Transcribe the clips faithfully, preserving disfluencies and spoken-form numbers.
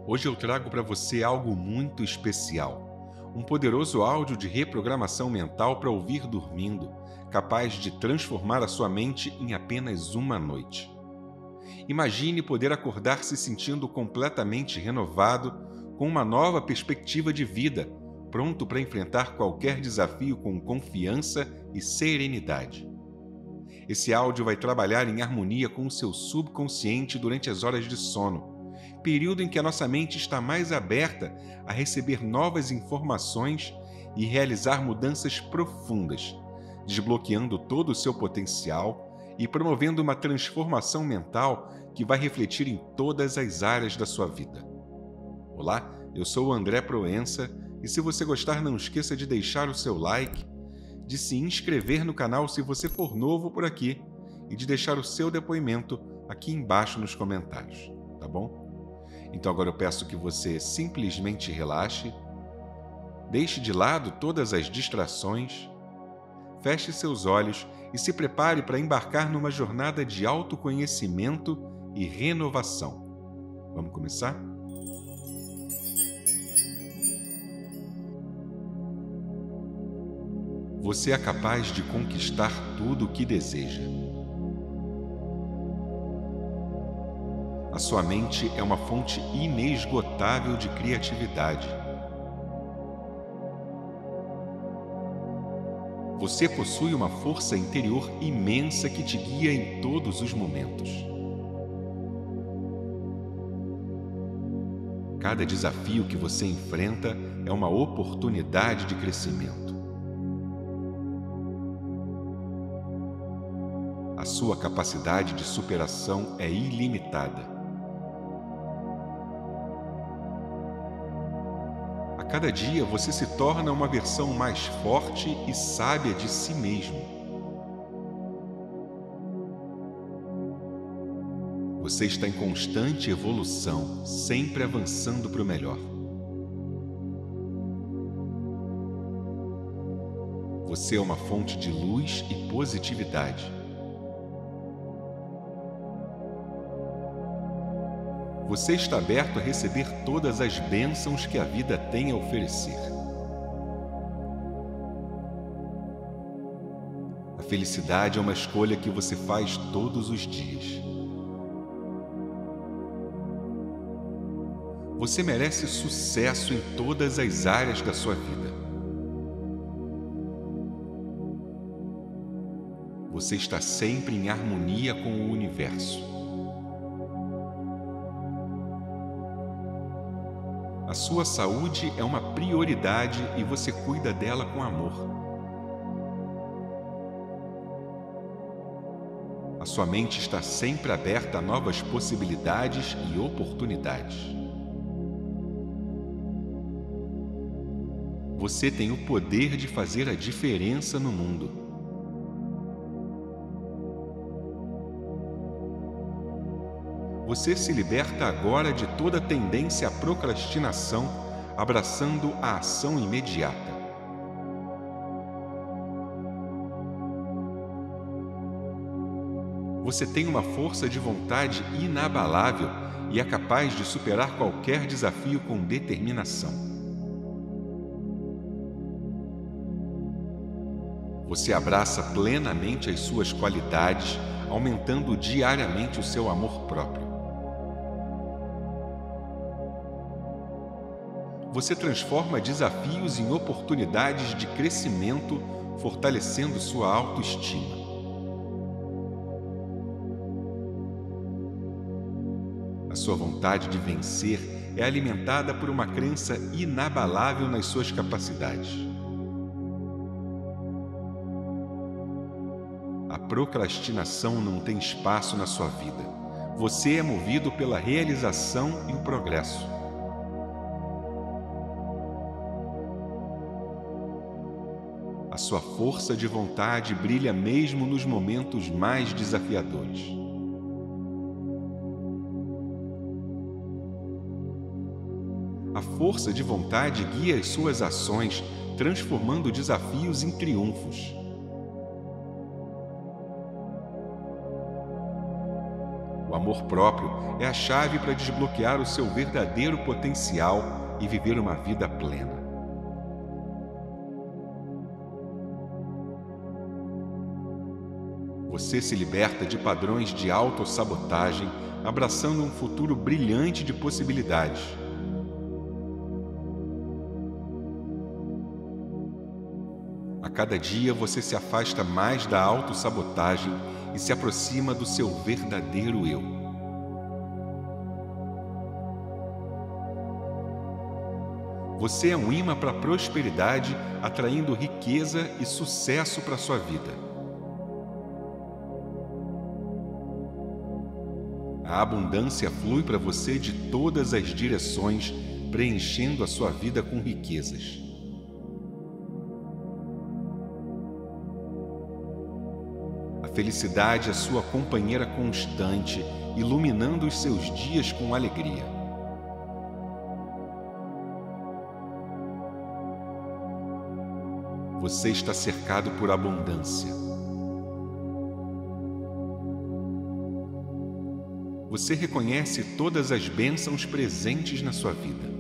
Hoje eu trago para você algo muito especial. Um poderoso áudio de reprogramação mental para ouvir dormindo, capaz de transformar a sua mente em apenas uma noite. Imagine poder acordar se sentindo completamente renovado, com uma nova perspectiva de vida, pronto para enfrentar qualquer desafio com confiança e serenidade. Esse áudio vai trabalhar em harmonia com o seu subconsciente durante as horas de sono, período em que a nossa mente está mais aberta a receber novas informações e realizar mudanças profundas, desbloqueando todo o seu potencial e promovendo uma transformação mental que vai refletir em todas as áreas da sua vida. Olá, eu sou o André Proença e se você gostar, não esqueça de deixar o seu like, de se inscrever no canal se você for novo por aqui e de deixar o seu depoimento aqui embaixo nos comentários, tá bom? Então agora eu peço que você simplesmente relaxe, deixe de lado todas as distrações, feche seus olhos e se prepare para embarcar numa jornada de autoconhecimento e renovação. Vamos começar? Você é capaz de conquistar tudo o que deseja. A sua mente é uma fonte inesgotável de criatividade. Você possui uma força interior imensa que te guia em todos os momentos. Cada desafio que você enfrenta é uma oportunidade de crescimento. A sua capacidade de superação é ilimitada. A cada dia você se torna uma versão mais forte e sábia de si mesmo. Você está em constante evolução, sempre avançando para o melhor. Você é uma fonte de luz e positividade. Você está aberto a receber todas as bênçãos que a vida tem a oferecer. A felicidade é uma escolha que você faz todos os dias. Você merece sucesso em todas as áreas da sua vida. Você está sempre em harmonia com o universo. A sua saúde é uma prioridade e você cuida dela com amor. A sua mente está sempre aberta a novas possibilidades e oportunidades. Você tem o poder de fazer a diferença no mundo. Você se liberta agora de toda tendência à procrastinação, abraçando a ação imediata. Você tem uma força de vontade inabalável e é capaz de superar qualquer desafio com determinação. Você abraça plenamente as suas qualidades, aumentando diariamente o seu amor próprio. Você transforma desafios em oportunidades de crescimento, fortalecendo sua autoestima. A sua vontade de vencer é alimentada por uma crença inabalável nas suas capacidades. A procrastinação não tem espaço na sua vida. Você é movido pela realização e o progresso. A sua força de vontade brilha mesmo nos momentos mais desafiadores. A força de vontade guia as suas ações, transformando desafios em triunfos. O amor próprio é a chave para desbloquear o seu verdadeiro potencial e viver uma vida plena. Você se liberta de padrões de autossabotagem, abraçando um futuro brilhante de possibilidades. A cada dia você se afasta mais da autossabotagem e se aproxima do seu verdadeiro eu. Você é um imã para a prosperidade, atraindo riqueza e sucesso para a sua vida. A abundância flui para você de todas as direções, preenchendo a sua vida com riquezas. A felicidade é sua companheira constante, iluminando os seus dias com alegria. Você está cercado por abundância. Você reconhece todas as bênçãos presentes na sua vida.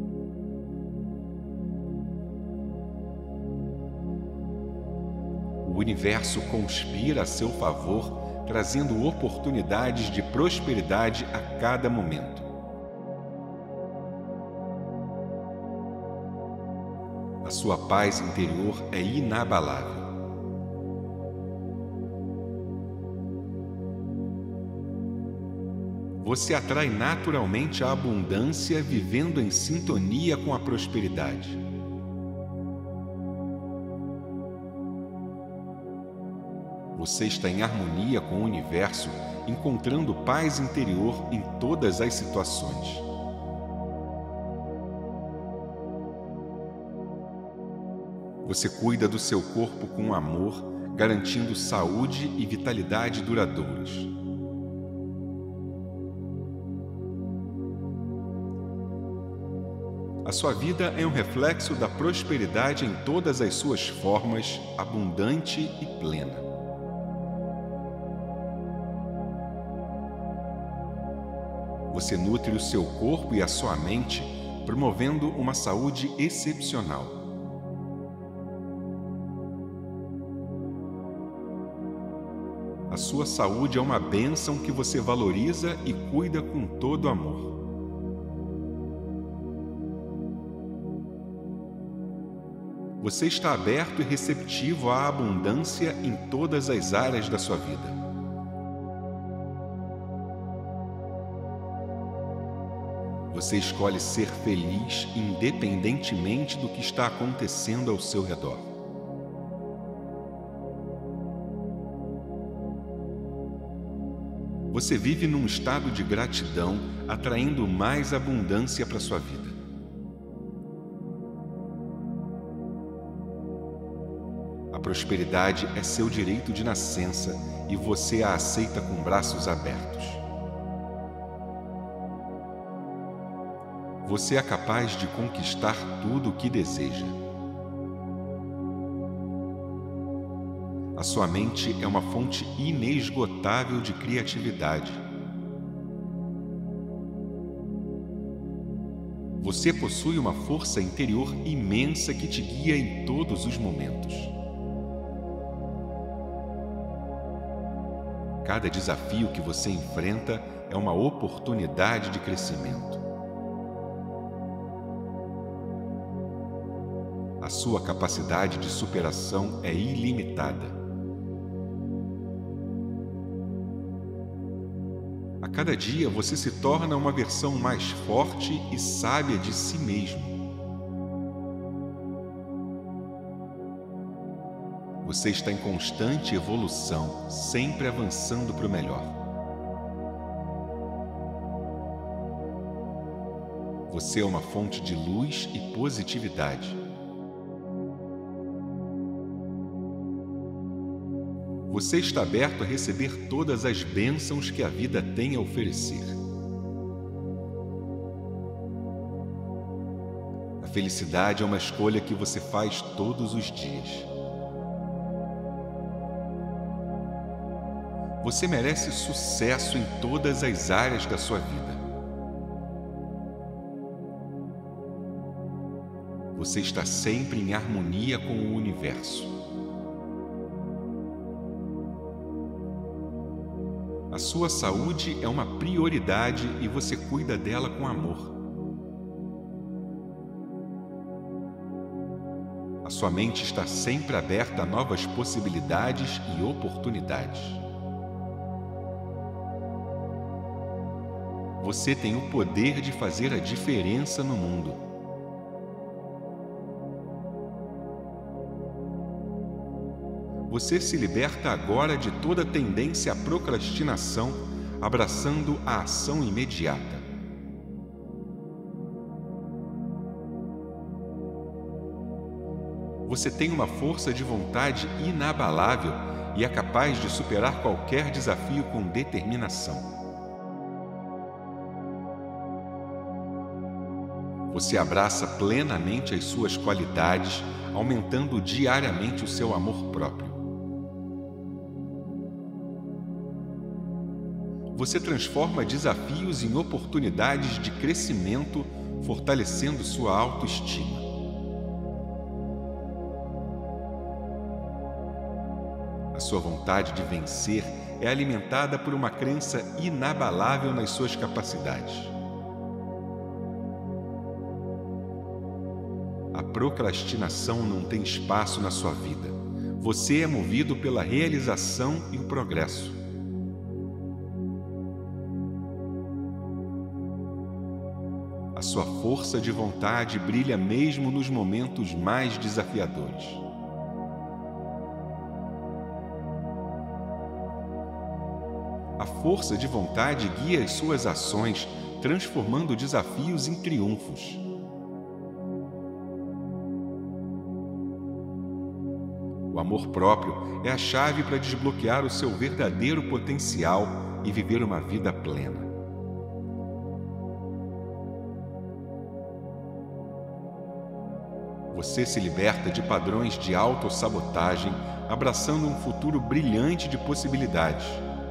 O universo conspira a seu favor, trazendo oportunidades de prosperidade a cada momento. A sua paz interior é inabalável. Você atrai naturalmente a abundância, vivendo em sintonia com a prosperidade. Você está em harmonia com o universo, encontrando paz interior em todas as situações. Você cuida do seu corpo com amor, garantindo saúde e vitalidade duradouras. A sua vida é um reflexo da prosperidade em todas as suas formas, abundante e plena. Você nutre o seu corpo e a sua mente, promovendo uma saúde excepcional. A sua saúde é uma bênção que você valoriza e cuida com todo amor. Você está aberto e receptivo à abundância em todas as áreas da sua vida. Você escolhe ser feliz independentemente do que está acontecendo ao seu redor. Você vive num estado de gratidão, atraindo mais abundância para sua vida. A prosperidade é seu direito de nascença e você a aceita com braços abertos. Você é capaz de conquistar tudo o que deseja. A sua mente é uma fonte inesgotável de criatividade. Você possui uma força interior imensa que te guia em todos os momentos. Cada desafio que você enfrenta é uma oportunidade de crescimento. A sua capacidade de superação é ilimitada. A cada dia você se torna uma versão mais forte e sábia de si mesmo. Você está em constante evolução, sempre avançando para o melhor. Você é uma fonte de luz e positividade. Você está aberto a receber todas as bênçãos que a vida tem a oferecer. A felicidade é uma escolha que você faz todos os dias. Você merece sucesso em todas as áreas da sua vida. Você está sempre em harmonia com o universo. A sua saúde é uma prioridade e você cuida dela com amor. A sua mente está sempre aberta a novas possibilidades e oportunidades. Você tem o poder de fazer a diferença no mundo. Você se liberta agora de toda tendência à procrastinação, abraçando a ação imediata. Você tem uma força de vontade inabalável e é capaz de superar qualquer desafio com determinação. Você abraça plenamente as suas qualidades, aumentando diariamente o seu amor próprio. Você transforma desafios em oportunidades de crescimento, fortalecendo sua autoestima. A sua vontade de vencer é alimentada por uma crença inabalável nas suas capacidades. A procrastinação não tem espaço na sua vida. Você é movido pela realização e o progresso. A sua força de vontade brilha mesmo nos momentos mais desafiadores. A força de vontade guia as suas ações, transformando desafios em triunfos. O amor próprio é a chave para desbloquear o seu verdadeiro potencial e viver uma vida plena. Você se liberta de padrões de autossabotagem, abraçando um futuro brilhante de possibilidades.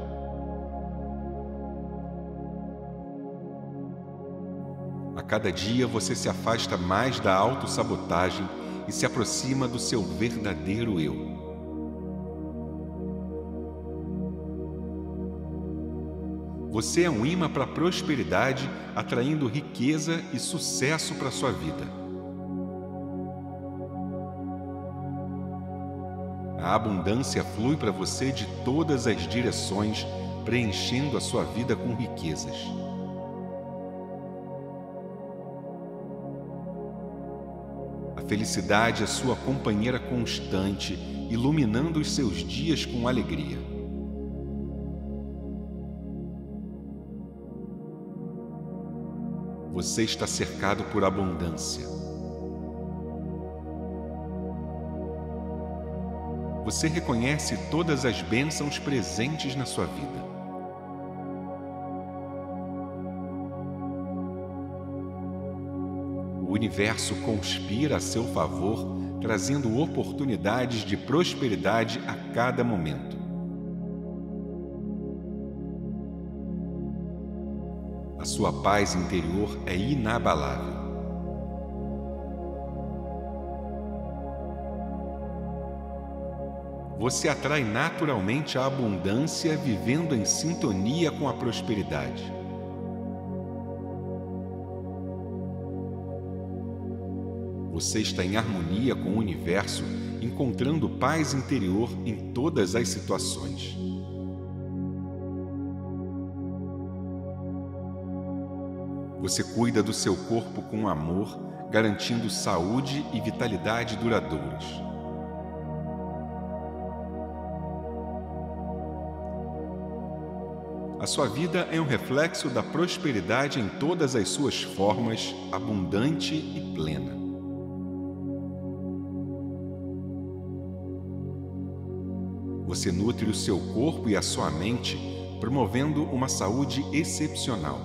A cada dia você se afasta mais da autossabotagem e se aproxima do seu verdadeiro eu. Você é um imã para a prosperidade, atraindo riqueza e sucesso para a sua vida. A abundância flui para você de todas as direções, preenchendo a sua vida com riquezas. A felicidade é sua companheira constante, iluminando os seus dias com alegria. Você está cercado por abundância. Você reconhece todas as bênçãos presentes na sua vida. O universo conspira a seu favor, trazendo oportunidades de prosperidade a cada momento. A sua paz interior é inabalável. Você atrai naturalmente a abundância, vivendo em sintonia com a prosperidade. Você está em harmonia com o universo, encontrando paz interior em todas as situações. Você cuida do seu corpo com amor, garantindo saúde e vitalidade duradouras. A sua vida é um reflexo da prosperidade em todas as suas formas, abundante e plena. Você nutre o seu corpo e a sua mente, promovendo uma saúde excepcional.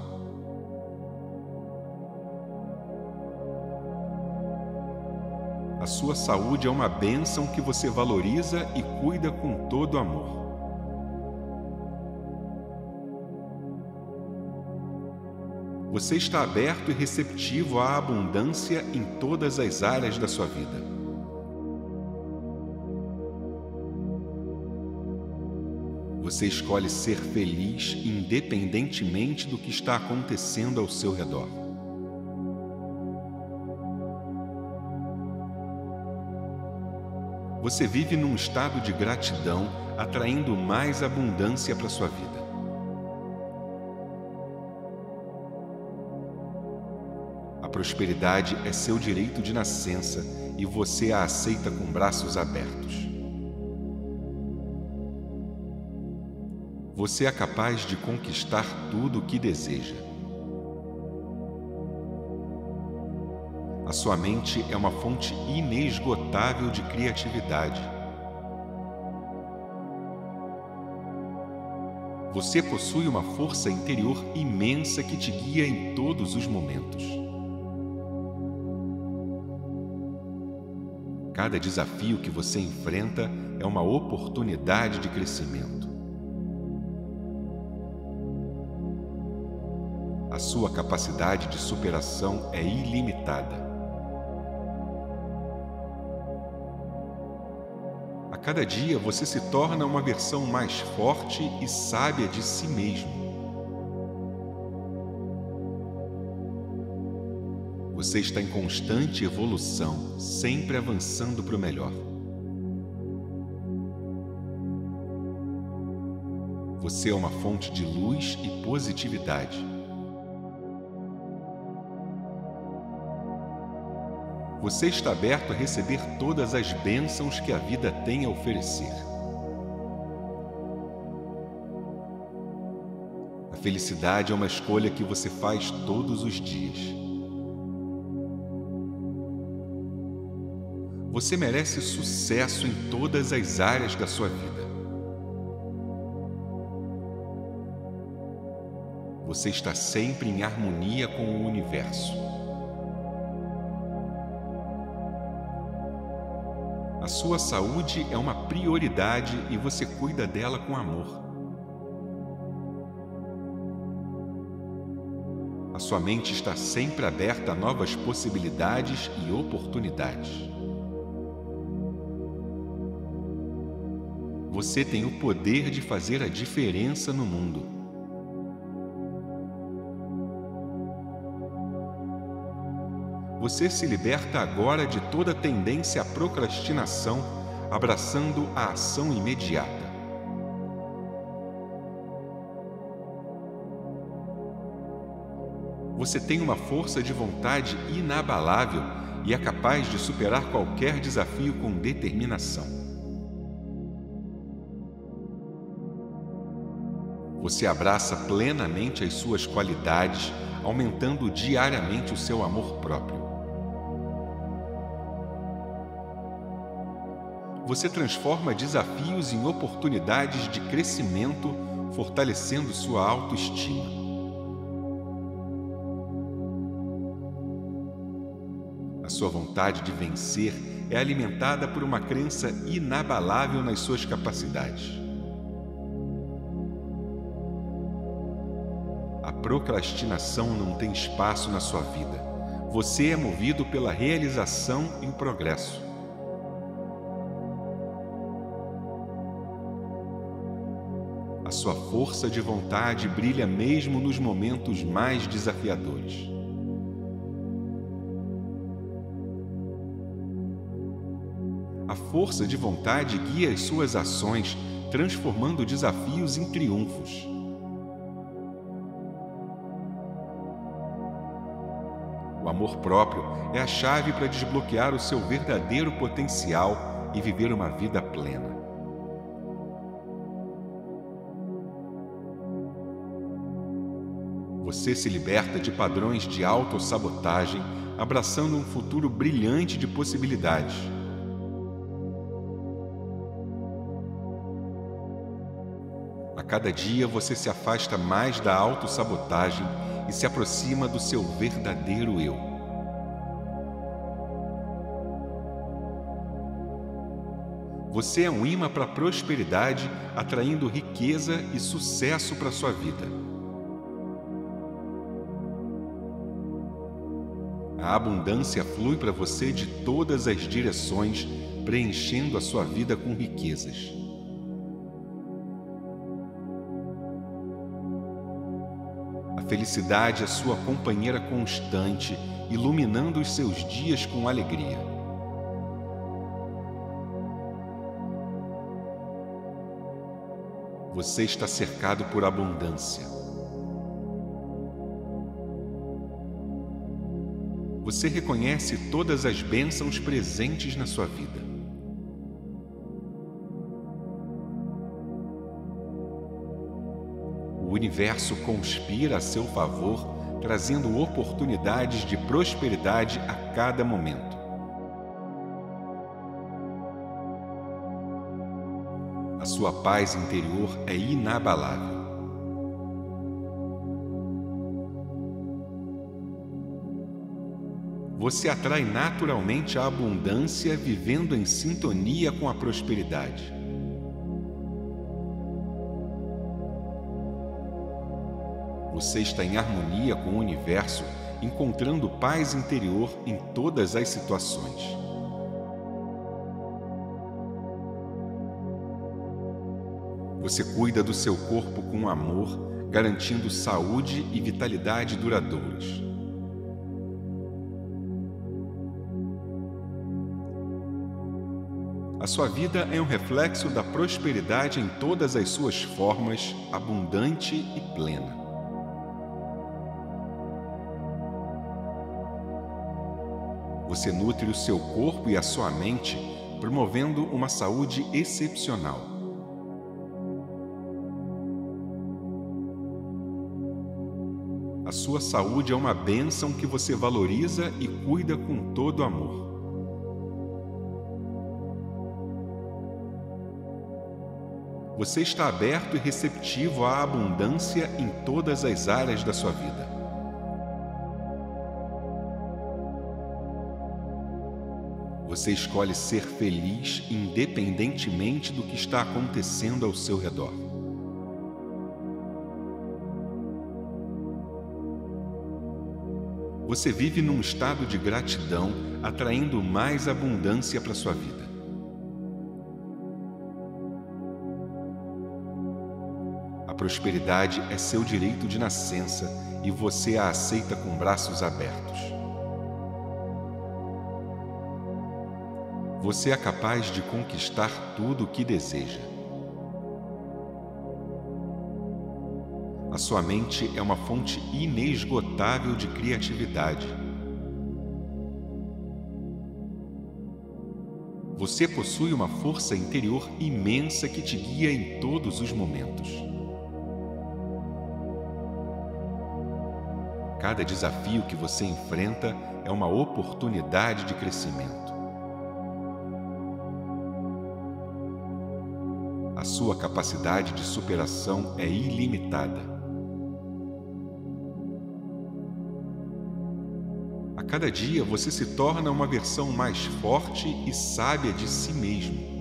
A sua saúde é uma bênção que você valoriza e cuida com todo amor. Você está aberto e receptivo à abundância em todas as áreas da sua vida. Você escolhe ser feliz independentemente do que está acontecendo ao seu redor. Você vive num estado de gratidão, atraindo mais abundância para sua vida. A prosperidade é seu direito de nascença e você a aceita com braços abertos. Você é capaz de conquistar tudo o que deseja. A sua mente é uma fonte inesgotável de criatividade. Você possui uma força interior imensa que te guia em todos os momentos. Cada desafio que você enfrenta é uma oportunidade de crescimento. A sua capacidade de superação é ilimitada. A cada dia você se torna uma versão mais forte e sábia de si mesmo. Você está em constante evolução, sempre avançando para o melhor. Você é uma fonte de luz e positividade. Você está aberto a receber todas as bênçãos que a vida tem a oferecer. A felicidade é uma escolha que você faz todos os dias. Você merece sucesso em todas as áreas da sua vida. Você está sempre em harmonia com o universo. A sua saúde é uma prioridade e você cuida dela com amor. A sua mente está sempre aberta a novas possibilidades e oportunidades. Você tem o poder de fazer a diferença no mundo. Você se liberta agora de toda tendência à procrastinação, abraçando a ação imediata. Você tem uma força de vontade inabalável e é capaz de superar qualquer desafio com determinação. Você abraça plenamente as suas qualidades, aumentando diariamente o seu amor próprio. Você transforma desafios em oportunidades de crescimento, fortalecendo sua autoestima. A sua vontade de vencer é alimentada por uma crença inabalável nas suas capacidades. A procrastinação não tem espaço na sua vida. Você é movido pela realização e o progresso. A sua força de vontade brilha mesmo nos momentos mais desafiadores. A força de vontade guia as suas ações, transformando desafios em triunfos. O amor próprio é a chave para desbloquear o seu verdadeiro potencial e viver uma vida plena. Você se liberta de padrões de autossabotagem, abraçando um futuro brilhante de possibilidades. A cada dia você se afasta mais da autossabotagem e se aproxima do seu verdadeiro eu. Você é um imã para a prosperidade, atraindo riqueza e sucesso para a sua vida. A abundância flui para você de todas as direções, preenchendo a sua vida com riquezas. A felicidade é sua companheira constante, iluminando os seus dias com alegria. Você está cercado por abundância. Você reconhece todas as bênçãos presentes na sua vida. O universo conspira a seu favor, trazendo oportunidades de prosperidade a cada momento. A sua paz interior é inabalável. Você atrai naturalmente a abundância, vivendo em sintonia com a prosperidade. Você está em harmonia com o universo, encontrando paz interior em todas as situações. Você cuida do seu corpo com amor, garantindo saúde e vitalidade duradouras. A sua vida é um reflexo da prosperidade em todas as suas formas, abundante e plena. Você nutre o seu corpo e a sua mente, promovendo uma saúde excepcional. A sua saúde é uma bênção que você valoriza e cuida com todo amor. Você está aberto e receptivo à abundância em todas as áreas da sua vida. Você escolhe ser feliz independentemente do que está acontecendo ao seu redor. Você vive num estado de gratidão, atraindo mais abundância para sua vida. A prosperidade é seu direito de nascença e você a aceita com braços abertos. Você é capaz de conquistar tudo o que deseja. A sua mente é uma fonte inesgotável de criatividade. Você possui uma força interior imensa que te guia em todos os momentos. Cada desafio que você enfrenta é uma oportunidade de crescimento. A sua capacidade de superação é ilimitada. A cada dia você se torna uma versão mais forte e sábia de si mesmo.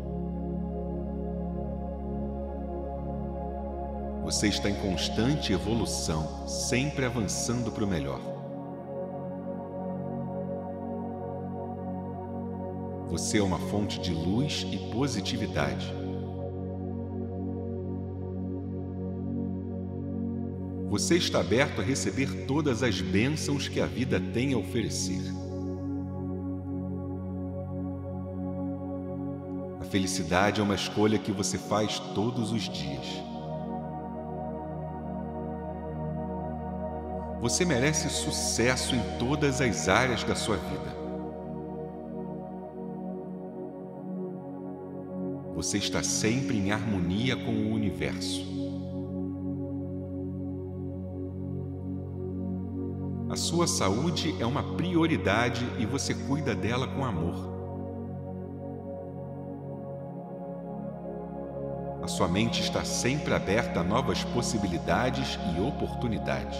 Você está em constante evolução, sempre avançando para o melhor. Você é uma fonte de luz e positividade. Você está aberto a receber todas as bênçãos que a vida tem a oferecer. A felicidade é uma escolha que você faz todos os dias. Você merece sucesso em todas as áreas da sua vida. Você está sempre em harmonia com o universo. A sua saúde é uma prioridade e você cuida dela com amor. A sua mente está sempre aberta a novas possibilidades e oportunidades.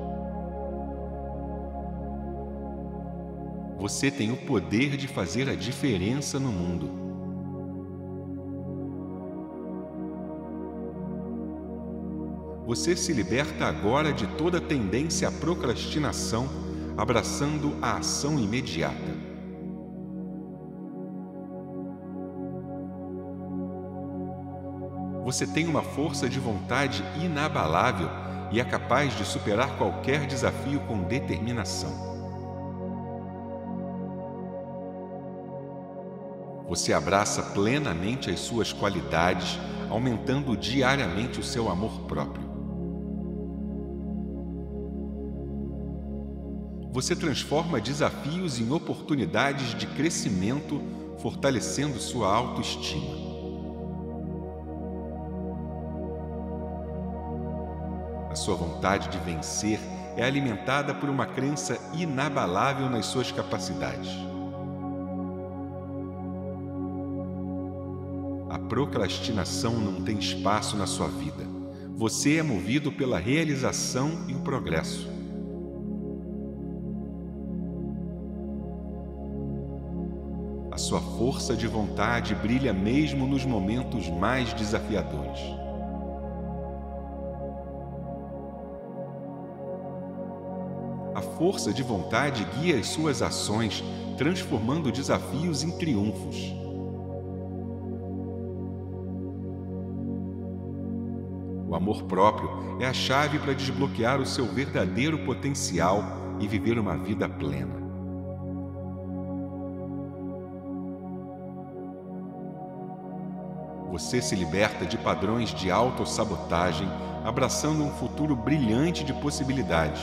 Você tem o poder de fazer a diferença no mundo. Você se liberta agora de toda tendência à procrastinação, abraçando a ação imediata. Você tem uma força de vontade inabalável e é capaz de superar qualquer desafio com determinação. Você abraça plenamente as suas qualidades, aumentando diariamente o seu amor próprio. Você transforma desafios em oportunidades de crescimento, fortalecendo sua autoestima. A sua vontade de vencer é alimentada por uma crença inabalável nas suas capacidades. A procrastinação não tem espaço na sua vida. Você é movido pela realização e o progresso. A sua força de vontade brilha mesmo nos momentos mais desafiadores. A força de vontade guia as suas ações, transformando desafios em triunfos. O amor próprio é a chave para desbloquear o seu verdadeiro potencial e viver uma vida plena. Você se liberta de padrões de autossabotagem, abraçando um futuro brilhante de possibilidades.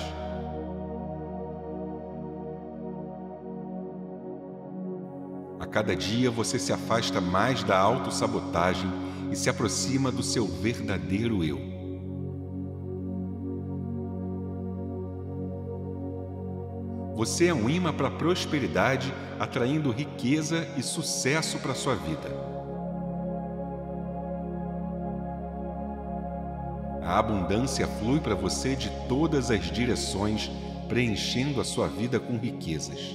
A cada dia você se afasta mais da autossabotagem e se aproxima do seu verdadeiro eu. Você é um imã para a prosperidade, atraindo riqueza e sucesso para a sua vida. A abundância flui para você de todas as direções, preenchendo a sua vida com riquezas.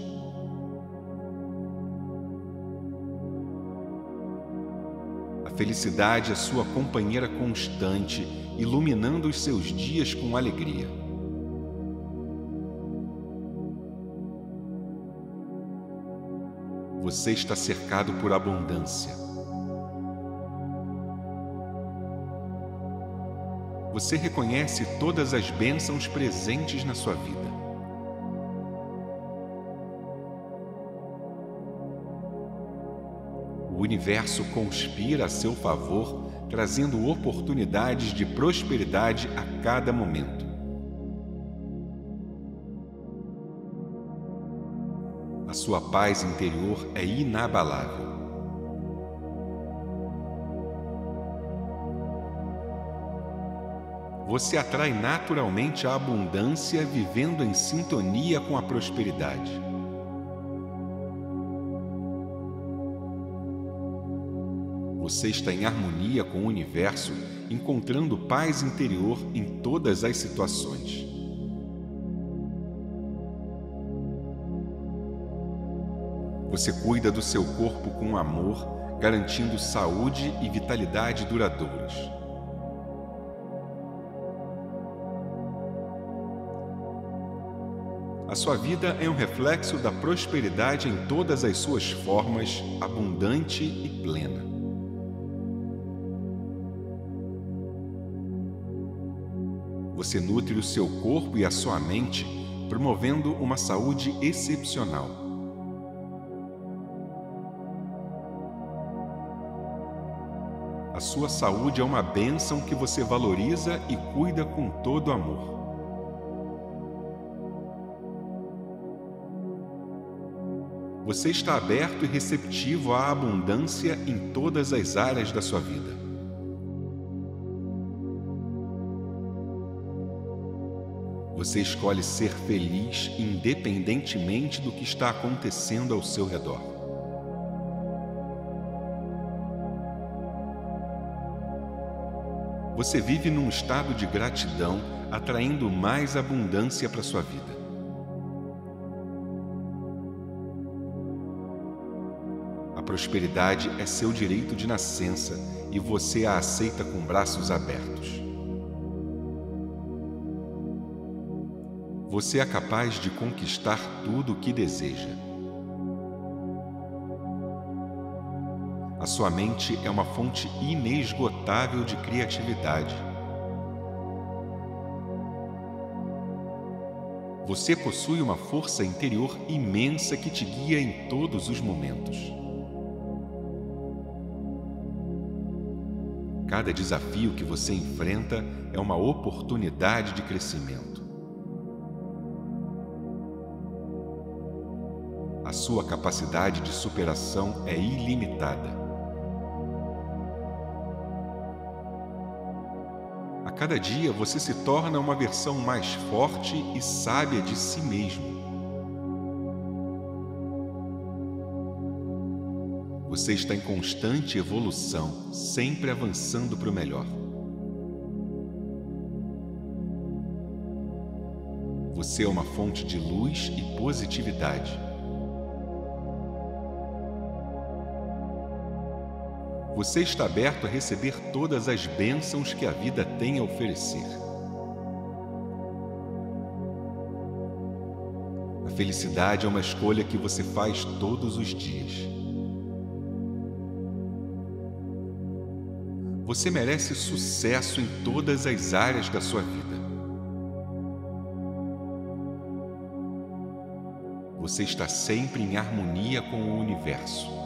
A felicidade é sua companheira constante, iluminando os seus dias com alegria. Você está cercado por abundância. Você reconhece todas as bênçãos presentes na sua vida. O universo conspira a seu favor, trazendo oportunidades de prosperidade a cada momento. A sua paz interior é inabalável. Você atrai naturalmente a abundância, vivendo em sintonia com a prosperidade. Você está em harmonia com o universo, encontrando paz interior em todas as situações. Você cuida do seu corpo com amor, garantindo saúde e vitalidade duradouras. A sua vida é um reflexo da prosperidade em todas as suas formas, abundante e plena. Você nutre o seu corpo e a sua mente, promovendo uma saúde excepcional. A sua saúde é uma bênção que você valoriza e cuida com todo amor. Você está aberto e receptivo à abundância em todas as áreas da sua vida. Você escolhe ser feliz independentemente do que está acontecendo ao seu redor. Você vive num estado de gratidão, atraindo mais abundância para sua vida. A prosperidade é seu direito de nascença e você a aceita com braços abertos. Você é capaz de conquistar tudo o que deseja. A sua mente é uma fonte inesgotável de criatividade. Você possui uma força interior imensa que te guia em todos os momentos. Cada desafio que você enfrenta é uma oportunidade de crescimento. A sua capacidade de superação é ilimitada. A cada dia você se torna uma versão mais forte e sábia de si mesmo. Você está em constante evolução, sempre avançando para o melhor. Você é uma fonte de luz e positividade. Você está aberto a receber todas as bênçãos que a vida tem a oferecer. A felicidade é uma escolha que você faz todos os dias. Você merece sucesso em todas as áreas da sua vida. Você está sempre em harmonia com o universo.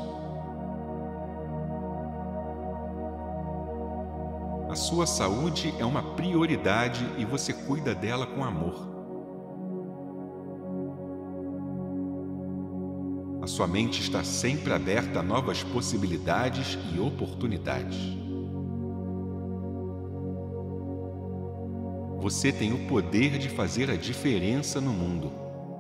A sua saúde é uma prioridade e você cuida dela com amor. A sua mente está sempre aberta a novas possibilidades e oportunidades. Você tem o poder de fazer a diferença no mundo.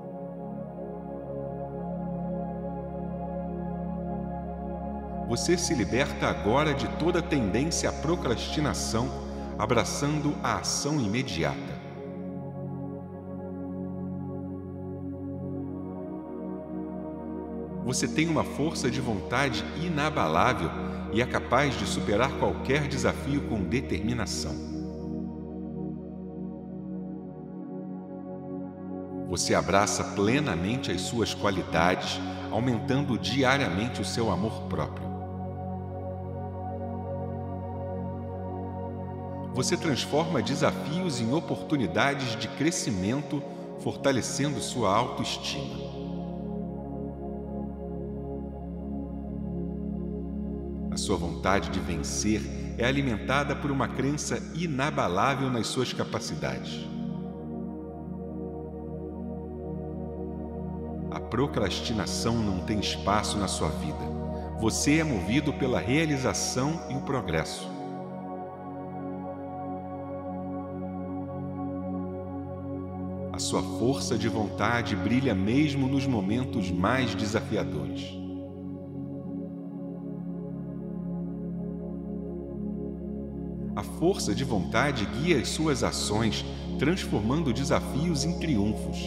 Você se liberta agora de toda tendência à procrastinação, abraçando a ação imediata. Você tem uma força de vontade inabalável e é capaz de superar qualquer desafio com determinação. Você abraça plenamente as suas qualidades, aumentando diariamente o seu amor próprio. Você transforma desafios em oportunidades de crescimento, fortalecendo sua autoestima. A sua vontade de vencer é alimentada por uma crença inabalável nas suas capacidades. A procrastinação não tem espaço na sua vida. Você é movido pela realização e o progresso. A sua força de vontade brilha mesmo nos momentos mais desafiadores. A força de vontade guia as suas ações, transformando desafios em triunfos.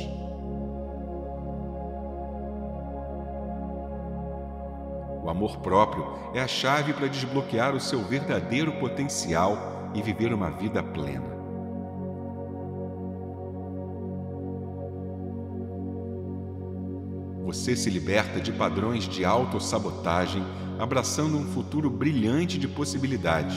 O amor próprio é a chave para desbloquear o seu verdadeiro potencial e viver uma vida plena. Você se liberta de padrões de autossabotagem, abraçando um futuro brilhante de possibilidades.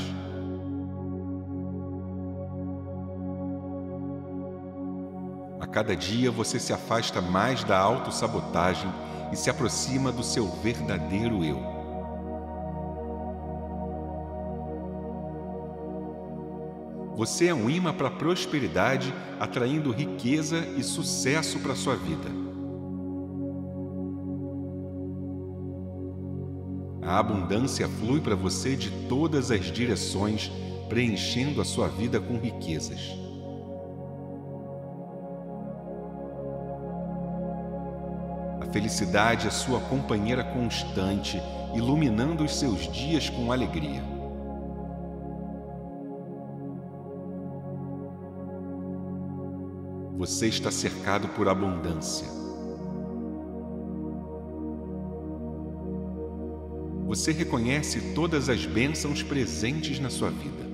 A cada dia você se afasta mais da autossabotagem e se aproxima do seu verdadeiro eu. Você é um imã para a prosperidade, atraindo riqueza e sucesso para a sua vida. A abundância flui para você de todas as direções, preenchendo a sua vida com riquezas. A felicidade é sua companheira constante, iluminando os seus dias com alegria. Você está cercado por abundância. Você reconhece todas as bênçãos presentes na sua vida.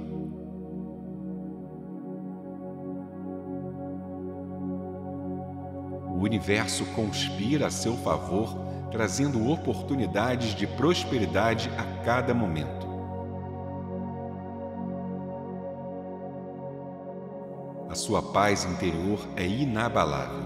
universo conspira a seu favor, trazendo oportunidades de prosperidade a cada momento. A sua paz interior é inabalável.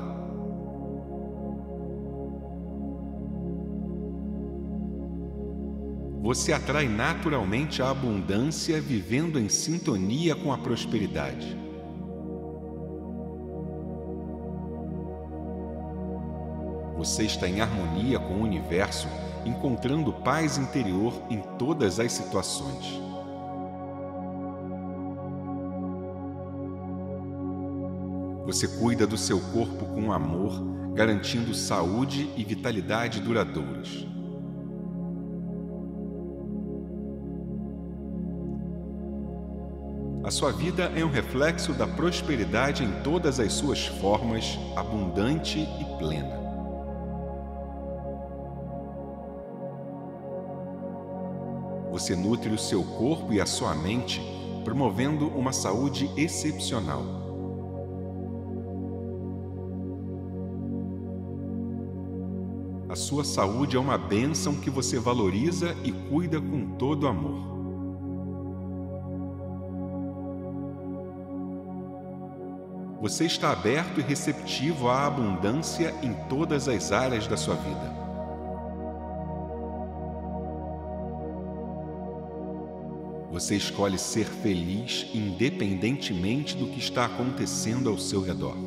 Você atrai naturalmente a abundância vivendo em sintonia com a prosperidade. Você está em harmonia com o universo, encontrando paz interior em todas as situações. Você cuida do seu corpo com amor, garantindo saúde e vitalidade duradouras. A sua vida é um reflexo da prosperidade em todas as suas formas, abundante e plena. Você nutre o seu corpo e a sua mente, promovendo uma saúde excepcional. A sua saúde é uma bênção que você valoriza e cuida com todo amor. Você está aberto e receptivo à abundância em todas as áreas da sua vida. Você escolhe ser feliz independentemente do que está acontecendo ao seu redor.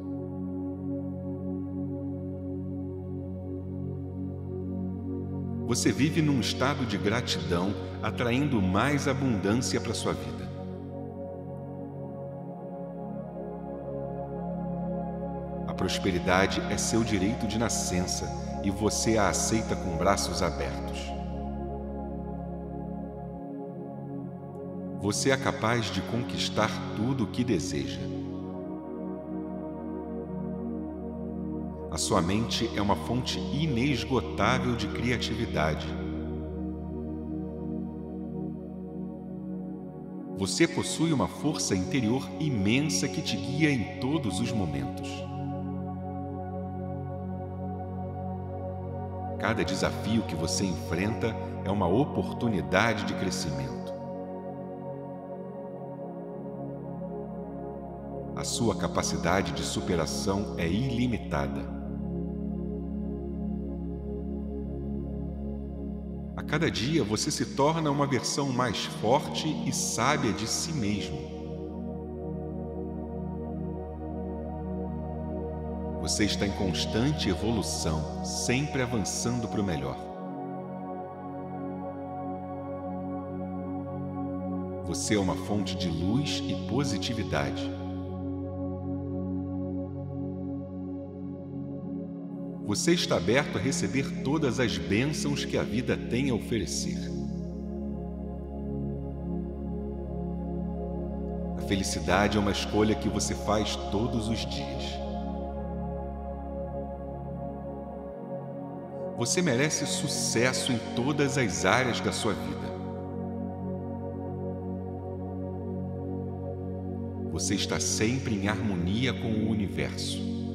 Você vive num estado de gratidão, atraindo mais abundância para sua vida. A prosperidade é seu direito de nascença e você a aceita com braços abertos. Você é capaz de conquistar tudo o que deseja. A sua mente é uma fonte inesgotável de criatividade. Você possui uma força interior imensa que te guia em todos os momentos. Cada desafio que você enfrenta é uma oportunidade de crescimento. A sua capacidade de superação é ilimitada. A cada dia você se torna uma versão mais forte e sábia de si mesmo. Você está em constante evolução, sempre avançando para o melhor. Você é uma fonte de luz e positividade. Você está aberto a receber todas as bênçãos que a vida tem a oferecer. A felicidade é uma escolha que você faz todos os dias. Você merece sucesso em todas as áreas da sua vida. Você está sempre em harmonia com o universo.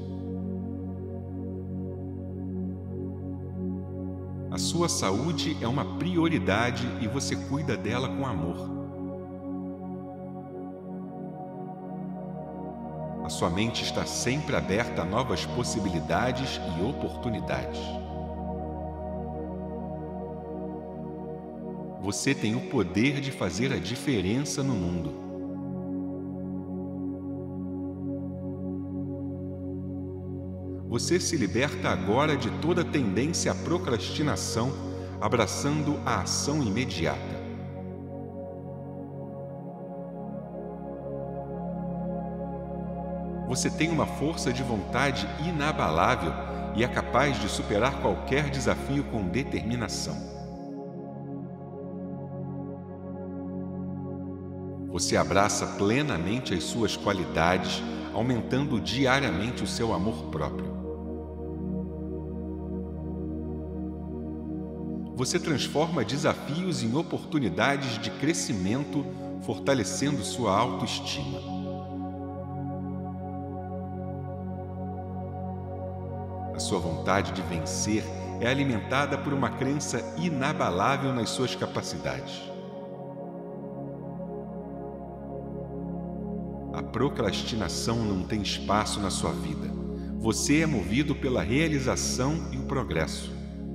A sua saúde é uma prioridade e você cuida dela com amor. A sua mente está sempre aberta a novas possibilidades e oportunidades. Você tem o poder de fazer a diferença no mundo. Você se liberta agora de toda tendência à procrastinação, abraçando a ação imediata. Você tem uma força de vontade inabalável e é capaz de superar qualquer desafio com determinação. Você abraça plenamente as suas qualidades, aumentando diariamente o seu amor próprio. Você transforma desafios em oportunidades de crescimento, fortalecendo sua autoestima. A sua vontade de vencer é alimentada por uma crença inabalável nas suas capacidades. A procrastinação não tem espaço na sua vida. Você é movido pela realização e o progresso.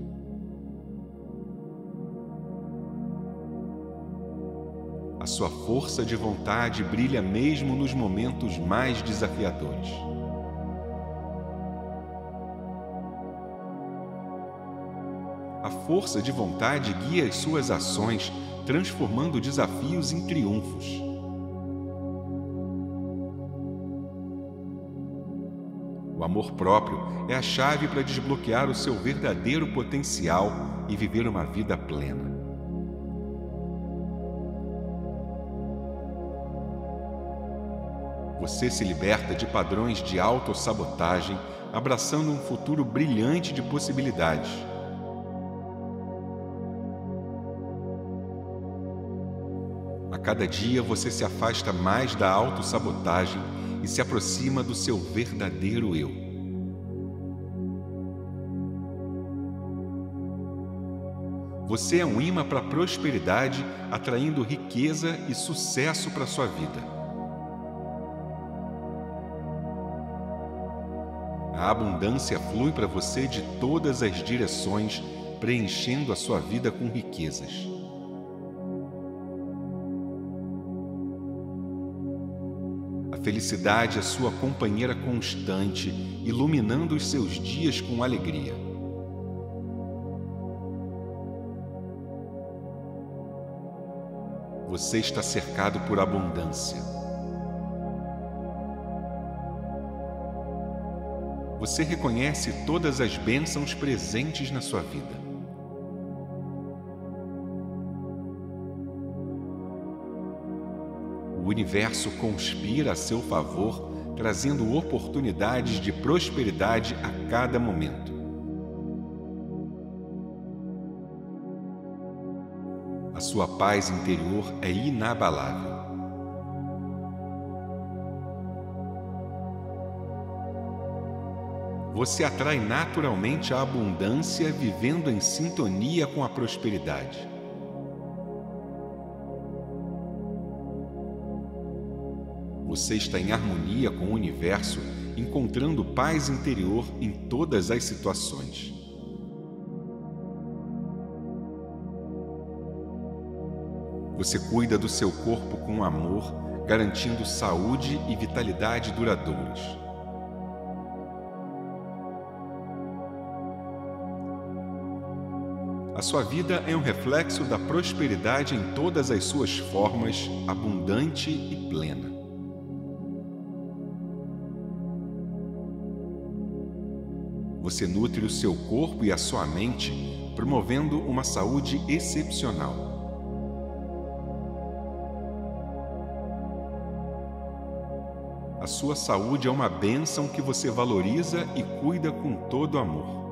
A sua força de vontade brilha mesmo nos momentos mais desafiadores. A força de vontade guia as suas ações, transformando desafios em triunfos. O amor próprio é a chave para desbloquear o seu verdadeiro potencial e viver uma vida plena. Você se liberta de padrões de autossabotagem, abraçando um futuro brilhante de possibilidades. A cada dia você se afasta mais da autossabotagem e se aproxima do seu verdadeiro eu. Você é um imã para a prosperidade, atraindo riqueza e sucesso para a sua vida. A abundância flui para você de todas as direções, preenchendo a sua vida com riquezas. A felicidade é sua companheira constante, iluminando os seus dias com alegria. Você está cercado por abundância. Você reconhece todas as bênçãos presentes na sua vida. O universo conspira a seu favor, trazendo oportunidades de prosperidade a cada momento. A sua paz interior é inabalável. Você atrai naturalmente a abundância, vivendo em sintonia com a prosperidade. Você está em harmonia com o universo, encontrando paz interior em todas as situações. Você cuida do seu corpo com amor, garantindo saúde e vitalidade duradouras. A sua vida é um reflexo da prosperidade em todas as suas formas, abundante e plena. Você nutre o seu corpo e a sua mente, promovendo uma saúde excepcional. A sua saúde é uma bênção que você valoriza e cuida com todo amor.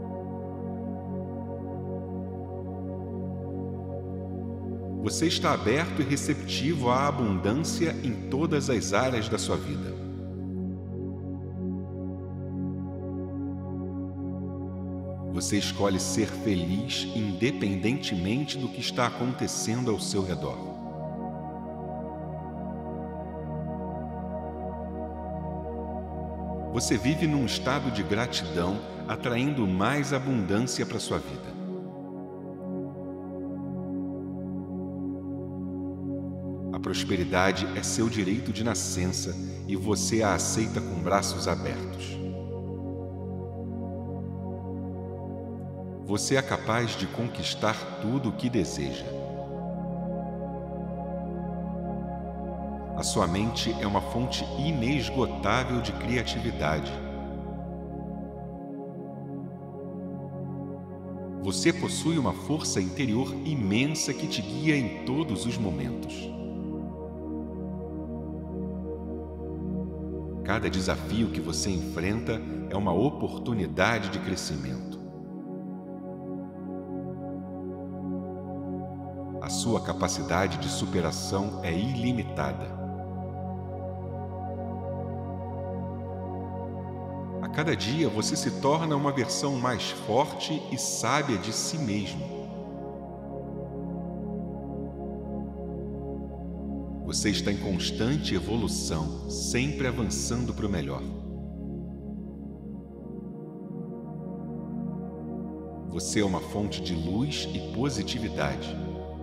Você está aberto e receptivo à abundância em todas as áreas da sua vida. Você escolhe ser feliz independentemente do que está acontecendo ao seu redor. Você vive num estado de gratidão, atraindo mais abundância para sua vida. A prosperidade é seu direito de nascença e você a aceita com braços abertos. Você é capaz de conquistar tudo o que deseja. A sua mente é uma fonte inesgotável de criatividade. Você possui uma força interior imensa que te guia em todos os momentos. Cada desafio que você enfrenta é uma oportunidade de crescimento. A sua capacidade de superação é ilimitada. A cada dia você se torna uma versão mais forte e sábia de si mesmo. Você está em constante evolução, sempre avançando para o melhor. Você é uma fonte de luz e positividade.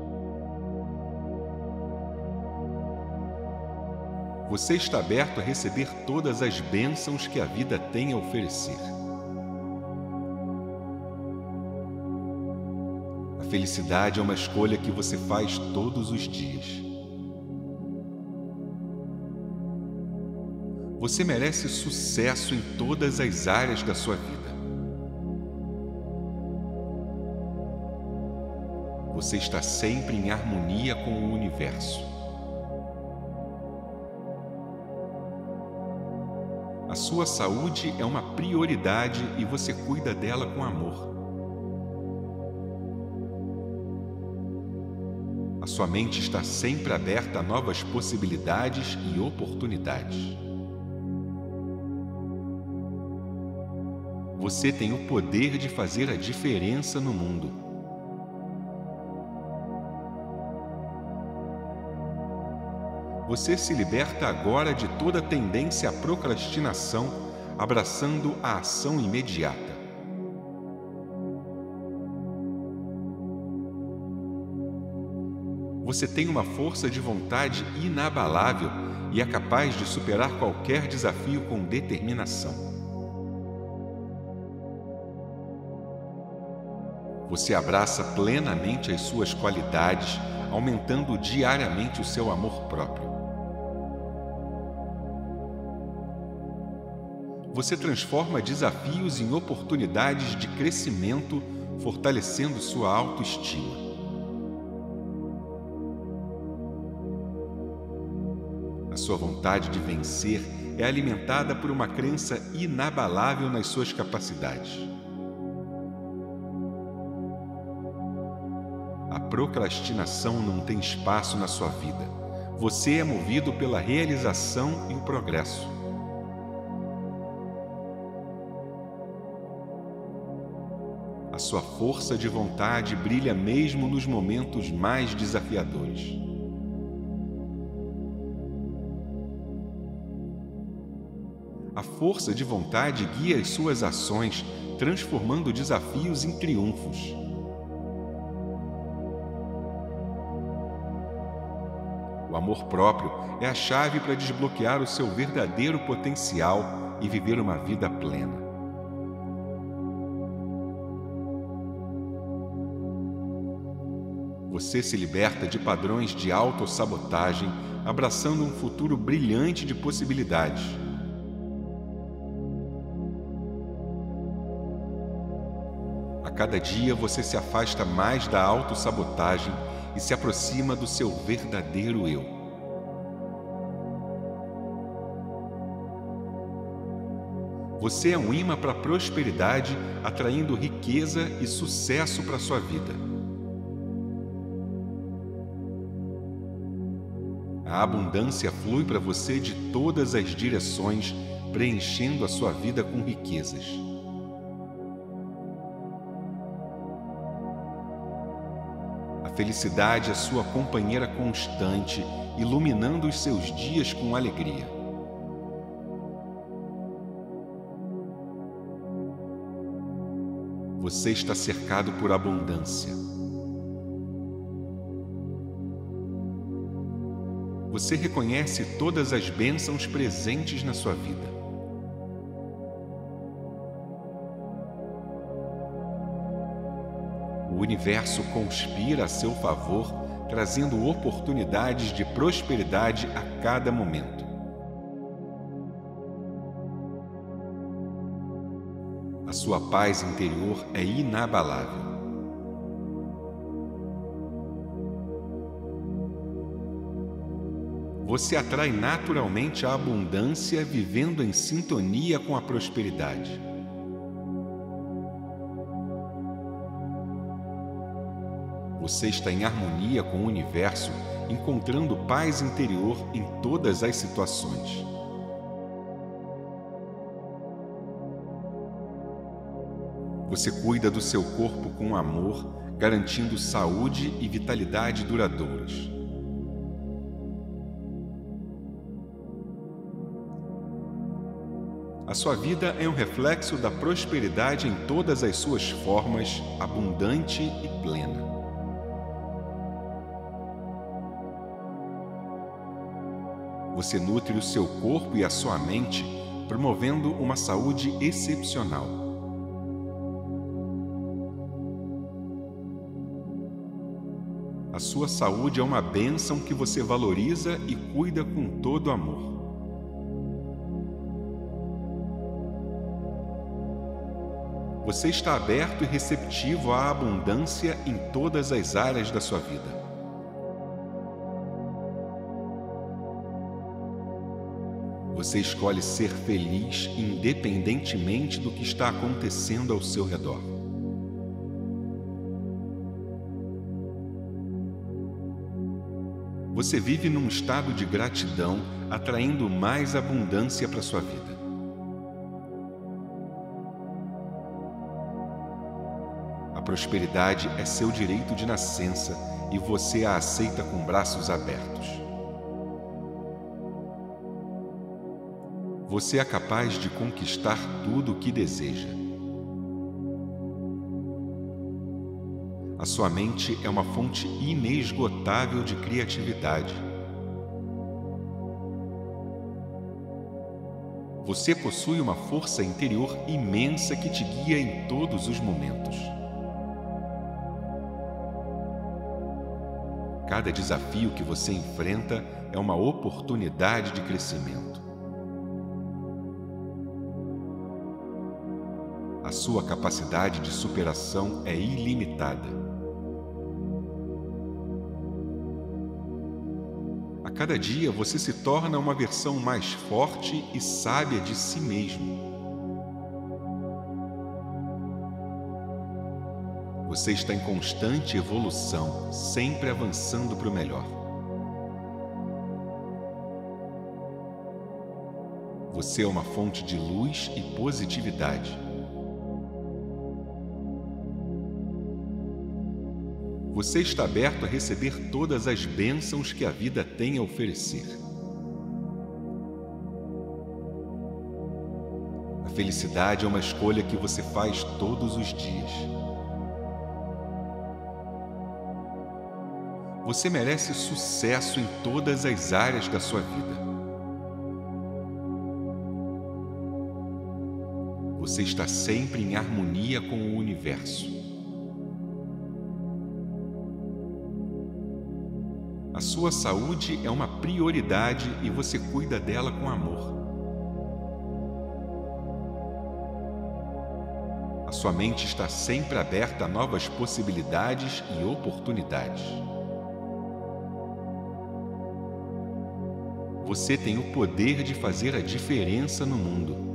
Você está aberto a receber todas as bênçãos que a vida tem a oferecer. A felicidade é uma escolha que você faz todos os dias. Você merece sucesso em todas as áreas da sua vida. Você está sempre em harmonia com o universo. A sua saúde é uma prioridade e você cuida dela com amor. A sua mente está sempre aberta a novas possibilidades e oportunidades. Você tem o poder de fazer a diferença no mundo. Você se liberta agora de toda tendência à procrastinação, abraçando a ação imediata. Você tem uma força de vontade inabalável e é capaz de superar qualquer desafio com determinação. Você abraça plenamente as suas qualidades, aumentando diariamente o seu amor próprio. Você transforma desafios em oportunidades de crescimento, fortalecendo sua autoestima. A sua vontade de vencer é alimentada por uma crença inabalável nas suas capacidades. A procrastinação não tem espaço na sua vida. Você é movido pela realização e o progresso. A sua força de vontade brilha mesmo nos momentos mais desafiadores. A força de vontade guia as suas ações, transformando desafios em triunfos. O amor próprio é a chave para desbloquear o seu verdadeiro potencial e viver uma vida plena. Você se liberta de padrões de autossabotagem, abraçando um futuro brilhante de possibilidades. A cada dia você se afasta mais da autossabotagem e se aproxima do seu verdadeiro eu. Você é um imã para a prosperidade, atraindo riqueza e sucesso para a sua vida. A abundância flui para você de todas as direções, preenchendo a sua vida com riquezas. A felicidade é sua companheira constante, iluminando os seus dias com alegria. Você está cercado por abundância. Você reconhece todas as bênçãos presentes na sua vida. O universo conspira a seu favor, trazendo oportunidades de prosperidade a cada momento. A sua paz interior é inabalável. Você atrai naturalmente a abundância, vivendo em sintonia com a prosperidade. Você está em harmonia com o universo, encontrando paz interior em todas as situações. Você cuida do seu corpo com amor, garantindo saúde e vitalidade duradouras. A sua vida é um reflexo da prosperidade em todas as suas formas, abundante e plena. Você nutre o seu corpo e a sua mente, promovendo uma saúde excepcional. A sua saúde é uma bênção que você valoriza e cuida com todo amor. Você está aberto e receptivo à abundância em todas as áreas da sua vida. Você escolhe ser feliz independentemente do que está acontecendo ao seu redor. Você vive num estado de gratidão, atraindo mais abundância para sua vida. A prosperidade é seu direito de nascença e você a aceita com braços abertos. Você é capaz de conquistar tudo o que deseja. A sua mente é uma fonte inesgotável de criatividade. Você possui uma força interior imensa que te guia em todos os momentos. Cada desafio que você enfrenta é uma oportunidade de crescimento. A sua capacidade de superação é ilimitada. A cada dia você se torna uma versão mais forte e sábia de si mesmo. Você está em constante evolução, sempre avançando para o melhor. Você é uma fonte de luz e positividade. Você está aberto a receber todas as bênçãos que a vida tem a oferecer. A felicidade é uma escolha que você faz todos os dias. Você merece sucesso em todas as áreas da sua vida. Você está sempre em harmonia com o universo. A sua saúde é uma prioridade e você cuida dela com amor. A sua mente está sempre aberta a novas possibilidades e oportunidades. Você tem o poder de fazer a diferença no mundo.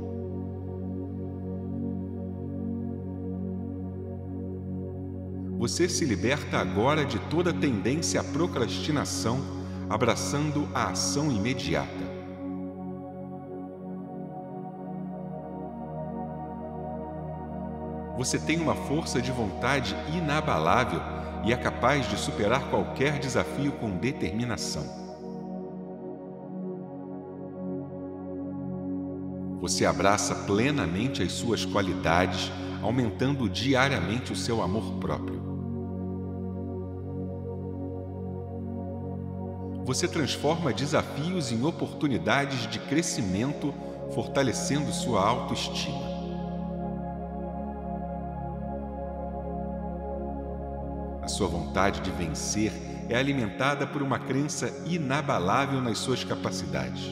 Você se liberta agora de toda tendência à procrastinação, abraçando a ação imediata. Você tem uma força de vontade inabalável e é capaz de superar qualquer desafio com determinação. Você abraça plenamente as suas qualidades, aumentando diariamente o seu amor próprio. Você transforma desafios em oportunidades de crescimento, fortalecendo sua autoestima. A sua vontade de vencer é alimentada por uma crença inabalável nas suas capacidades.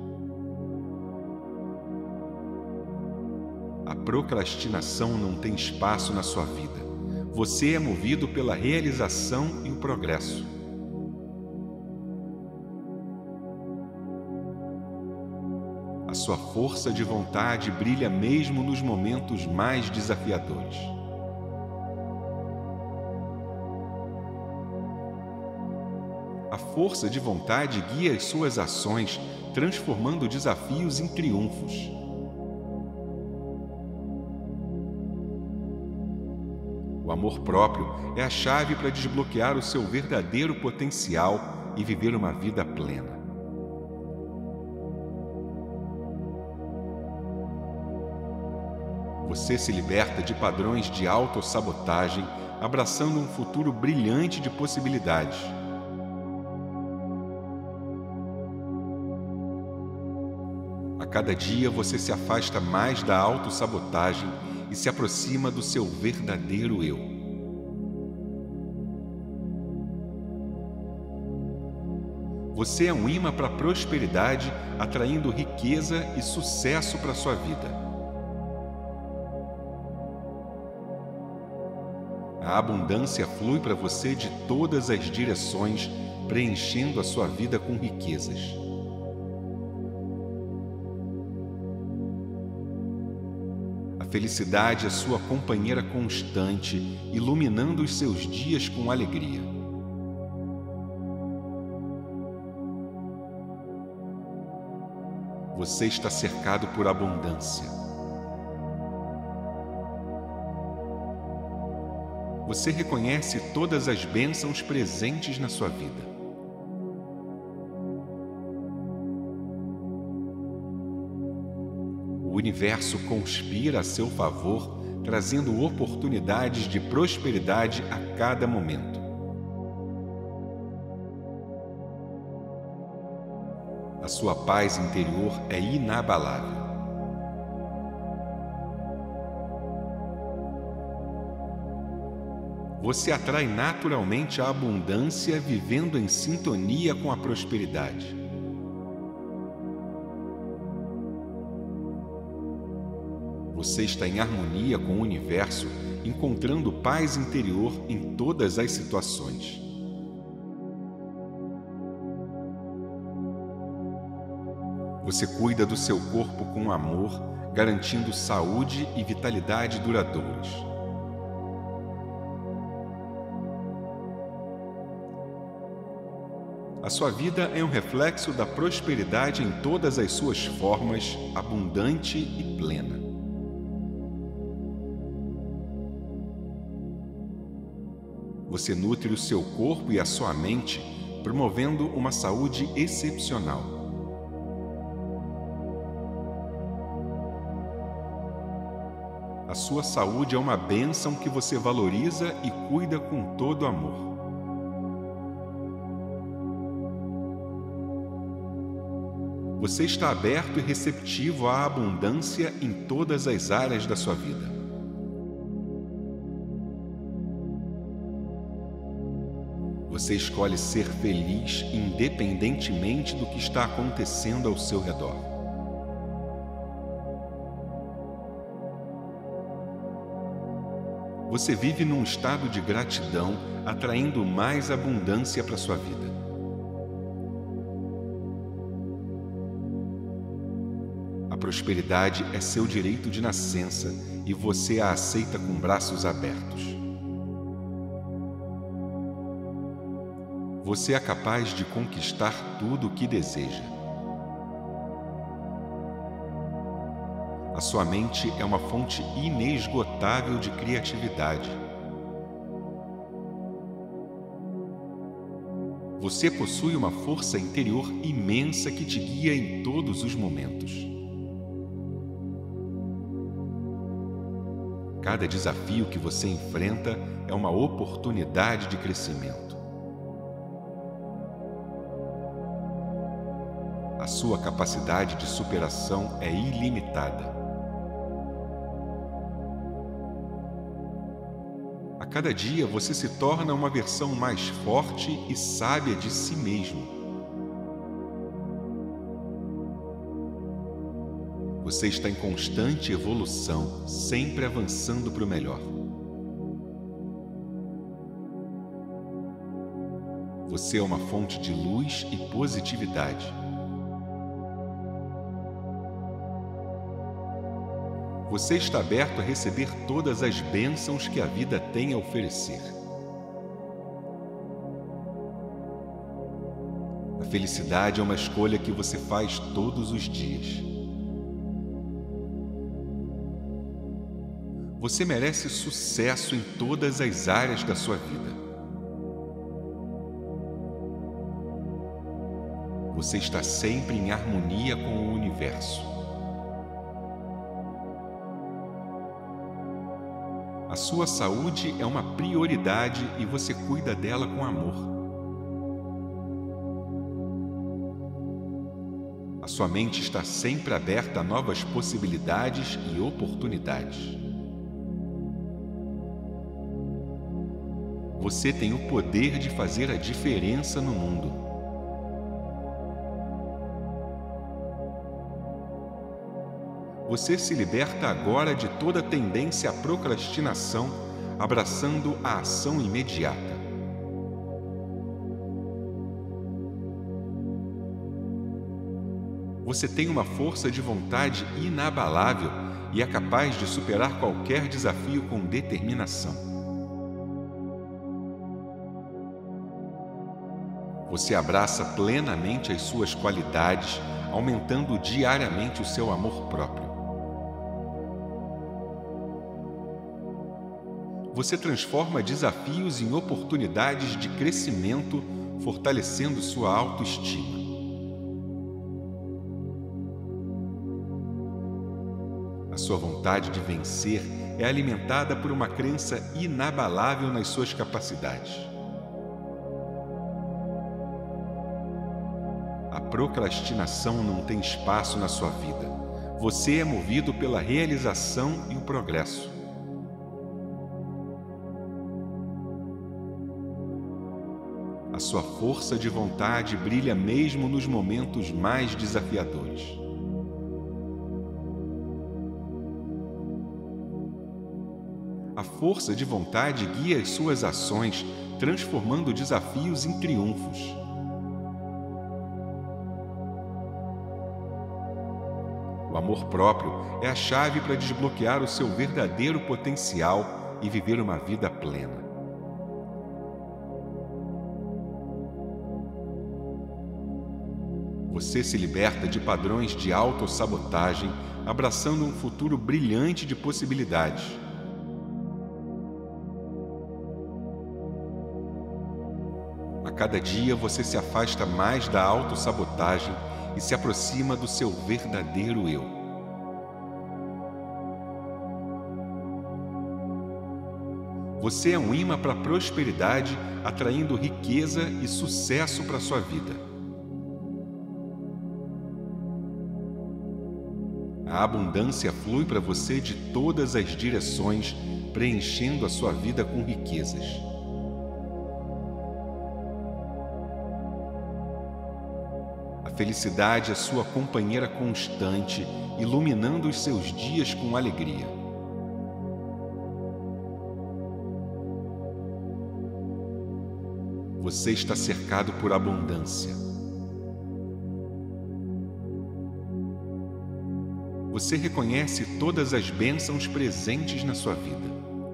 A procrastinação não tem espaço na sua vida. Você é movido pela realização e o progresso. A sua força de vontade brilha mesmo nos momentos mais desafiadores. A força de vontade guia as suas ações, transformando desafios em triunfos. O amor próprio é a chave para desbloquear o seu verdadeiro potencial e viver uma vida plena. Você se liberta de padrões de autossabotagem, abraçando um futuro brilhante de possibilidades. A cada dia você se afasta mais da autossabotagem e se aproxima do seu verdadeiro eu. Você é um imã para a prosperidade, atraindo riqueza e sucesso para a sua vida. A abundância flui para você de todas as direções, preenchendo a sua vida com riquezas. A felicidade é sua companheira constante, iluminando os seus dias com alegria. Você está cercado por abundância. Você reconhece todas as bênçãos presentes na sua vida. O universo conspira a seu favor, trazendo oportunidades de prosperidade a cada momento. A sua paz interior é inabalável. Você atrai naturalmente a abundância, vivendo em sintonia com a prosperidade. Você está em harmonia com o universo, encontrando paz interior em todas as situações. Você cuida do seu corpo com amor, garantindo saúde e vitalidade duradouras. A sua vida é um reflexo da prosperidade em todas as suas formas, abundante e plena. Você nutre o seu corpo e a sua mente, promovendo uma saúde excepcional. A sua saúde é uma bênção que você valoriza e cuida com todo amor. Você está aberto e receptivo à abundância em todas as áreas da sua vida. Você escolhe ser feliz independentemente do que está acontecendo ao seu redor. Você vive num estado de gratidão, atraindo mais abundância para sua vida. A prosperidade é seu direito de nascença e você a aceita com braços abertos. Você é capaz de conquistar tudo o que deseja. A sua mente é uma fonte inesgotável de criatividade. Você possui uma força interior imensa que te guia em todos os momentos. Cada desafio que você enfrenta é uma oportunidade de crescimento. A sua capacidade de superação é ilimitada. A cada dia você se torna uma versão mais forte e sábia de si mesmo. Você está em constante evolução, sempre avançando para o melhor. Você é uma fonte de luz e positividade. Você está aberto a receber todas as bênçãos que a vida tem a oferecer. A felicidade é uma escolha que você faz todos os dias. Você merece sucesso em todas as áreas da sua vida. Você está sempre em harmonia com o universo. A sua saúde é uma prioridade e você cuida dela com amor. A sua mente está sempre aberta a novas possibilidades e oportunidades. Você tem o poder de fazer a diferença no mundo. Você se liberta agora de toda tendência à procrastinação, abraçando a ação imediata. Você tem uma força de vontade inabalável e é capaz de superar qualquer desafio com determinação. Você abraça plenamente as suas qualidades, aumentando diariamente o seu amor próprio. Você transforma desafios em oportunidades de crescimento, fortalecendo sua autoestima. A sua vontade de vencer é alimentada por uma crença inabalável nas suas capacidades. A procrastinação não tem espaço na sua vida. Você é movido pela realização e o progresso. A sua força de vontade brilha mesmo nos momentos mais desafiadores. A força de vontade guia as suas ações, transformando desafios em triunfos. O amor próprio é a chave para desbloquear o seu verdadeiro potencial e viver uma vida plena. Você se liberta de padrões de autossabotagem, abraçando um futuro brilhante de possibilidades. A cada dia você se afasta mais da autossabotagem e se aproxima do seu verdadeiro eu. Você é um imã para a prosperidade, atraindo riqueza e sucesso para a sua vida. A abundância flui para você de todas as direções, preenchendo a sua vida com riquezas. A felicidade é sua companheira constante, iluminando os seus dias com alegria. Você está cercado por abundância. Você reconhece todas as bênçãos presentes na sua vida.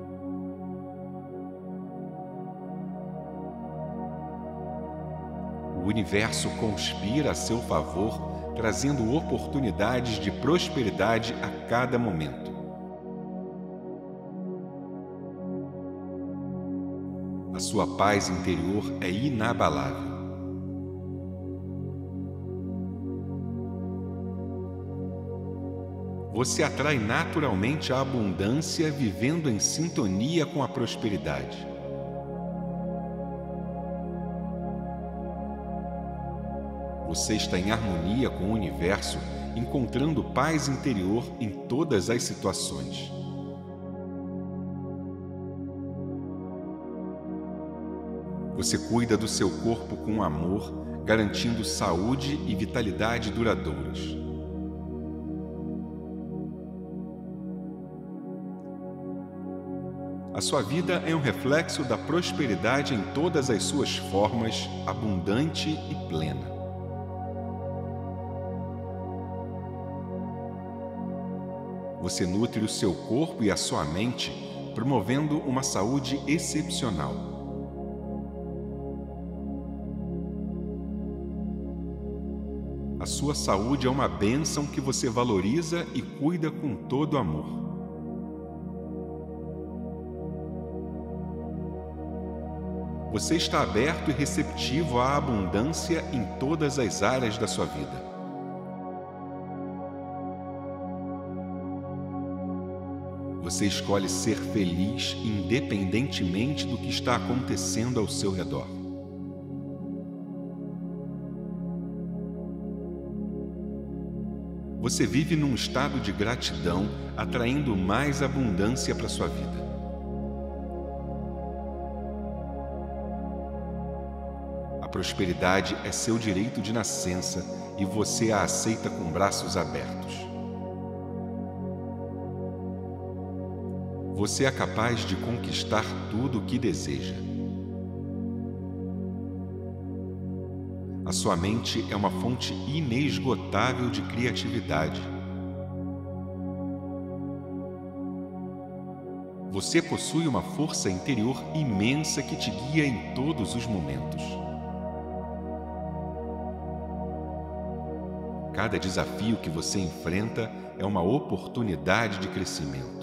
O universo conspira a seu favor, trazendo oportunidades de prosperidade a cada momento. A sua paz interior é inabalável. Você atrai naturalmente a abundância, vivendo em sintonia com a prosperidade. Você está em harmonia com o universo, encontrando paz interior em todas as situações. Você cuida do seu corpo com amor, garantindo saúde e vitalidade duradouras. A sua vida é um reflexo da prosperidade em todas as suas formas, abundante e plena. Você nutre o seu corpo e a sua mente, promovendo uma saúde excepcional. A sua saúde é uma bênção que você valoriza e cuida com todo amor. Você está aberto e receptivo à abundância em todas as áreas da sua vida. Você escolhe ser feliz independentemente do que está acontecendo ao seu redor. Você vive num estado de gratidão, atraindo mais abundância para sua vida. A prosperidade é seu direito de nascença e você a aceita com braços abertos. Você é capaz de conquistar tudo o que deseja. A sua mente é uma fonte inesgotável de criatividade. Você possui uma força interior imensa que te guia em todos os momentos. Cada desafio que você enfrenta é uma oportunidade de crescimento.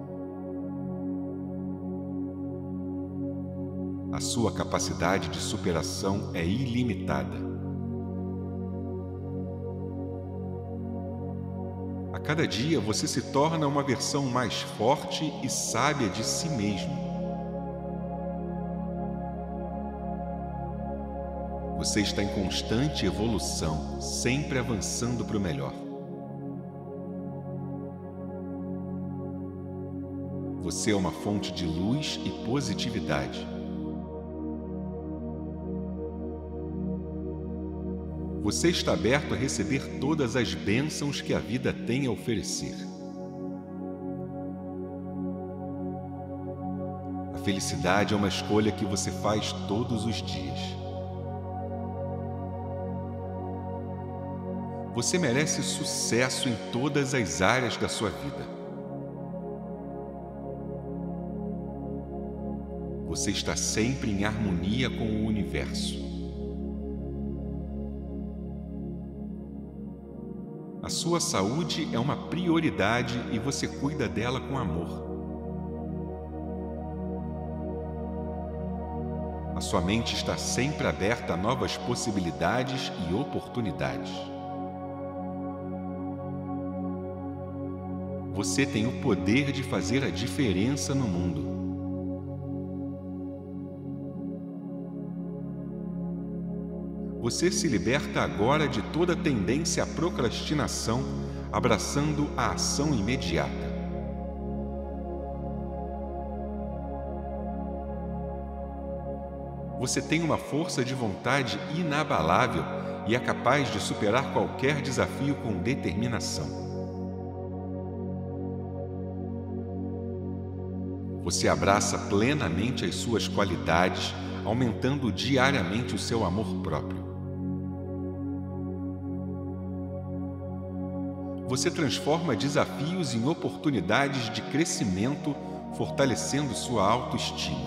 A sua capacidade de superação é ilimitada. A cada dia você se torna uma versão mais forte e sábia de si mesmo. Você está em constante evolução, sempre avançando para o melhor. Você é uma fonte de luz e positividade. Você está aberto a receber todas as bênçãos que a vida tem a oferecer. A felicidade é uma escolha que você faz todos os dias. Você merece sucesso em todas as áreas da sua vida. Você está sempre em harmonia com o universo. A sua saúde é uma prioridade e você cuida dela com amor. A sua mente está sempre aberta a novas possibilidades e oportunidades. Você tem o poder de fazer a diferença no mundo. Você se liberta agora de toda tendência à procrastinação, abraçando a ação imediata. Você tem uma força de vontade inabalável e é capaz de superar qualquer desafio com determinação. Você abraça plenamente as suas qualidades, aumentando diariamente o seu amor próprio. Você transforma desafios em oportunidades de crescimento, fortalecendo sua autoestima.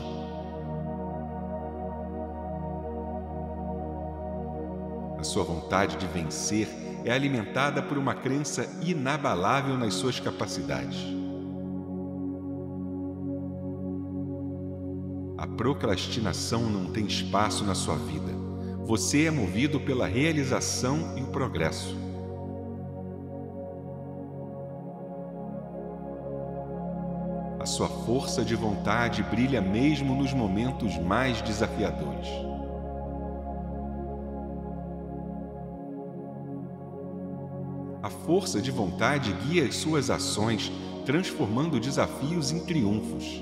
A sua vontade de vencer é alimentada por uma crença inabalável nas suas capacidades. A procrastinação não tem espaço na sua vida. Você é movido pela realização e o progresso. A sua força de vontade brilha mesmo nos momentos mais desafiadores. A força de vontade guia as suas ações, transformando desafios em triunfos.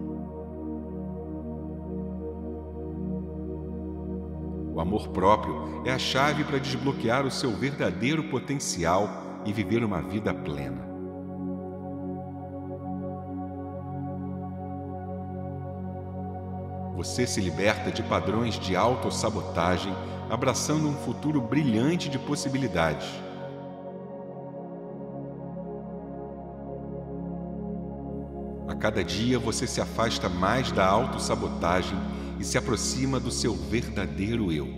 O amor próprio é a chave para desbloquear o seu verdadeiro potencial e viver uma vida plena. Você se liberta de padrões de autossabotagem, abraçando um futuro brilhante de possibilidades. A cada dia você se afasta mais da autossabotagem e se aproxima do seu verdadeiro eu.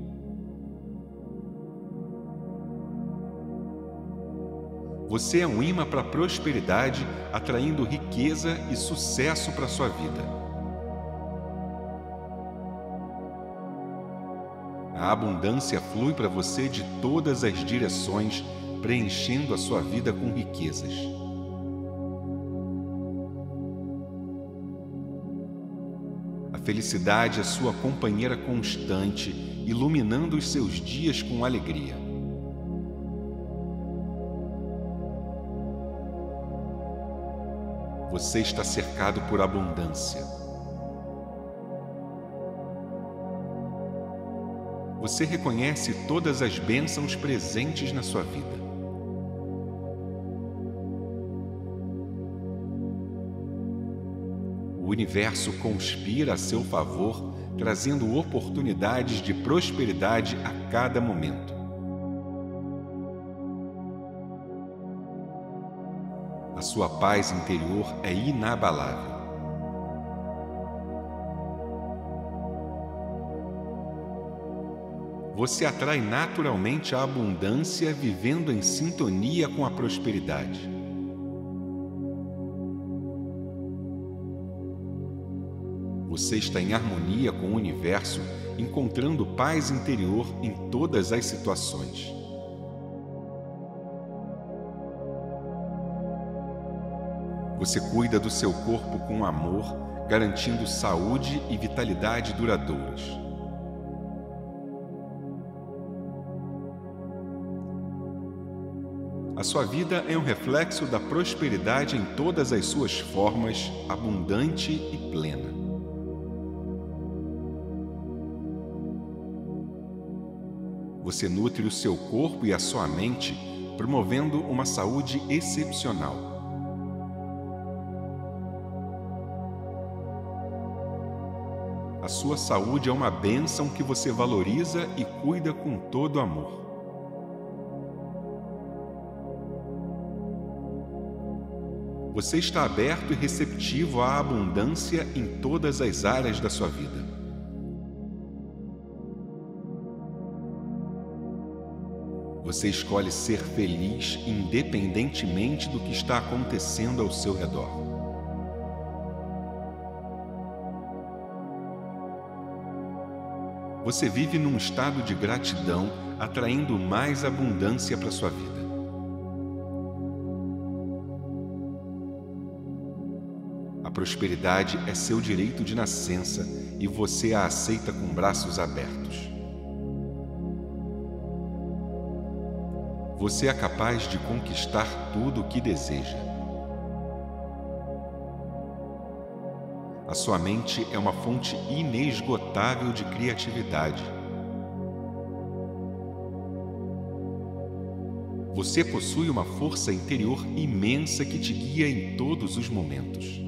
Você é um imã para a prosperidade, atraindo riqueza e sucesso para a sua vida. A abundância flui para você de todas as direções, preenchendo a sua vida com riquezas. A felicidade é sua companheira constante, iluminando os seus dias com alegria. Você está cercado por abundância. Você reconhece todas as bênçãos presentes na sua vida. O universo conspira a seu favor, trazendo oportunidades de prosperidade a cada momento. A sua paz interior é inabalável. Você atrai naturalmente a abundância, vivendo em sintonia com a prosperidade. Você está em harmonia com o universo, encontrando paz interior em todas as situações. Você cuida do seu corpo com amor, garantindo saúde e vitalidade duradouras. A sua vida é um reflexo da prosperidade em todas as suas formas, abundante e plena. Você nutre o seu corpo e a sua mente, promovendo uma saúde excepcional. A sua saúde é uma bênção que você valoriza e cuida com todo amor. Você está aberto e receptivo à abundância em todas as áreas da sua vida. Você escolhe ser feliz independentemente do que está acontecendo ao seu redor. Você vive num estado de gratidão, atraindo mais abundância para sua vida. A prosperidade é seu direito de nascença e você a aceita com braços abertos. Você é capaz de conquistar tudo o que deseja. A sua mente é uma fonte inesgotável de criatividade. Você possui uma força interior imensa que te guia em todos os momentos.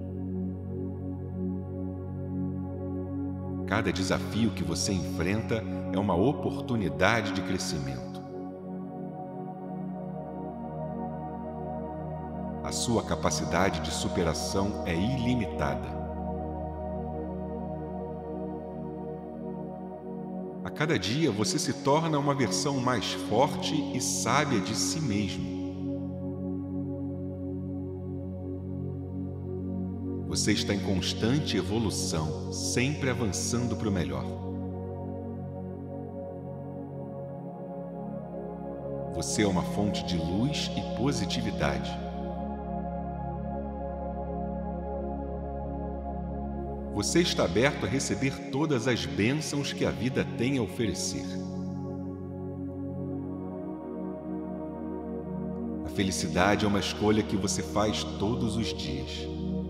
Cada desafio que você enfrenta é uma oportunidade de crescimento. A sua capacidade de superação é ilimitada. A cada dia você se torna uma versão mais forte e sábia de si mesmo. Você está em constante evolução, sempre avançando para o melhor. Você é uma fonte de luz e positividade. Você está aberto a receber todas as bênçãos que a vida tem a oferecer. A felicidade é uma escolha que você faz todos os dias.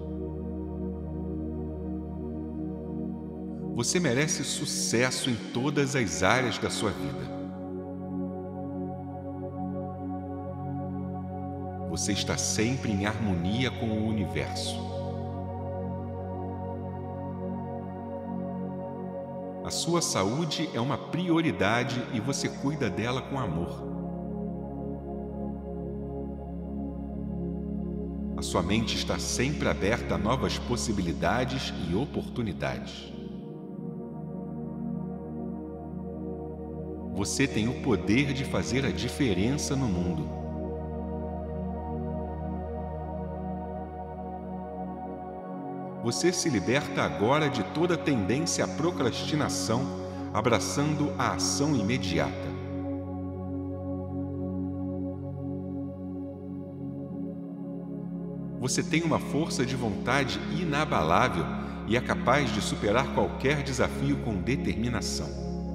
Você merece sucesso em todas as áreas da sua vida. Você está sempre em harmonia com o universo. A sua saúde é uma prioridade e você cuida dela com amor. A sua mente está sempre aberta a novas possibilidades e oportunidades. Você tem o poder de fazer a diferença no mundo. Você se liberta agora de toda tendência à procrastinação, abraçando a ação imediata. Você tem uma força de vontade inabalável e é capaz de superar qualquer desafio com determinação.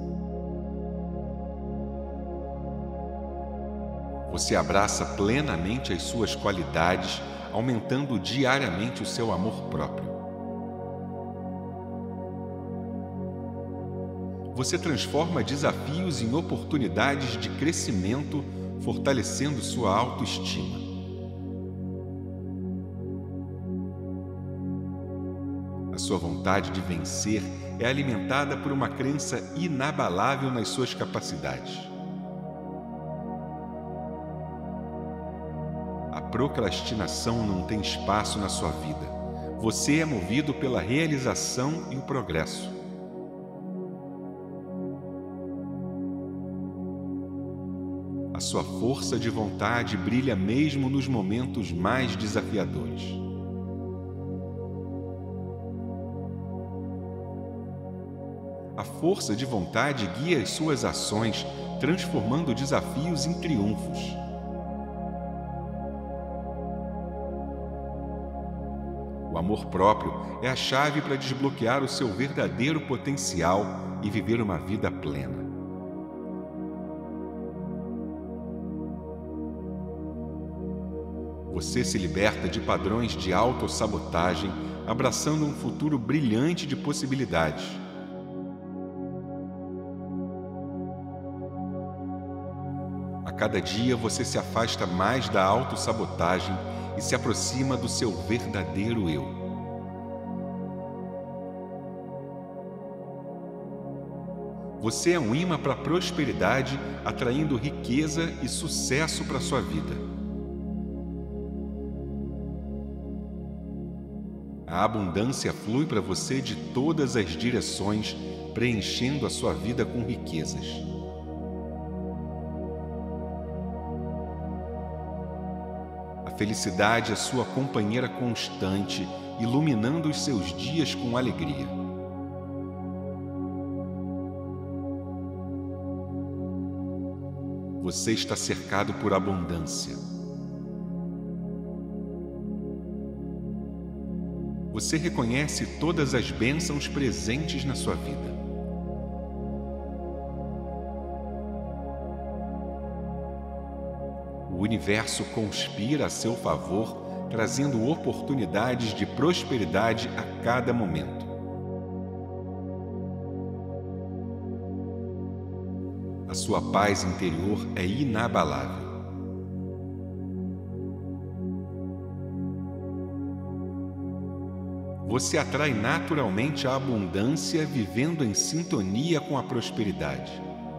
Você abraça plenamente as suas qualidades, aumentando diariamente o seu amor próprio. Você transforma desafios em oportunidades de crescimento, fortalecendo sua autoestima. A sua vontade de vencer é alimentada por uma crença inabalável nas suas capacidades. A procrastinação não tem espaço na sua vida. Você é movido pela realização e o progresso. A sua força de vontade brilha mesmo nos momentos mais desafiadores. A força de vontade guia as suas ações, transformando desafios em triunfos. O amor próprio é a chave para desbloquear o seu verdadeiro potencial e viver uma vida plena. Você se liberta de padrões de autossabotagem, abraçando um futuro brilhante de possibilidades. A cada dia você se afasta mais da autossabotagem e se aproxima do seu verdadeiro eu. Você é um imã para a prosperidade, atraindo riqueza e sucesso para a sua vida. A abundância flui para você de todas as direções, preenchendo a sua vida com riquezas. A felicidade é sua companheira constante, iluminando os seus dias com alegria. Você está cercado por abundância. Você reconhece todas as bênçãos presentes na sua vida. O universo conspira a seu favor, trazendo oportunidades de prosperidade a cada momento. A sua paz interior é inabalável. Você atrai naturalmente a abundância, vivendo em sintonia com a prosperidade.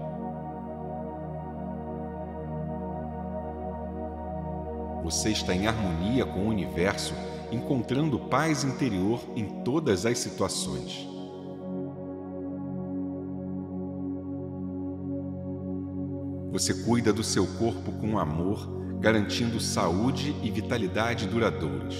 Você está em harmonia com o universo, encontrando paz interior em todas as situações. Você cuida do seu corpo com amor, garantindo saúde e vitalidade duradouras.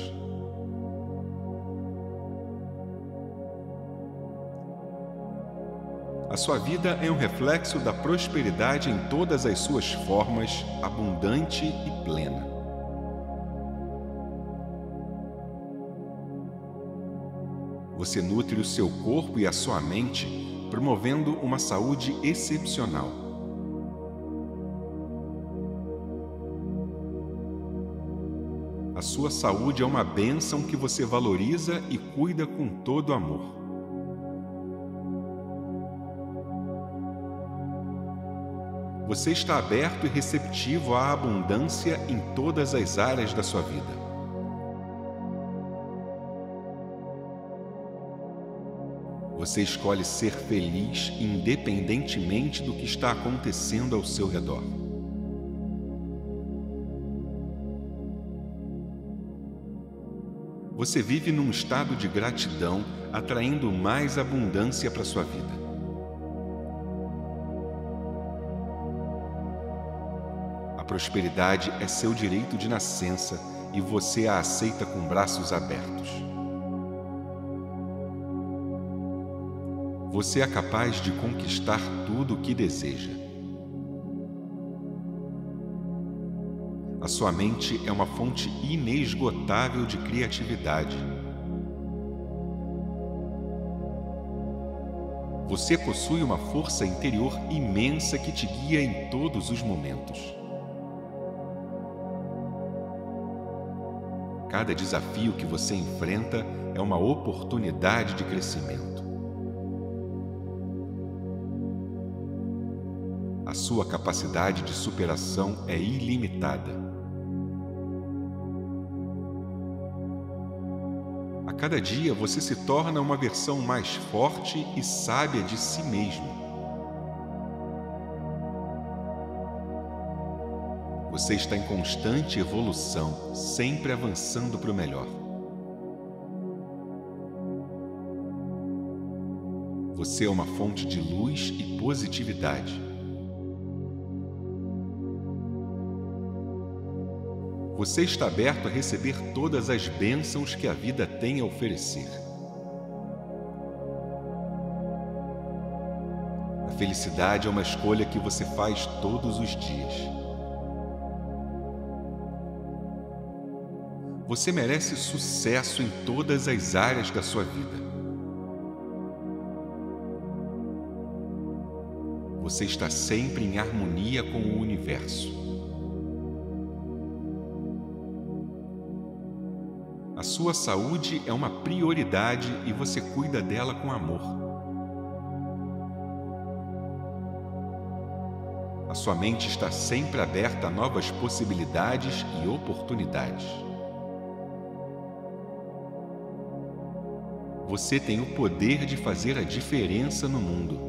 A sua vida é um reflexo da prosperidade em todas as suas formas, abundante e plena. Você nutre o seu corpo e a sua mente, promovendo uma saúde excepcional. A sua saúde é uma bênção que você valoriza e cuida com todo amor. Você está aberto e receptivo à abundância em todas as áreas da sua vida. Você escolhe ser feliz independentemente do que está acontecendo ao seu redor. Você vive num estado de gratidão, atraindo mais abundância para a sua vida. A prosperidade é seu direito de nascença e você a aceita com braços abertos. Você é capaz de conquistar tudo o que deseja. A sua mente é uma fonte inesgotável de criatividade. Você possui uma força interior imensa que te guia em todos os momentos. Cada desafio que você enfrenta é uma oportunidade de crescimento. A sua capacidade de superação é ilimitada. A cada dia você se torna uma versão mais forte e sábia de si mesmo. Você está em constante evolução, sempre avançando para o melhor. Você é uma fonte de luz e positividade. Você está aberto a receber todas as bênçãos que a vida tem a oferecer. A felicidade é uma escolha que você faz todos os dias. Você merece sucesso em todas as áreas da sua vida. Você está sempre em harmonia com o universo. A sua saúde é uma prioridade e você cuida dela com amor. A sua mente está sempre aberta a novas possibilidades e oportunidades. Você tem o poder de fazer a diferença no mundo.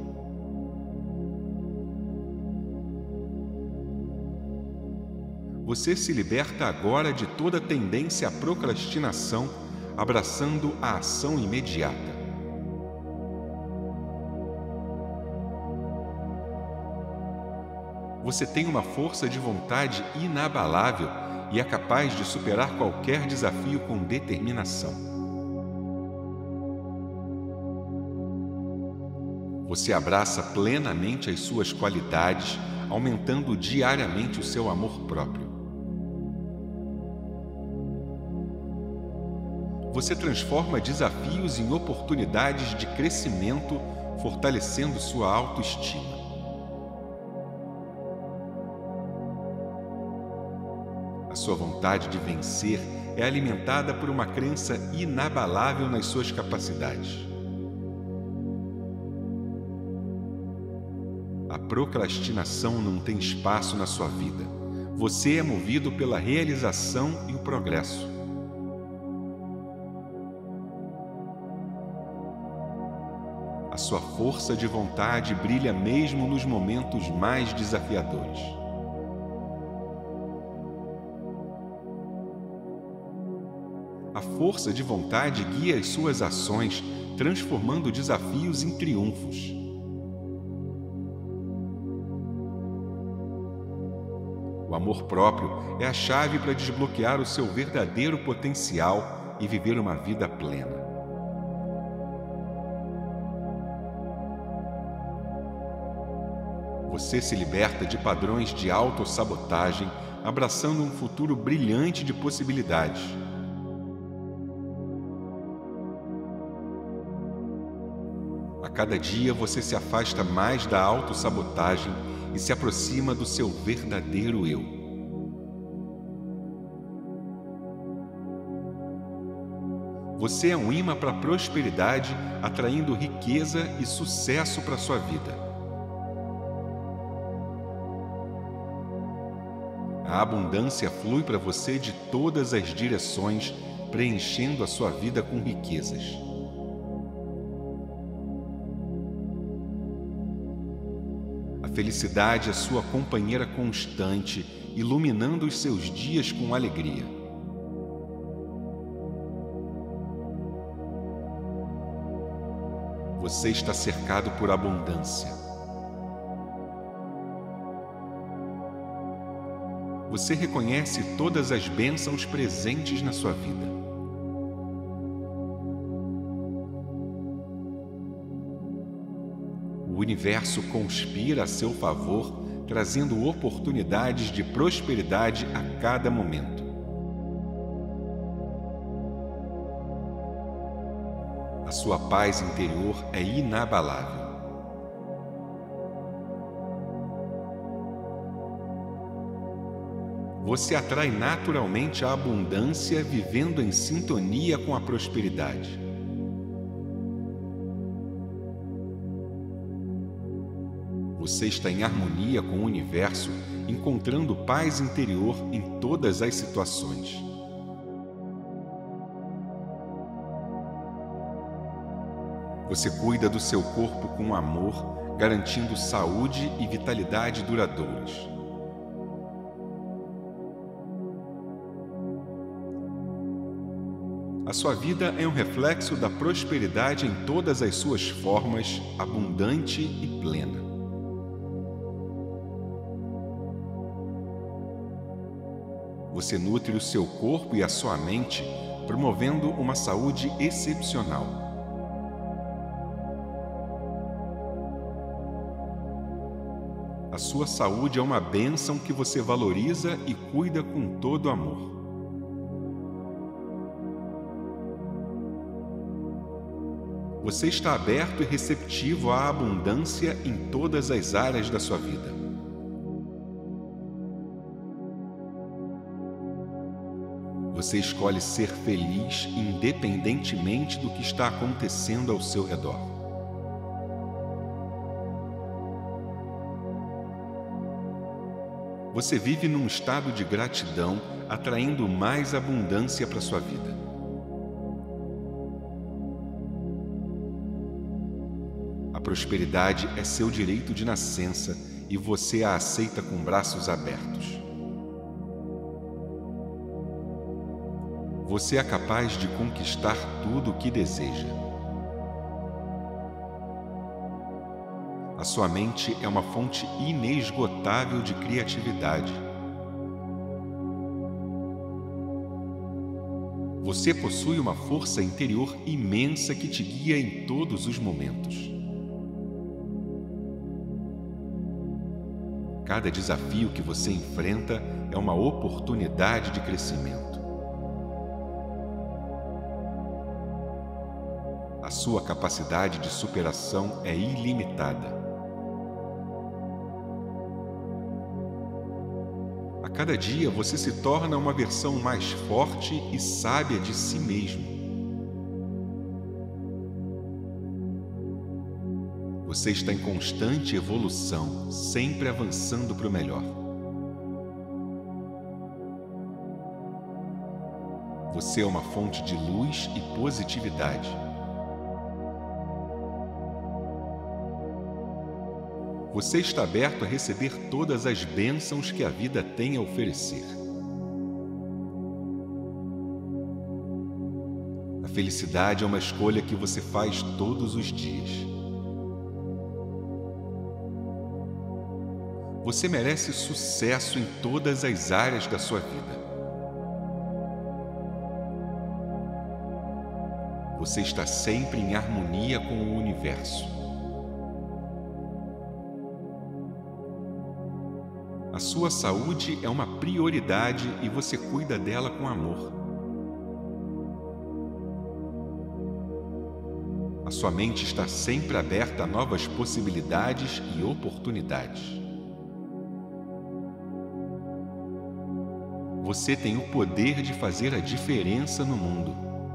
Você se liberta agora de toda tendência à procrastinação, abraçando a ação imediata. Você tem uma força de vontade inabalável e é capaz de superar qualquer desafio com determinação. Você abraça plenamente as suas qualidades, aumentando diariamente o seu amor próprio. Você transforma desafios em oportunidades de crescimento, fortalecendo sua autoestima. A sua vontade de vencer é alimentada por uma crença inabalável nas suas capacidades. A procrastinação não tem espaço na sua vida. Você é movido pela realização e o progresso. A sua força de vontade brilha mesmo nos momentos mais desafiadores. A força de vontade guia as suas ações, transformando desafios em triunfos. O amor próprio é a chave para desbloquear o seu verdadeiro potencial e viver uma vida plena. Você se liberta de padrões de autossabotagem, abraçando um futuro brilhante de possibilidades. A cada dia você se afasta mais da autossabotagem e se aproxima do seu verdadeiro eu. Você é um imã para a prosperidade, atraindo riqueza e sucesso para a sua vida. A abundância flui para você de todas as direções, preenchendo a sua vida com riquezas. A felicidade é sua companheira constante, iluminando os seus dias com alegria. Você está cercado por abundância. Você reconhece todas as bênçãos presentes na sua vida. O universo conspira a seu favor, trazendo oportunidades de prosperidade a cada momento. A sua paz interior é inabalável. Você atrai naturalmente a abundância, vivendo em sintonia com a prosperidade. Você está em harmonia com o universo, encontrando paz interior em todas as situações. Você cuida do seu corpo com amor, garantindo saúde e vitalidade duradouras. A sua vida é um reflexo da prosperidade em todas as suas formas, abundante e plena. Você nutre o seu corpo e a sua mente, promovendo uma saúde excepcional. A sua saúde é uma bênção que você valoriza e cuida com todo amor. Você está aberto e receptivo à abundância em todas as áreas da sua vida. Você escolhe ser feliz independentemente do que está acontecendo ao seu redor. Você vive num estado de gratidão, atraindo mais abundância para sua vida. A prosperidade é seu direito de nascença e você a aceita com braços abertos. Você é capaz de conquistar tudo o que deseja. A sua mente é uma fonte inesgotável de criatividade. Você possui uma força interior imensa que te guia em todos os momentos. Cada desafio que você enfrenta é uma oportunidade de crescimento. A sua capacidade de superação é ilimitada. A cada dia você se torna uma versão mais forte e sábia de si mesmo. Você está em constante evolução, sempre avançando para o melhor. Você é uma fonte de luz e positividade. Você está aberto a receber todas as bênçãos que a vida tem a oferecer. A felicidade é uma escolha que você faz todos os dias. Você merece sucesso em todas as áreas da sua vida. Você está sempre em harmonia com o universo. A sua saúde é uma prioridade e você cuida dela com amor. A sua mente está sempre aberta a novas possibilidades e oportunidades. Você tem o poder de fazer a diferença no mundo.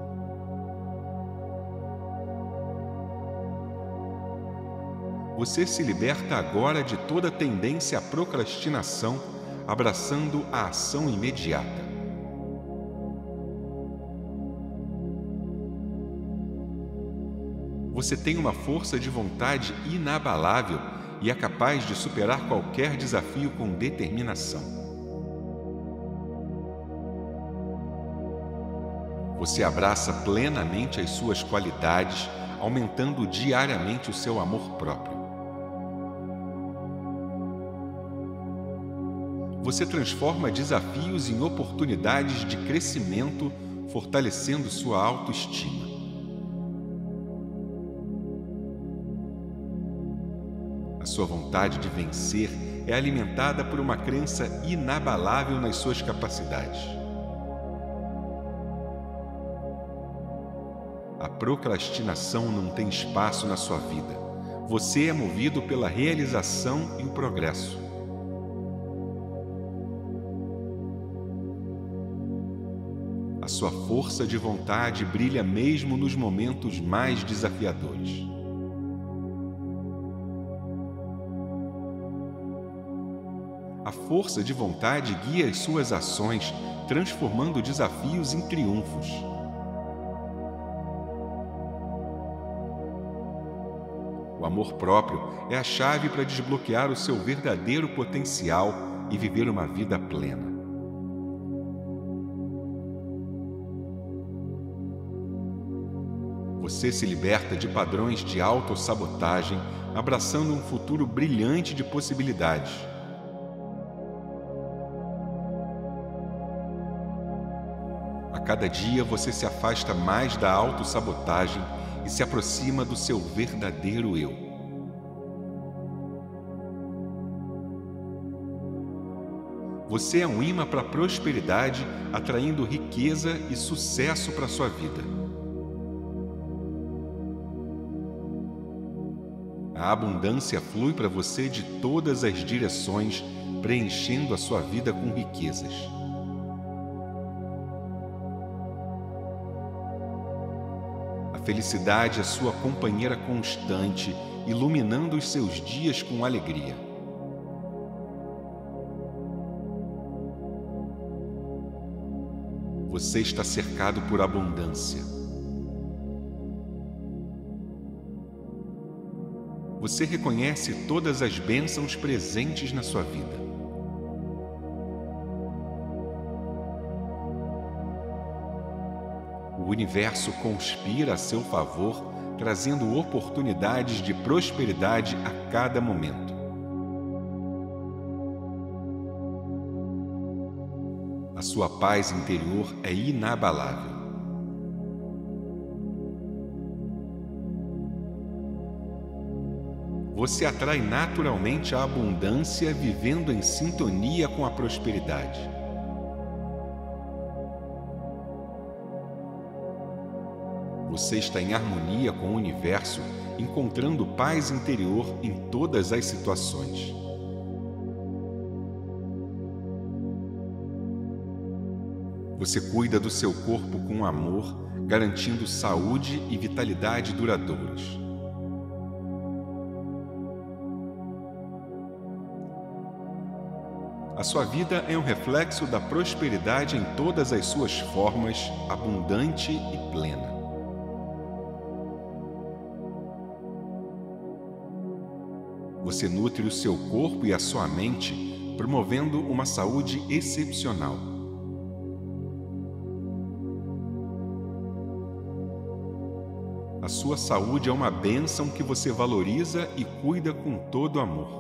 Você se liberta agora de toda tendência à procrastinação, abraçando a ação imediata. Você tem uma força de vontade inabalável e é capaz de superar qualquer desafio com determinação. Você abraça plenamente as suas qualidades, aumentando diariamente o seu amor próprio. Você transforma desafios em oportunidades de crescimento, fortalecendo sua autoestima. A sua vontade de vencer é alimentada por uma crença inabalável nas suas capacidades. A procrastinação não tem espaço na sua vida. Você é movido pela realização e o progresso. A sua força de vontade brilha mesmo nos momentos mais desafiadores. A força de vontade guia as suas ações, transformando desafios em triunfos. O amor próprio é a chave para desbloquear o seu verdadeiro potencial e viver uma vida plena. Você se liberta de padrões de autossabotagem, abraçando um futuro brilhante de possibilidades. A cada dia você se afasta mais da autossabotagem e se aproxima do seu verdadeiro eu. Você é um imã para a prosperidade, atraindo riqueza e sucesso para a sua vida. A abundância flui para você de todas as direções, preenchendo a sua vida com riquezas. A felicidade é sua companheira constante, iluminando os seus dias com alegria. Você está cercado por abundância. Você reconhece todas as bênçãos presentes na sua vida. O universo conspira a seu favor, trazendo oportunidades de prosperidade a cada momento. A sua paz interior é inabalável. Você atrai naturalmente a abundância, vivendo em sintonia com a prosperidade. Você está em harmonia com o universo, encontrando paz interior em todas as situações. Você cuida do seu corpo com amor, garantindo saúde e vitalidade duradouras. A sua vida é um reflexo da prosperidade em todas as suas formas, abundante e plena. Você nutre o seu corpo e a sua mente, promovendo uma saúde excepcional. A sua saúde é uma bênção que você valoriza e cuida com todo amor.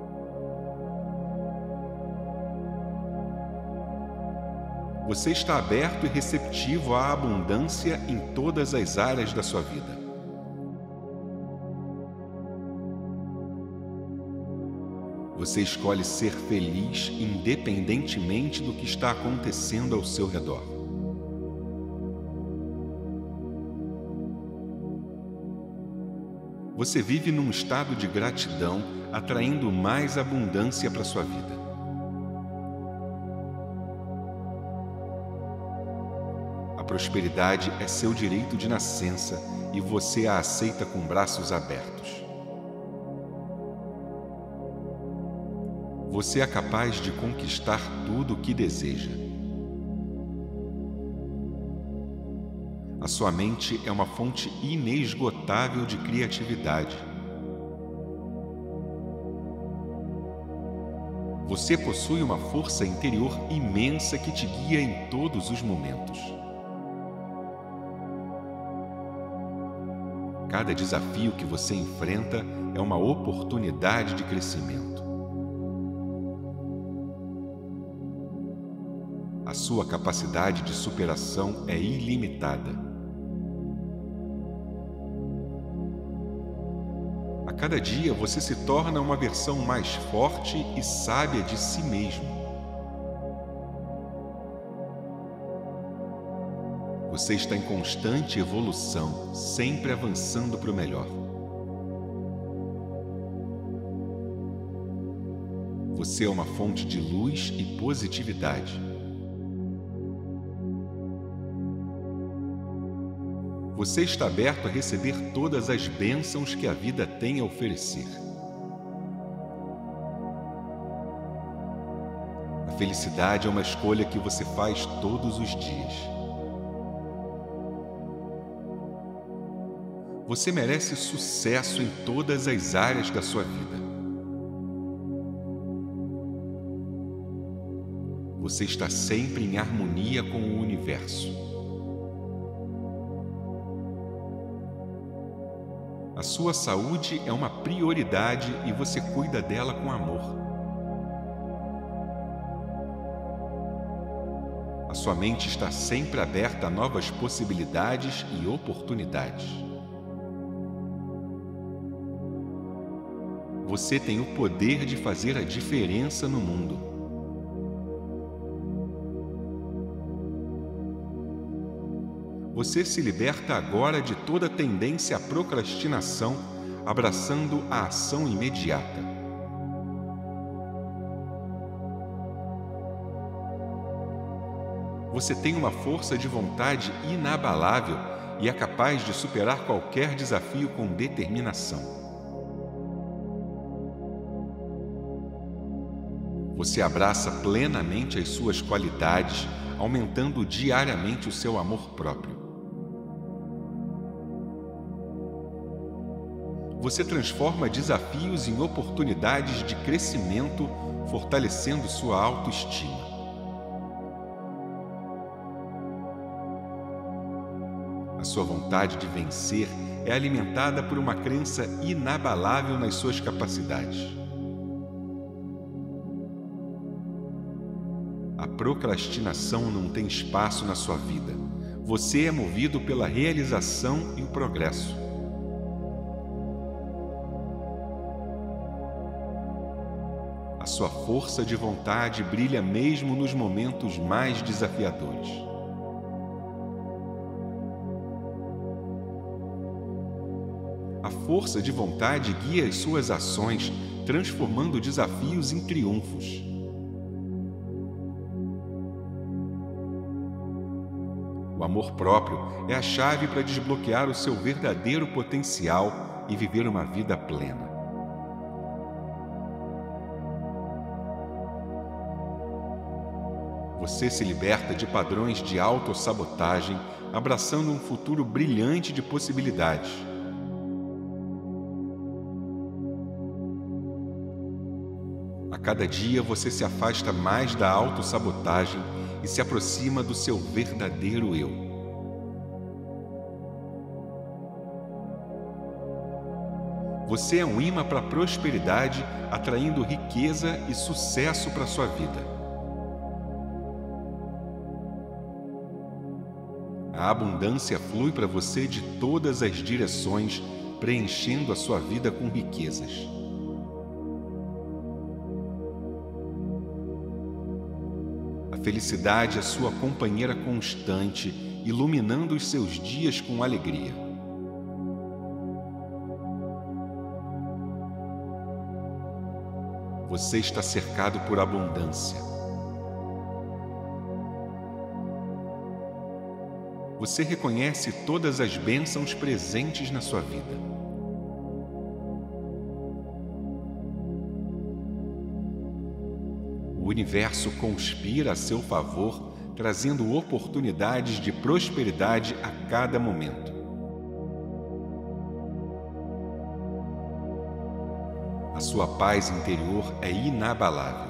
Você está aberto e receptivo à abundância em todas as áreas da sua vida. Você escolhe ser feliz independentemente do que está acontecendo ao seu redor. Você vive num estado de gratidão, atraindo mais abundância para a sua vida. A prosperidade é seu direito de nascença e você a aceita com braços abertos. Você é capaz de conquistar tudo o que deseja. A sua mente é uma fonte inesgotável de criatividade. Você possui uma força interior imensa que te guia em todos os momentos. Cada desafio que você enfrenta é uma oportunidade de crescimento. A sua capacidade de superação é ilimitada. A Cada dia você se torna uma versão mais forte e sábia de si mesmo. Você está em constante evolução, sempre avançando para o melhor. Você é uma fonte de luz e positividade. Você está aberto a receber todas as bênçãos que a vida tem a oferecer. A felicidade é uma escolha que você faz todos os dias. Você merece sucesso em todas as áreas da sua vida. Você está sempre em harmonia com o universo. A sua saúde é uma prioridade e você cuida dela com amor. A sua mente está sempre aberta a novas possibilidades e oportunidades. Você tem o poder de fazer a diferença no mundo. Você se liberta agora de toda tendência à procrastinação, abraçando a ação imediata. Você tem uma força de vontade inabalável e é capaz de superar qualquer desafio com determinação. Você abraça plenamente as suas qualidades, aumentando diariamente o seu amor próprio. Você transforma desafios em oportunidades de crescimento, fortalecendo sua autoestima. A sua vontade de vencer é alimentada por uma crença inabalável nas suas capacidades. A procrastinação não tem espaço na sua vida. Você é movido pela realização e o progresso. A sua força de vontade brilha mesmo nos momentos mais desafiadores. A força de vontade guia as suas ações, transformando desafios em triunfos. O amor próprio é a chave para desbloquear o seu verdadeiro potencial e viver uma vida plena. Você se liberta de padrões de autossabotagem, abraçando um futuro brilhante de possibilidades. A cada dia você se afasta mais da autossabotagem e se aproxima do seu verdadeiro eu. Você é um imã para a prosperidade, atraindo riqueza e sucesso para a sua vida. A abundância flui para você de todas as direções, preenchendo a sua vida com riquezas. A felicidade é sua companheira constante, iluminando os seus dias com alegria. Você está cercado por abundância. Você reconhece todas as bênçãos presentes na sua vida. O universo conspira a seu favor, trazendo oportunidades de prosperidade a cada momento. A sua paz interior é inabalável.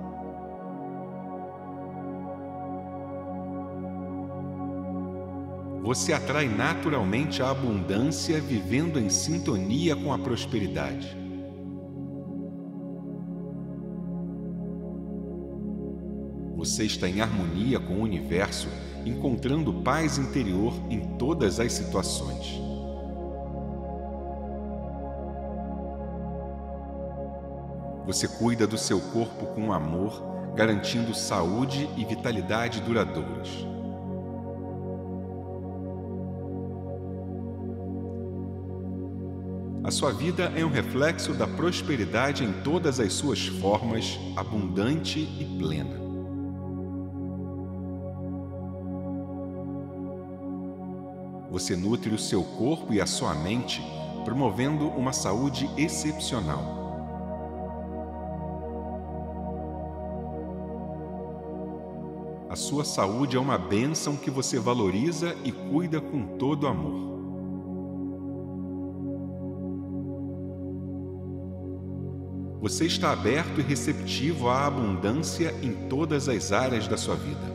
Você atrai naturalmente a abundância, vivendo em sintonia com a prosperidade. Você está em harmonia com o universo, encontrando paz interior em todas as situações. Você cuida do seu corpo com amor, garantindo saúde e vitalidade duradouras. A sua vida é um reflexo da prosperidade em todas as suas formas, abundante e plena. Você nutre o seu corpo e a sua mente, promovendo uma saúde excepcional. A sua saúde é uma bênção que você valoriza e cuida com todo amor. Você está aberto e receptivo à abundância em todas as áreas da sua vida.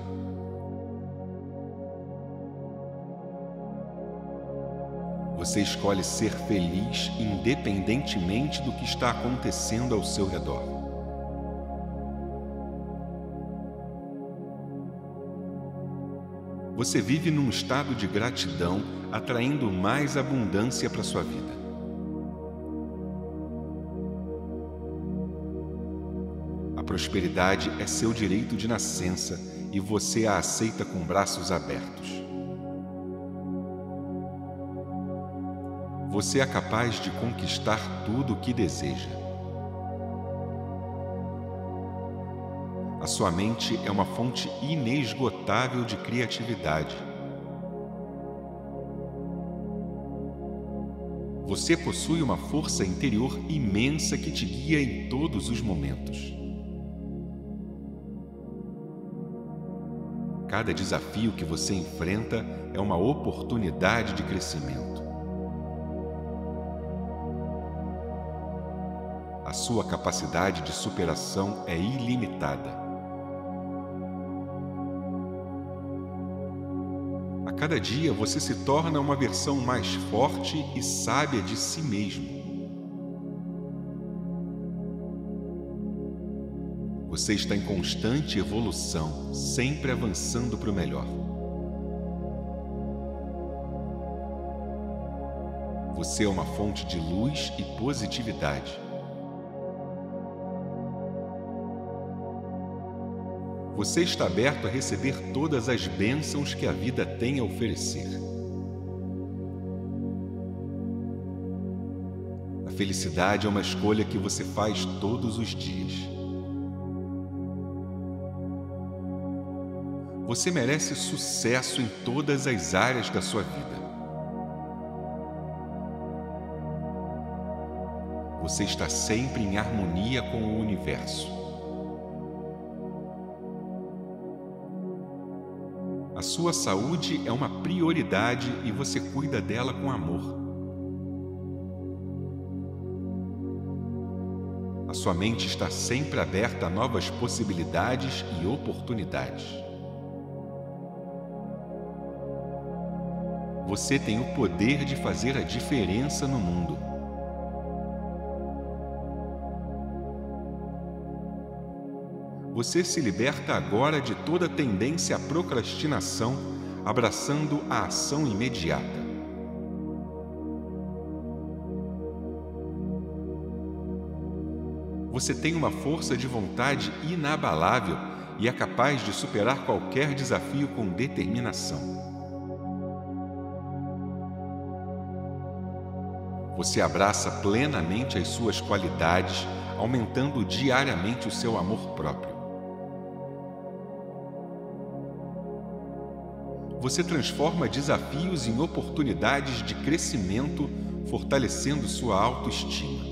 Você escolhe ser feliz independentemente do que está acontecendo ao seu redor. Você vive num estado de gratidão, atraindo mais abundância para sua vida. A prosperidade é seu direito de nascença e você a aceita com braços abertos. Você é capaz de conquistar tudo o que deseja. A sua mente é uma fonte inesgotável de criatividade. Você possui uma força interior imensa que te guia em todos os momentos. Cada desafio que você enfrenta é uma oportunidade de crescimento. A sua capacidade de superação é ilimitada. A cada dia você se torna uma versão mais forte e sábia de si mesmo. Você está em constante evolução, sempre avançando para o melhor. Você é uma fonte de luz e positividade. Você está aberto a receber todas as bênçãos que a vida tem a oferecer. A felicidade é uma escolha que você faz todos os dias. Você merece sucesso em todas as áreas da sua vida. Você está sempre em harmonia com o universo. A sua saúde é uma prioridade e você cuida dela com amor. A sua mente está sempre aberta a novas possibilidades e oportunidades. Você tem o poder de fazer a diferença no mundo. Você se liberta agora de toda tendência à procrastinação, abraçando a ação imediata. Você tem uma força de vontade inabalável e é capaz de superar qualquer desafio com determinação. Você abraça plenamente as suas qualidades, aumentando diariamente o seu amor próprio. Você transforma desafios em oportunidades de crescimento, fortalecendo sua autoestima.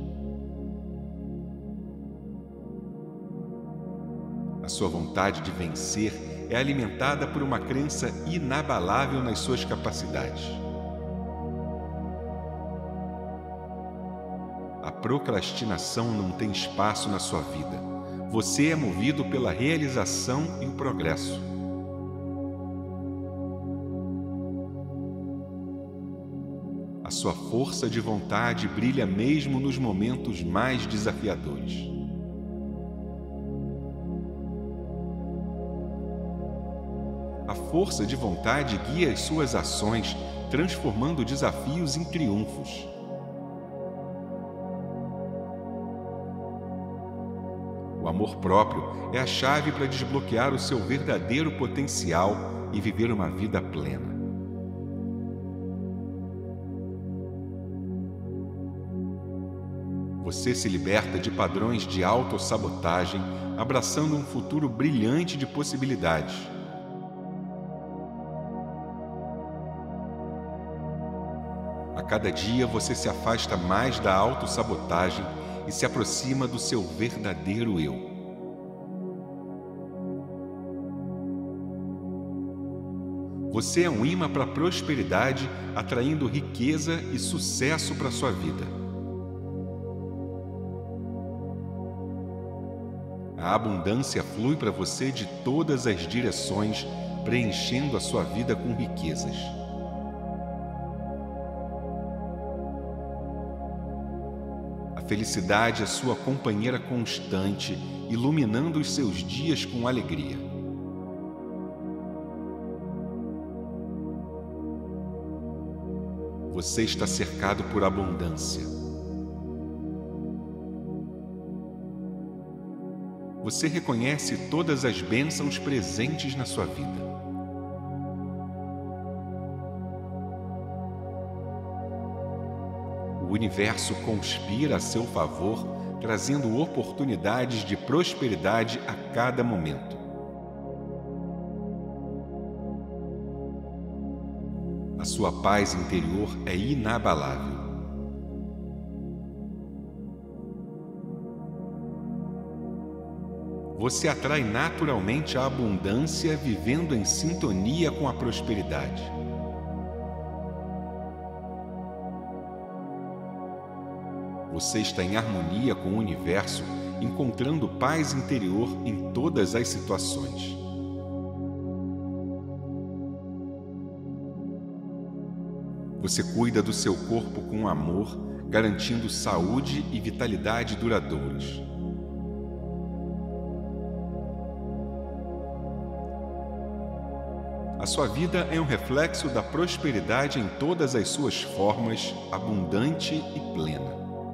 A sua vontade de vencer é alimentada por uma crença inabalável nas suas capacidades. A procrastinação não tem espaço na sua vida. Você é movido pela realização e o progresso. A sua força de vontade brilha mesmo nos momentos mais desafiadores. A força de vontade guia as suas ações, transformando desafios em triunfos. O amor próprio é a chave para desbloquear o seu verdadeiro potencial e viver uma vida plena. Você se liberta de padrões de autossabotagem, abraçando um futuro brilhante de possibilidades. A cada dia você se afasta mais da autossabotagem e se aproxima do seu verdadeiro eu. Você é um imã para a prosperidade, atraindo riqueza e sucesso para a sua vida. A abundância flui para você de todas as direções, preenchendo a sua vida com riquezas. A felicidade é sua companheira constante, iluminando os seus dias com alegria. Você está cercado por abundância. Você reconhece todas as bênçãos presentes na sua vida. O universo conspira a seu favor, trazendo oportunidades de prosperidade a cada momento. A sua paz interior é inabalável. Você atrai naturalmente a abundância, vivendo em sintonia com a prosperidade. Você está em harmonia com o universo, encontrando paz interior em todas as situações. Você cuida do seu corpo com amor, garantindo saúde e vitalidade duradouros. A sua vida é um reflexo da prosperidade em todas as suas formas, abundante e plena.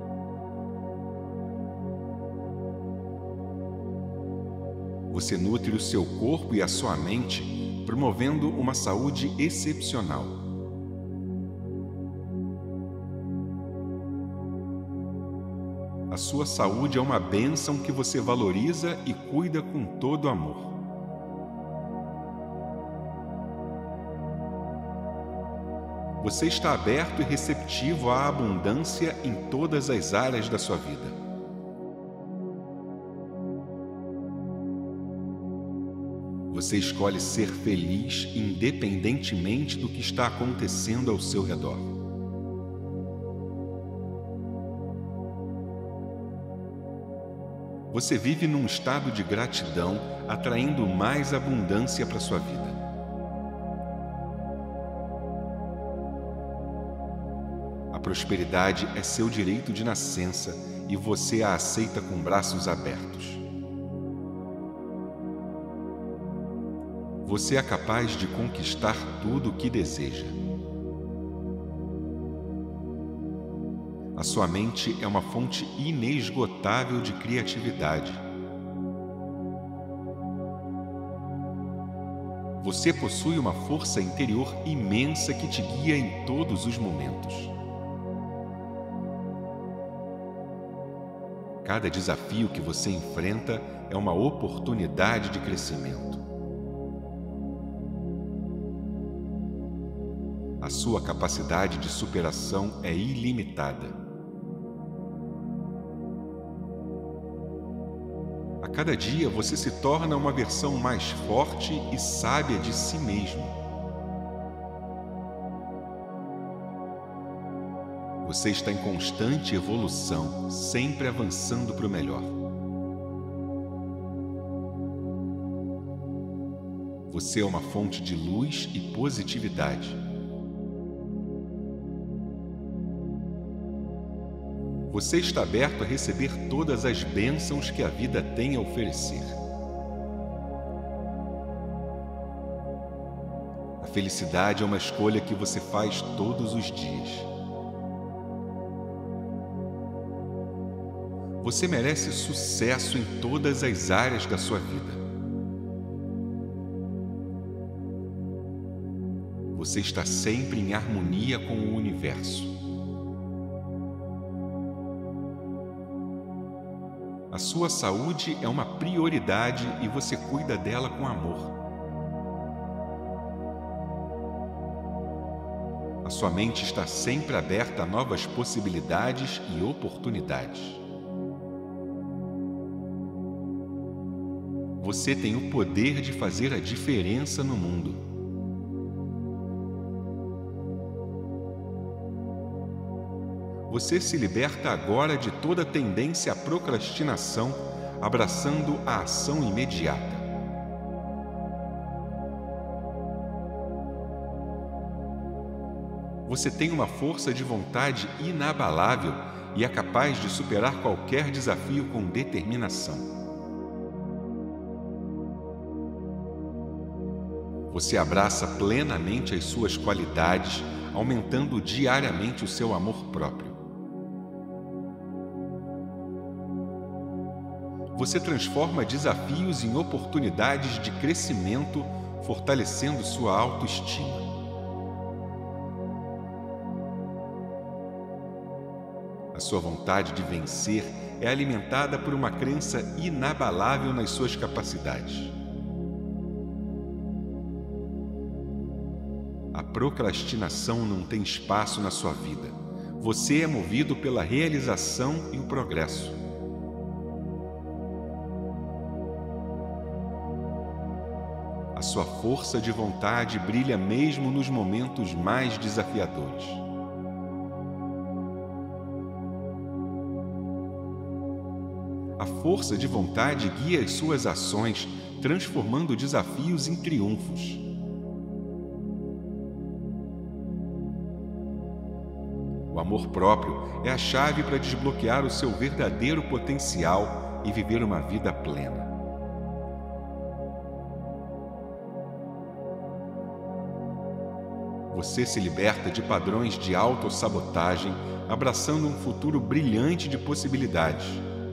Você nutre o seu corpo e a sua mente, promovendo uma saúde excepcional. A sua saúde é uma bênção que você valoriza e cuida com todo amor. Você está aberto e receptivo à abundância em todas as áreas da sua vida. Você escolhe ser feliz independentemente do que está acontecendo ao seu redor. Você vive num estado de gratidão, atraindo mais abundância para sua vida. A prosperidade é seu direito de nascença e você a aceita com braços abertos. Você é capaz de conquistar tudo o que deseja. A sua mente é uma fonte inesgotável de criatividade. Você possui uma força interior imensa que te guia em todos os momentos. Cada desafio que você enfrenta é uma oportunidade de crescimento. A sua capacidade de superação é ilimitada. A cada dia você se torna uma versão mais forte e sábia de si mesmo. Você está em constante evolução, sempre avançando para o melhor. Você é uma fonte de luz e positividade. Você está aberto a receber todas as bênçãos que a vida tem a oferecer. A felicidade é uma escolha que você faz todos os dias. Você merece sucesso em todas as áreas da sua vida. Você está sempre em harmonia com o universo. A sua saúde é uma prioridade e você cuida dela com amor. A sua mente está sempre aberta a novas possibilidades e oportunidades. Você tem o poder de fazer a diferença no mundo. Você se liberta agora de toda tendência à procrastinação, abraçando a ação imediata. Você tem uma força de vontade inabalável e é capaz de superar qualquer desafio com determinação. Você abraça plenamente as suas qualidades, aumentando diariamente o seu amor próprio. Você transforma desafios em oportunidades de crescimento, fortalecendo sua autoestima. A sua vontade de vencer é alimentada por uma crença inabalável nas suas capacidades. A procrastinação não tem espaço na sua vida. Você é movido pela realização e o progresso. A sua força de vontade brilha mesmo nos momentos mais desafiadores. A força de vontade guia as suas ações, transformando desafios em triunfos. O amor próprio é a chave para desbloquear o seu verdadeiro potencial e viver uma vida plena. Você se liberta de padrões de autossabotagem, abraçando um futuro brilhante de possibilidades.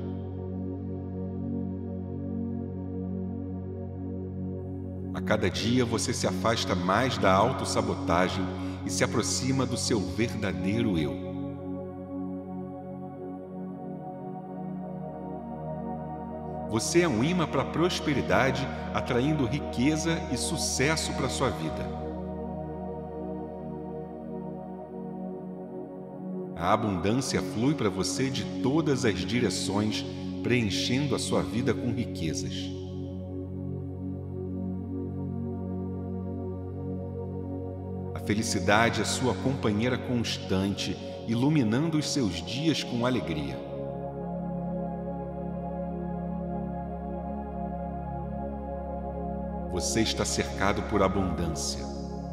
A cada dia você se afasta mais da autossabotagem e se aproxima do seu verdadeiro eu. Você é um imã para a prosperidade, atraindo riqueza e sucesso para a sua vida. A abundância flui para você de todas as direções, preenchendo a sua vida com riquezas. A felicidade é sua companheira constante, iluminando os seus dias com alegria. Você está cercado por abundância.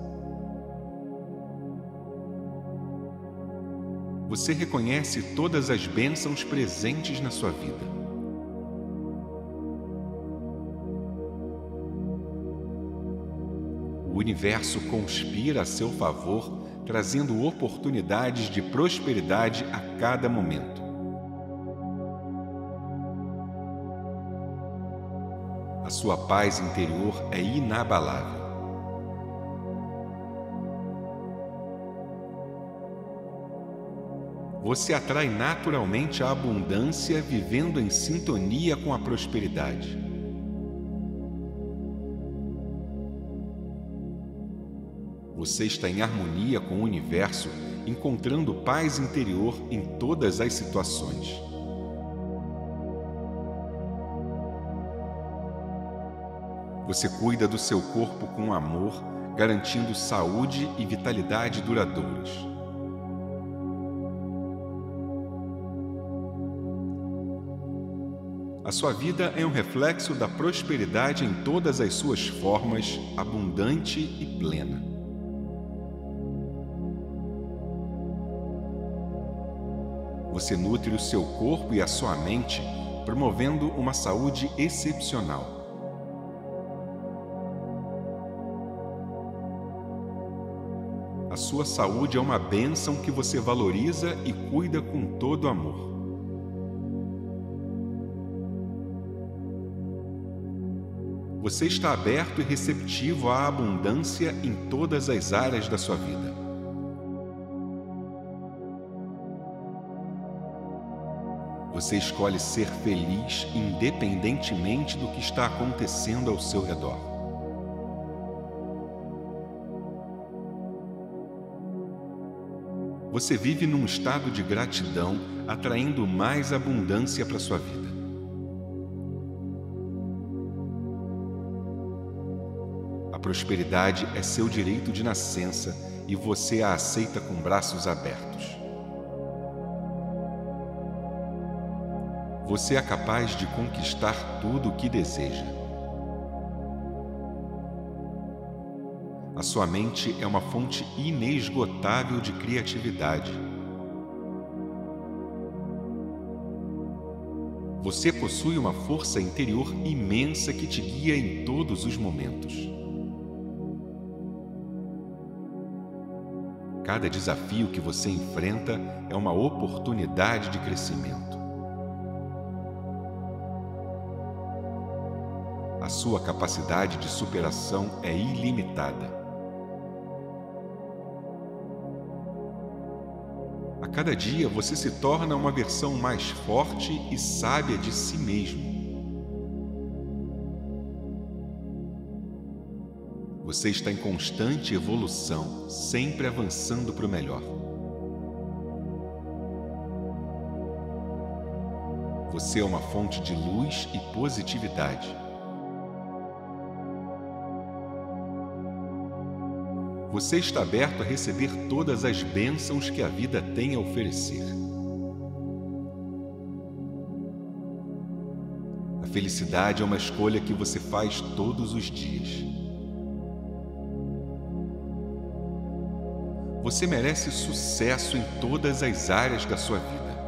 Você reconhece todas as bênçãos presentes na sua vida. O universo conspira a seu favor, trazendo oportunidades de prosperidade a cada momento. A sua paz interior é inabalável. Você atrai naturalmente a abundância, vivendo em sintonia com a prosperidade. Você está em harmonia com o universo, encontrando paz interior em todas as situações. Você cuida do seu corpo com amor, garantindo saúde e vitalidade duradouras. A sua vida é um reflexo da prosperidade em todas as suas formas, abundante e plena. Você nutre o seu corpo e a sua mente, promovendo uma saúde excepcional. A sua saúde é uma bênção que você valoriza e cuida com todo amor. Você está aberto e receptivo à abundância em todas as áreas da sua vida. Você escolhe ser feliz independentemente do que está acontecendo ao seu redor. Você vive num estado de gratidão, atraindo mais abundância para sua vida. A prosperidade é seu direito de nascença e você a aceita com braços abertos. Você é capaz de conquistar tudo o que deseja. A sua mente é uma fonte inesgotável de criatividade. Você possui uma força interior imensa que te guia em todos os momentos. Cada desafio que você enfrenta é uma oportunidade de crescimento. A sua capacidade de superação é ilimitada. A cada dia você se torna uma versão mais forte e sábia de si mesmo. Você está em constante evolução, sempre avançando para o melhor. Você é uma fonte de luz e positividade. Você está aberto a receber todas as bênçãos que a vida tem a oferecer. A felicidade é uma escolha que você faz todos os dias. Você merece sucesso em todas as áreas da sua vida.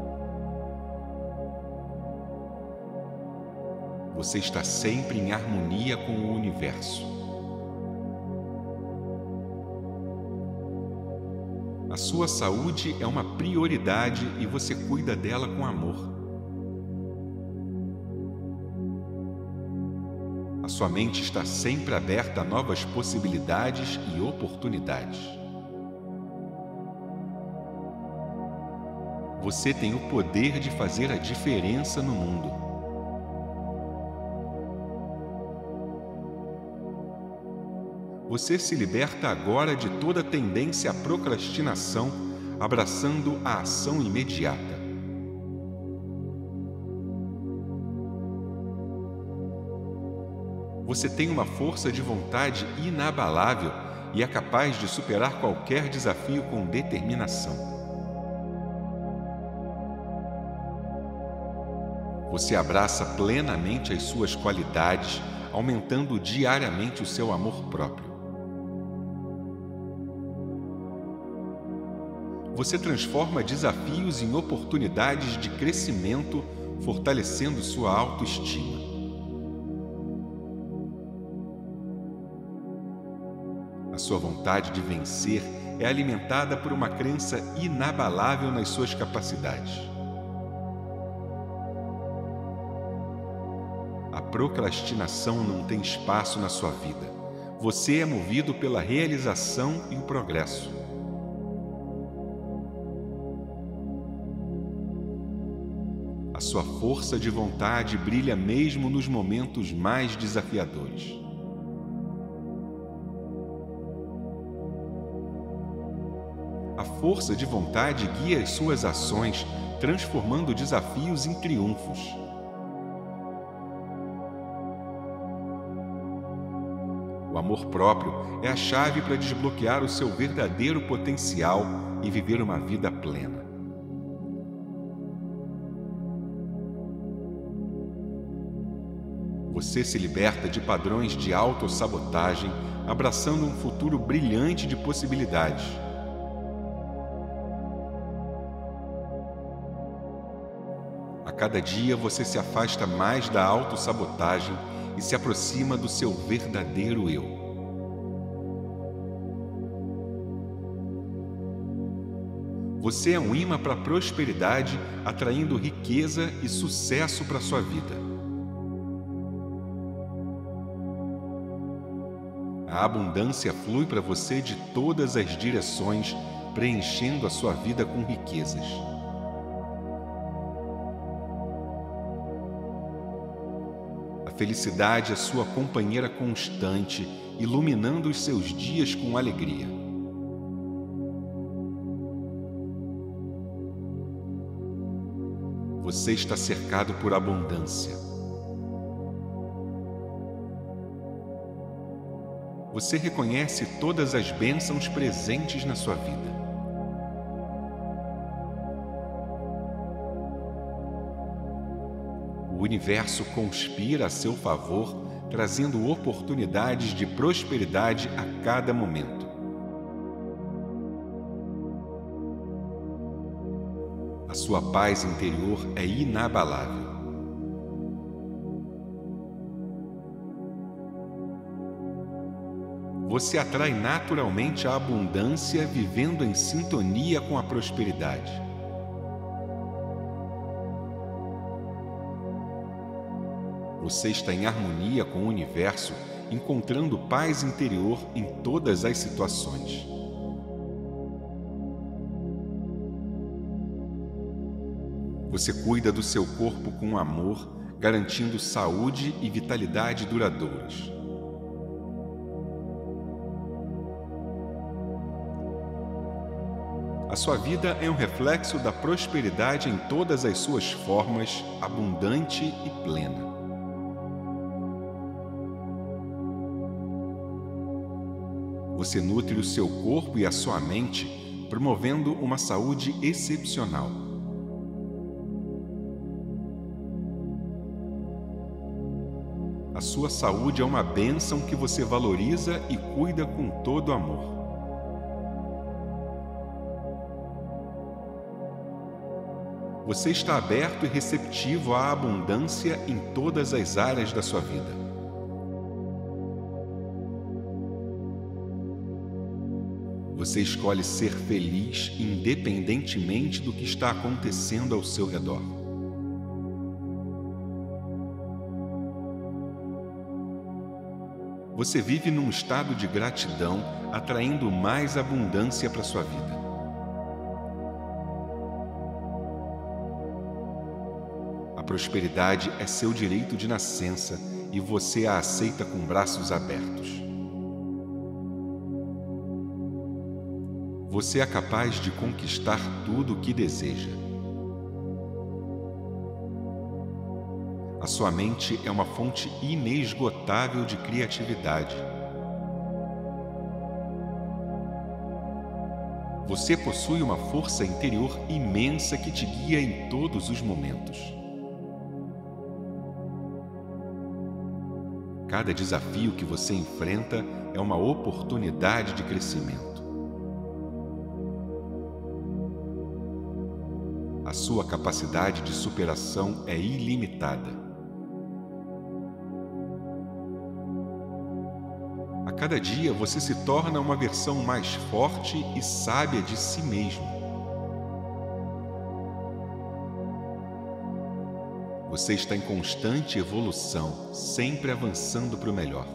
Você está sempre em harmonia com o universo. A sua saúde é uma prioridade e você cuida dela com amor. A sua mente está sempre aberta a novas possibilidades e oportunidades. Você tem o poder de fazer a diferença no mundo. Você se liberta agora de toda tendência à procrastinação, abraçando a ação imediata. Você tem uma força de vontade inabalável e é capaz de superar qualquer desafio com determinação. Você abraça plenamente as suas qualidades, aumentando diariamente o seu amor próprio. Você transforma desafios em oportunidades de crescimento, fortalecendo sua autoestima. A sua vontade de vencer é alimentada por uma crença inabalável nas suas capacidades. A procrastinação não tem espaço na sua vida. Você é movido pela realização e o progresso. A sua força de vontade brilha mesmo nos momentos mais desafiadores. A força de vontade guia as suas ações, transformando desafios em triunfos. O amor próprio é a chave para desbloquear o seu verdadeiro potencial e viver uma vida plena. Você se liberta de padrões de autossabotagem, abraçando um futuro brilhante de possibilidades. A cada dia você se afasta mais da autossabotagem e se aproxima do seu verdadeiro eu. Você é um imã para a prosperidade, atraindo riqueza e sucesso para a sua vida. A abundância flui para você de todas as direções, preenchendo a sua vida com riquezas. A felicidade é sua companheira constante, iluminando os seus dias com alegria. Você está cercado por abundância. Você reconhece todas as bênçãos presentes na sua vida. O universo conspira a seu favor, trazendo oportunidades de prosperidade a cada momento. A sua paz interior é inabalável. Você atrai naturalmente a abundância, vivendo em sintonia com a prosperidade. Você está em harmonia com o universo, encontrando paz interior em todas as situações. Você cuida do seu corpo com amor, garantindo saúde e vitalidade duradouras. A sua vida é um reflexo da prosperidade em todas as suas formas, abundante e plena. Você nutre o seu corpo e a sua mente, promovendo uma saúde excepcional. A sua saúde é uma bênção que você valoriza e cuida com todo amor. Você está aberto e receptivo à abundância em todas as áreas da sua vida. Você escolhe ser feliz independentemente do que está acontecendo ao seu redor. Você vive num estado de gratidão, atraindo mais abundância para sua vida. A prosperidade é seu direito de nascença e você a aceita com braços abertos. Você é capaz de conquistar tudo o que deseja. A sua mente é uma fonte inesgotável de criatividade. Você possui uma força interior imensa que te guia em todos os momentos. Cada desafio que você enfrenta é uma oportunidade de crescimento. A sua capacidade de superação é ilimitada. A cada dia você se torna uma versão mais forte e sábia de si mesmo. Você está em constante evolução, sempre avançando para o melhor.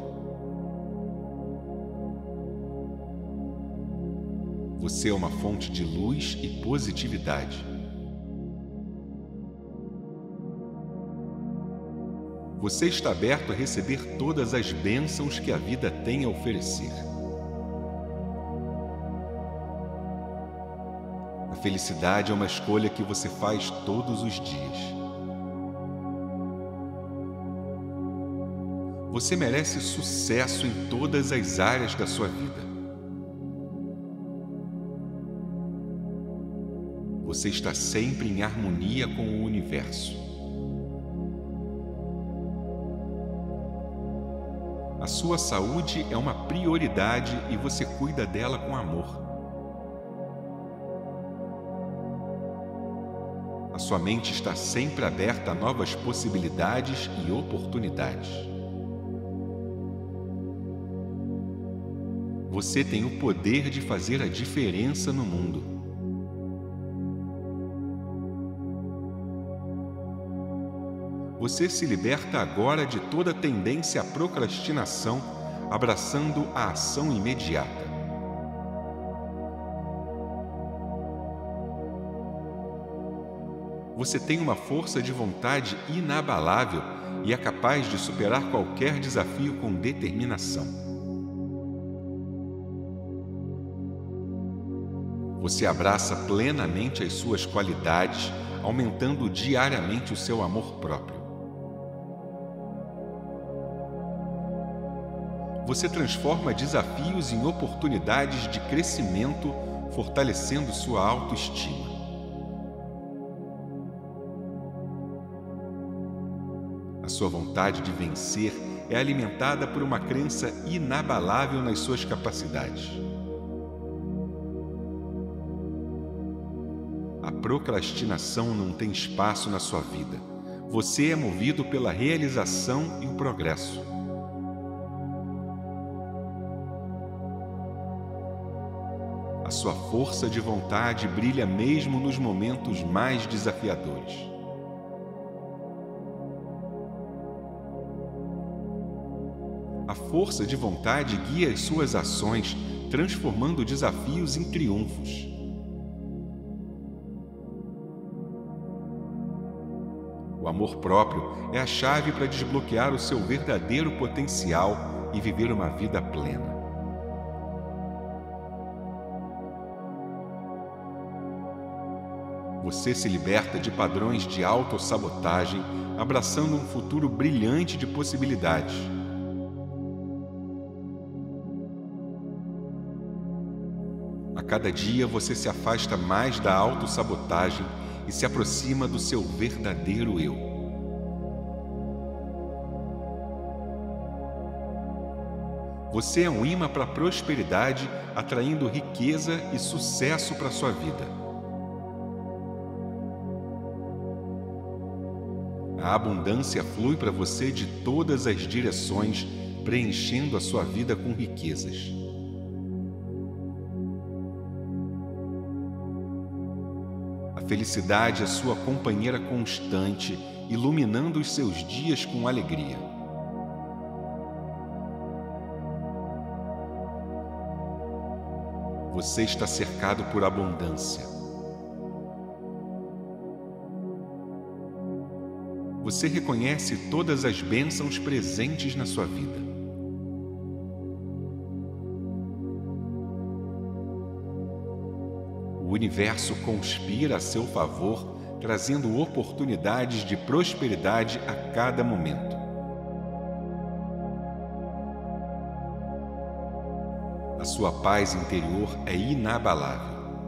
Você é uma fonte de luz e positividade. Você está aberto a receber todas as bênçãos que a vida tem a oferecer. A felicidade é uma escolha que você faz todos os dias. Você merece sucesso em todas as áreas da sua vida. Você está sempre em harmonia com o universo. A sua saúde é uma prioridade e você cuida dela com amor. A sua mente está sempre aberta a novas possibilidades e oportunidades. Você tem o poder de fazer a diferença no mundo. Você se liberta agora de toda tendência à procrastinação, abraçando a ação imediata. Você tem uma força de vontade inabalável e é capaz de superar qualquer desafio com determinação. Você abraça plenamente as suas qualidades, aumentando diariamente o seu amor próprio. Você transforma desafios em oportunidades de crescimento, fortalecendo sua autoestima. A sua vontade de vencer é alimentada por uma crença inabalável nas suas capacidades. A procrastinação não tem espaço na sua vida. Você é movido pela realização e o progresso. A sua força de vontade brilha mesmo nos momentos mais desafiadores. A força de vontade guia as suas ações, transformando desafios em triunfos. O amor próprio é a chave para desbloquear o seu verdadeiro potencial e viver uma vida plena. Você se liberta de padrões de autossabotagem, abraçando um futuro brilhante de possibilidades. A cada dia você se afasta mais da autossabotagem e se aproxima do seu verdadeiro eu. Você é um imã para a prosperidade, atraindo riqueza e sucesso para a sua vida. A abundância flui para você de todas as direções, preenchendo a sua vida com riquezas. A felicidade é sua companheira constante, iluminando os seus dias com alegria. Você está cercado por abundância. Você reconhece todas as bênçãos presentes na sua vida. O universo conspira a seu favor, trazendo oportunidades de prosperidade a cada momento. A sua paz interior é inabalável.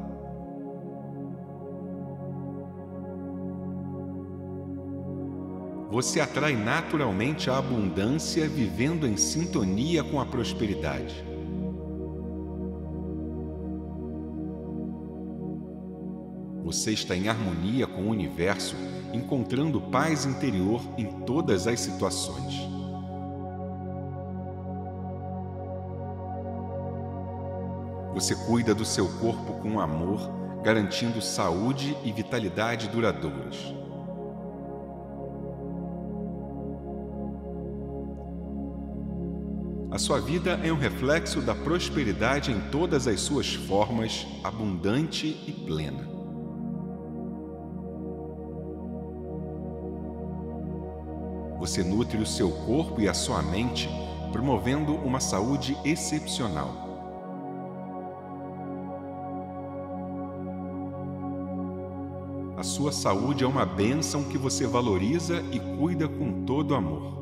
Você atrai naturalmente a abundância, vivendo em sintonia com a prosperidade. Você está em harmonia com o universo, encontrando paz interior em todas as situações. Você cuida do seu corpo com amor, garantindo saúde e vitalidade duradouras. A sua vida é um reflexo da prosperidade em todas as suas formas, abundante e plena. Você nutre o seu corpo e a sua mente, promovendo uma saúde excepcional. A sua saúde é uma bênção que você valoriza e cuida com todo amor.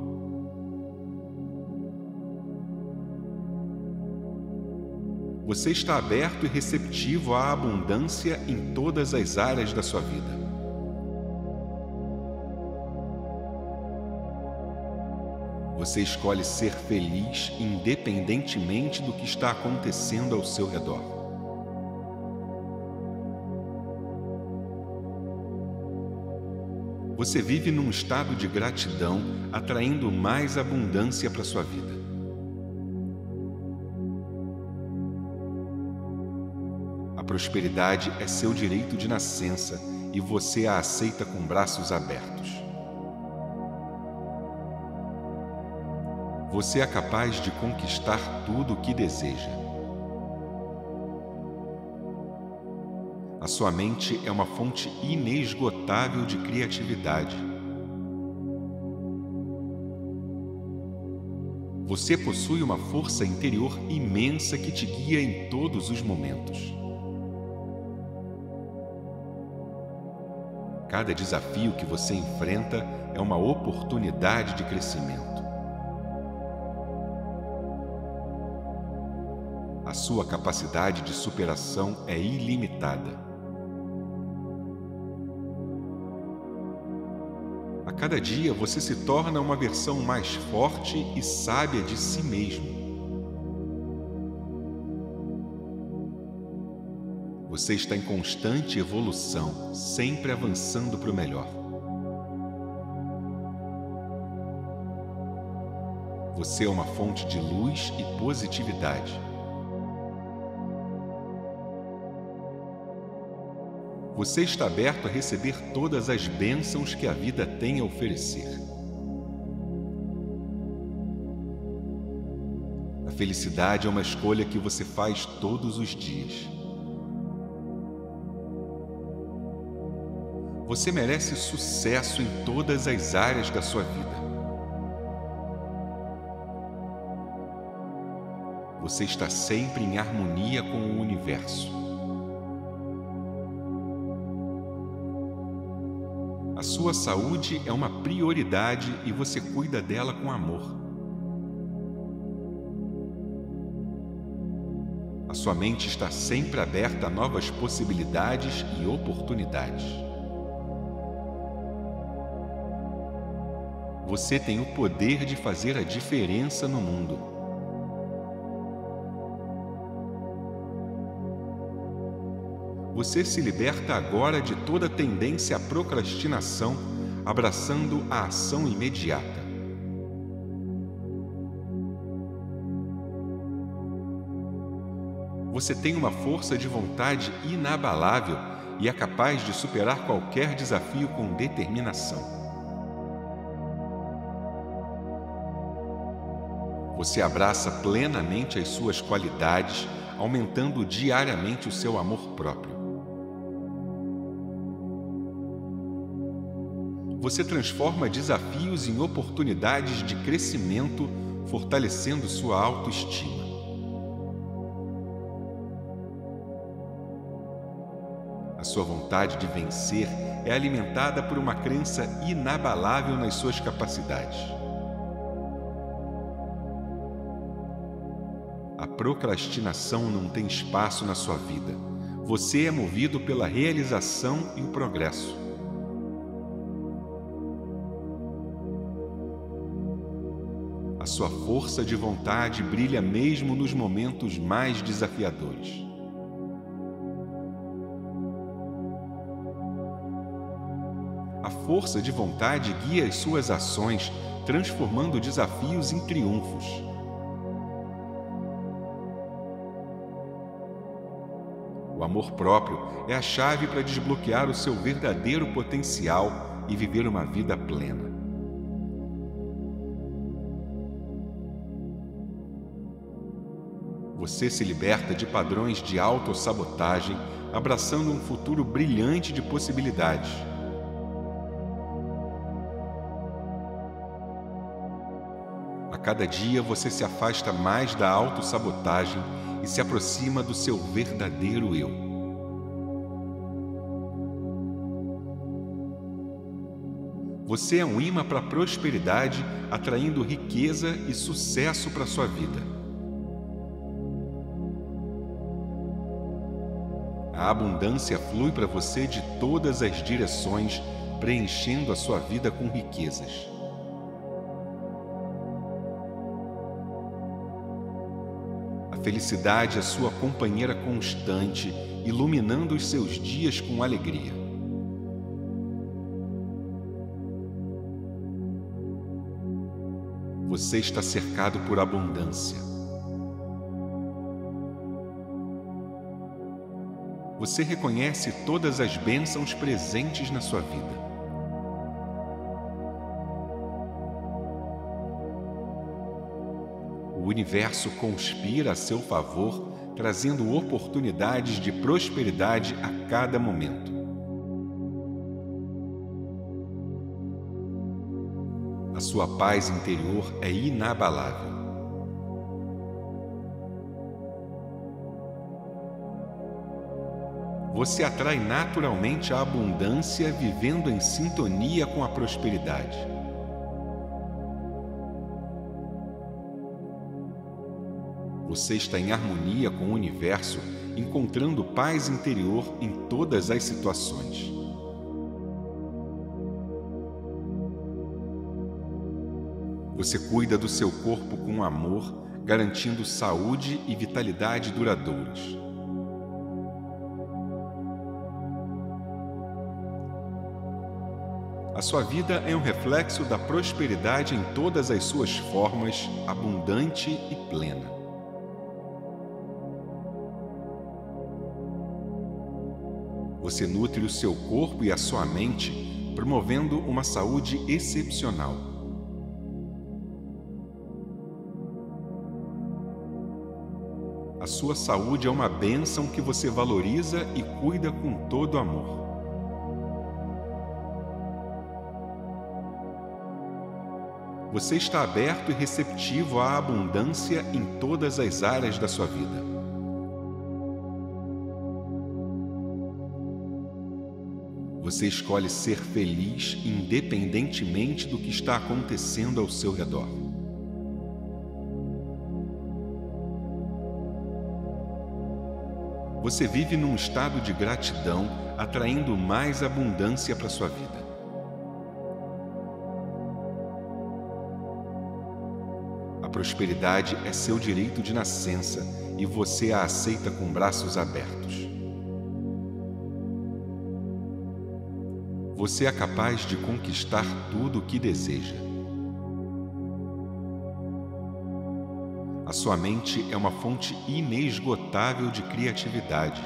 Você está aberto e receptivo à abundância em todas as áreas da sua vida. Você escolhe ser feliz independentemente do que está acontecendo ao seu redor. Você vive num estado de gratidão, atraindo mais abundância para sua vida. A prosperidade é seu direito de nascença e você a aceita com braços abertos. Você é capaz de conquistar tudo o que deseja. A sua mente é uma fonte inesgotável de criatividade. Você possui uma força interior imensa que te guia em todos os momentos. Cada desafio que você enfrenta é uma oportunidade de crescimento. A sua capacidade de superação é ilimitada. A cada dia você se torna uma versão mais forte e sábia de si mesmo. Você está em constante evolução, sempre avançando para o melhor. Você é uma fonte de luz e positividade. Você está aberto a receber todas as bênçãos que a vida tem a oferecer. A felicidade é uma escolha que você faz todos os dias. Você merece sucesso em todas as áreas da sua vida. Você está sempre em harmonia com o universo. A sua saúde é uma prioridade e você cuida dela com amor. A sua mente está sempre aberta a novas possibilidades e oportunidades. Você tem o poder de fazer a diferença no mundo. Você se liberta agora de toda tendência à procrastinação, abraçando a ação imediata. Você tem uma força de vontade inabalável e é capaz de superar qualquer desafio com determinação. Você abraça plenamente as suas qualidades, aumentando diariamente o seu amor próprio. Você transforma desafios em oportunidades de crescimento, fortalecendo sua autoestima. A sua vontade de vencer é alimentada por uma crença inabalável nas suas capacidades. A procrastinação não tem espaço na sua vida. Você é movido pela realização e o progresso. A sua força de vontade brilha mesmo nos momentos mais desafiadores. A força de vontade guia as suas ações, transformando desafios em triunfos. O amor próprio é a chave para desbloquear o seu verdadeiro potencial e viver uma vida plena. Você se liberta de padrões de autossabotagem, abraçando um futuro brilhante de possibilidades. A cada dia você se afasta mais da autossabotagem e se aproxima do seu verdadeiro eu. Você é um imã para a prosperidade, atraindo riqueza e sucesso para a sua vida. A abundância flui para você de todas as direções, preenchendo a sua vida com riquezas. A felicidade é sua companheira constante, iluminando os seus dias com alegria. Você está cercado por abundância. Você reconhece todas as bênçãos presentes na sua vida. universo conspira a seu favor, trazendo oportunidades de prosperidade a cada momento. A sua paz interior é inabalável. Você atrai naturalmente a abundância, vivendo em sintonia com a prosperidade. Você está em harmonia com o universo, encontrando paz interior em todas as situações. Você cuida do seu corpo com amor, garantindo saúde e vitalidade duradouras. A sua vida é um reflexo da prosperidade em todas as suas formas, abundante e plena. Você nutre o seu corpo e a sua mente, promovendo uma saúde excepcional. A sua saúde é uma bênção que você valoriza e cuida com todo amor. Você está aberto e receptivo à abundância em todas as áreas da sua vida. Você escolhe ser feliz independentemente do que está acontecendo ao seu redor. Você vive num estado de gratidão, atraindo mais abundância para sua vida. A prosperidade é seu direito de nascença e você a aceita com braços abertos. Você é capaz de conquistar tudo o que deseja. A sua mente é uma fonte inesgotável de criatividade.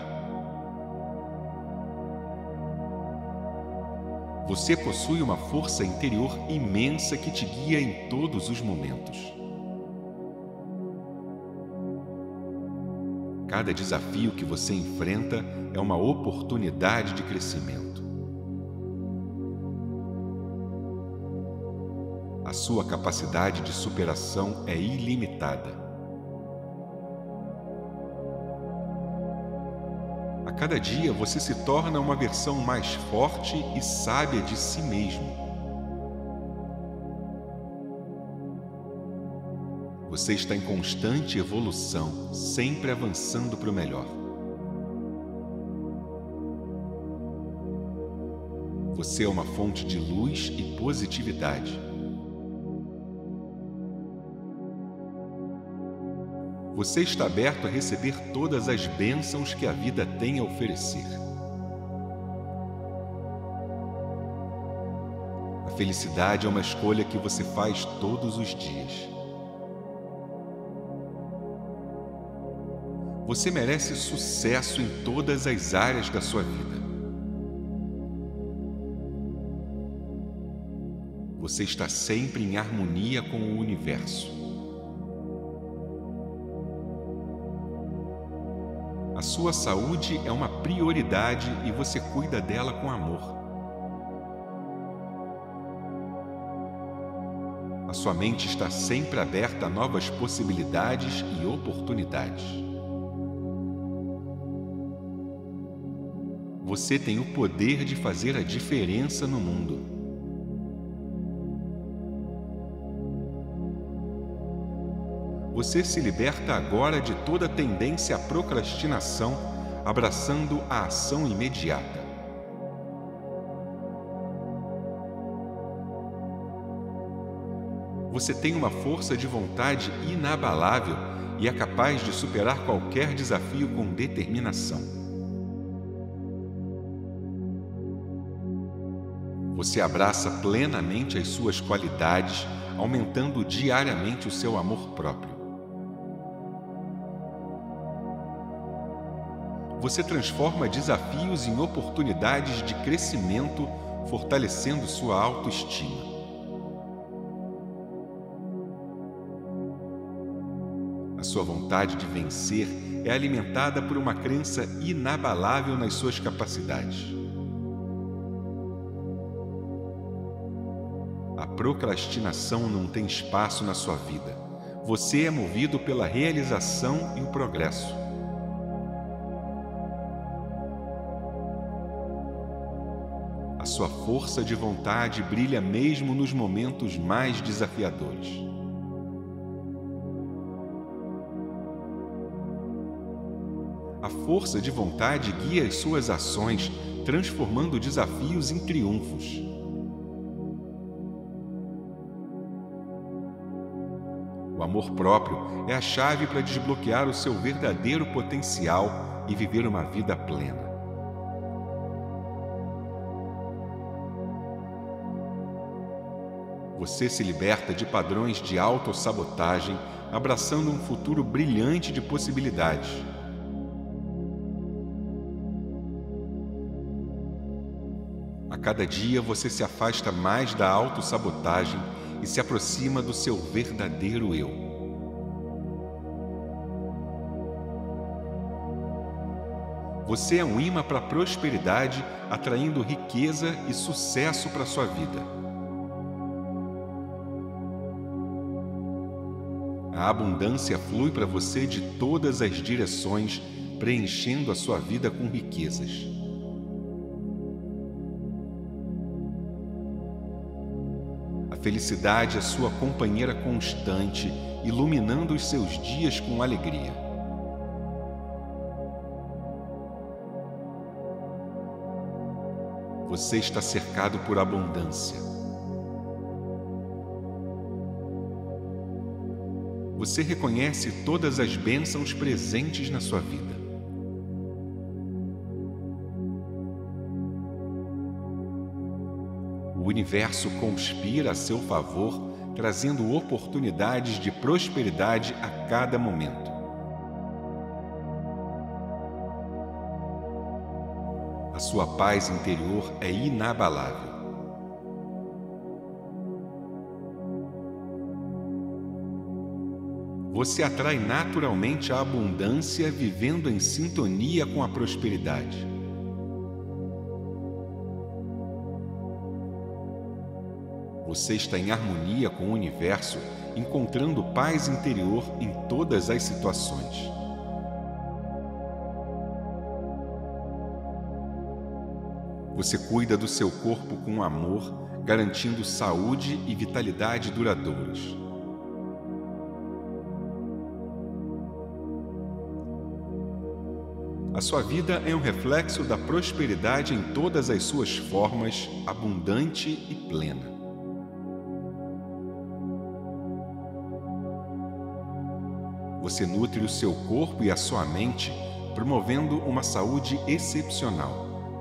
Você possui uma força interior imensa que te guia em todos os momentos. Cada desafio que você enfrenta é uma oportunidade de crescimento. A sua capacidade de superação é ilimitada. A cada dia você se torna uma versão mais forte e sábia de si mesmo. Você está em constante evolução, sempre avançando para o melhor. Você é uma fonte de luz e positividade. Você está aberto a receber todas as bênçãos que a vida tem a oferecer. A felicidade é uma escolha que você faz todos os dias. Você merece sucesso em todas as áreas da sua vida. Você está sempre em harmonia com o universo. A sua saúde é uma prioridade e você cuida dela com amor. A sua mente está sempre aberta a novas possibilidades e oportunidades. Você tem o poder de fazer a diferença no mundo. Você se liberta agora de toda tendência à procrastinação, abraçando a ação imediata. Você tem uma força de vontade inabalável e é capaz de superar qualquer desafio com determinação. Você abraça plenamente as suas qualidades, aumentando diariamente o seu amor próprio. Você transforma desafios em oportunidades de crescimento, fortalecendo sua autoestima. sua vontade de vencer é alimentada por uma crença inabalável nas suas capacidades. A procrastinação não tem espaço na sua vida. Você é movido pela realização e o progresso. A sua força de vontade brilha mesmo nos momentos mais desafiadores. A força de vontade guia as suas ações, transformando desafios em triunfos. O amor próprio é a chave para desbloquear o seu verdadeiro potencial e viver uma vida plena. Você se liberta de padrões de autossabotagem, abraçando um futuro brilhante de possibilidades. A cada dia você se afasta mais da autossabotagem e se aproxima do seu verdadeiro eu. Você é um imã para a prosperidade, atraindo riqueza e sucesso para a sua vida. A abundância flui para você de todas as direções, preenchendo a sua vida com riquezas. A felicidade é sua companheira constante, iluminando os seus dias com alegria. Você está cercado por abundância. Você reconhece todas as bênçãos presentes na sua vida. O universo conspira a seu favor, trazendo oportunidades de prosperidade a cada momento. A sua paz interior é inabalável. Você atrai naturalmente a abundância, vivendo em sintonia com a prosperidade. Você está em harmonia com o universo, encontrando paz interior em todas as situações. Você cuida do seu corpo com amor, garantindo saúde e vitalidade duradouras. A sua vida é um reflexo da prosperidade em todas as suas formas, abundante e plena. Você nutre o seu corpo e a sua mente, promovendo uma saúde excepcional.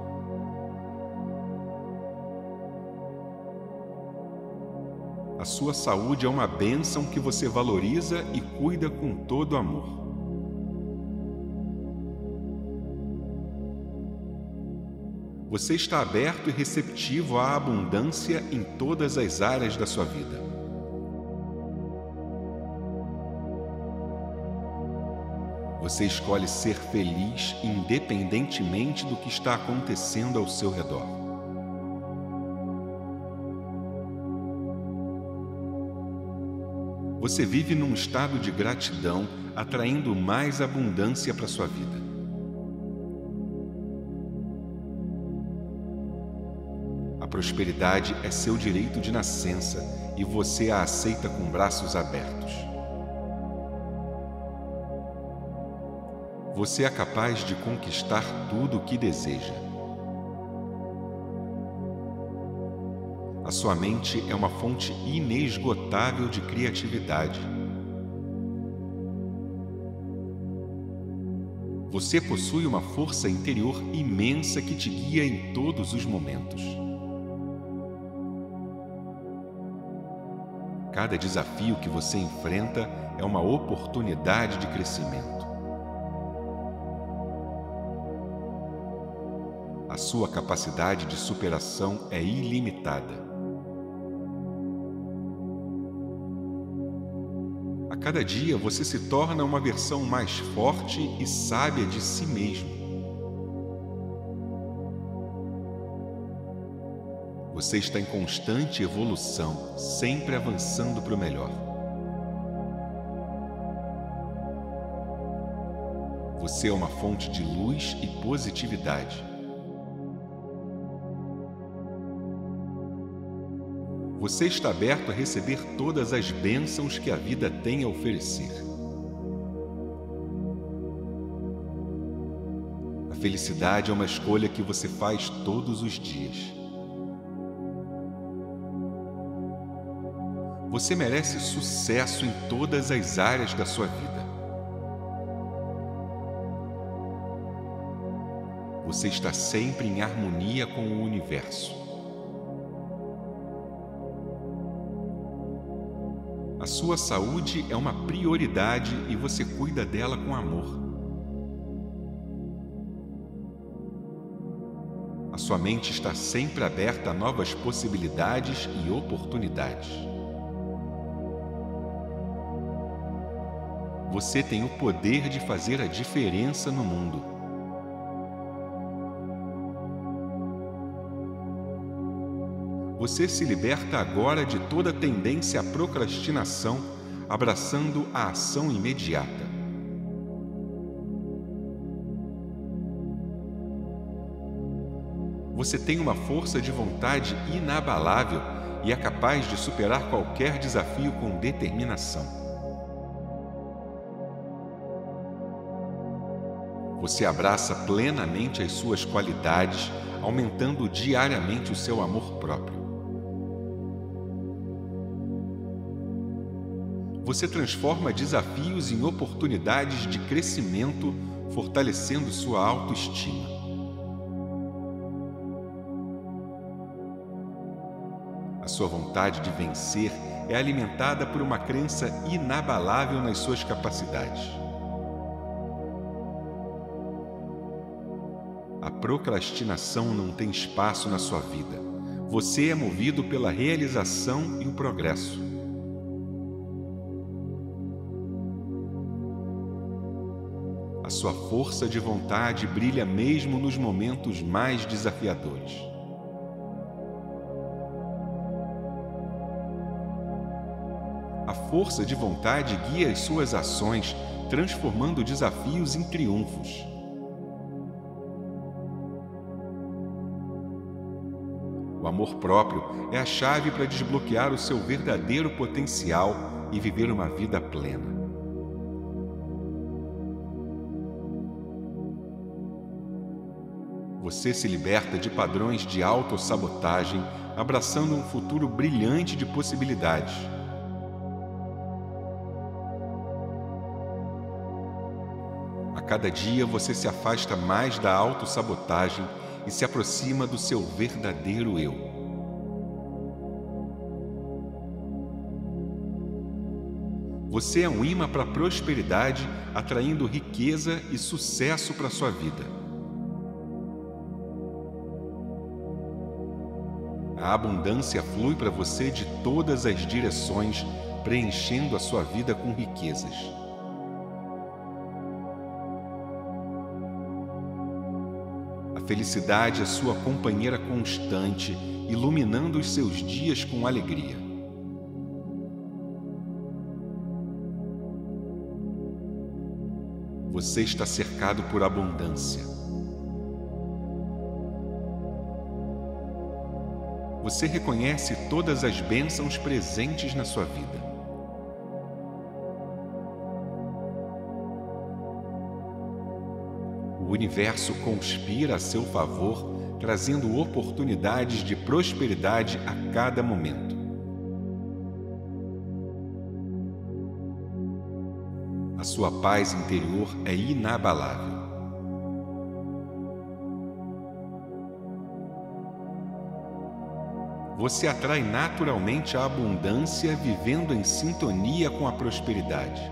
A sua saúde é uma bênção que você valoriza e cuida com todo amor. Você está aberto e receptivo à abundância em todas as áreas da sua vida. Você escolhe ser feliz independentemente do que está acontecendo ao seu redor. Você vive num estado de gratidão, atraindo mais abundância para a sua vida. A prosperidade é seu direito de nascença e você a aceita com braços abertos. Você é capaz de conquistar tudo o que deseja. A sua mente é uma fonte inesgotável de criatividade. Você possui uma força interior imensa que te guia em todos os momentos. Cada desafio que você enfrenta é uma oportunidade de crescimento. A sua capacidade de superação é ilimitada. A cada dia você se torna uma versão mais forte e sábia de si mesmo. Você está em constante evolução, sempre avançando para o melhor. Você é uma fonte de luz e positividade. Você está aberto a receber todas as bênçãos que a vida tem a oferecer. A felicidade é uma escolha que você faz todos os dias. Você merece sucesso em todas as áreas da sua vida. Você está sempre em harmonia com o universo. A sua saúde é uma prioridade e você cuida dela com amor. A sua mente está sempre aberta a novas possibilidades e oportunidades. Você tem o poder de fazer a diferença no mundo. Você se liberta agora de toda tendência à procrastinação, abraçando a ação imediata. Você tem uma força de vontade inabalável e é capaz de superar qualquer desafio com determinação. Você abraça plenamente as suas qualidades, aumentando diariamente o seu amor próprio. Você transforma desafios em oportunidades de crescimento, fortalecendo sua autoestima. A sua vontade de vencer é alimentada por uma crença inabalável nas suas capacidades. A procrastinação não tem espaço na sua vida. Você é movido pela realização e o progresso. A sua força de vontade brilha mesmo nos momentos mais desafiadores. A força de vontade guia as suas ações, transformando desafios em triunfos. O amor próprio é a chave para desbloquear o seu verdadeiro potencial e viver uma vida plena. Você se liberta de padrões de autossabotagem, abraçando um futuro brilhante de possibilidades. A cada dia você se afasta mais da autossabotagem e se aproxima do seu verdadeiro eu. Você é um imã para a prosperidade, atraindo riqueza e sucesso para a sua vida. A abundância flui para você de todas as direções, preenchendo a sua vida com riquezas. A felicidade é sua companheira constante, iluminando os seus dias com alegria. Você está cercado por abundância. Você reconhece todas as bênçãos presentes na sua vida. O universo conspira a seu favor, trazendo oportunidades de prosperidade a cada momento. A sua paz interior é inabalável. Você atrai naturalmente a abundância, vivendo em sintonia com a prosperidade.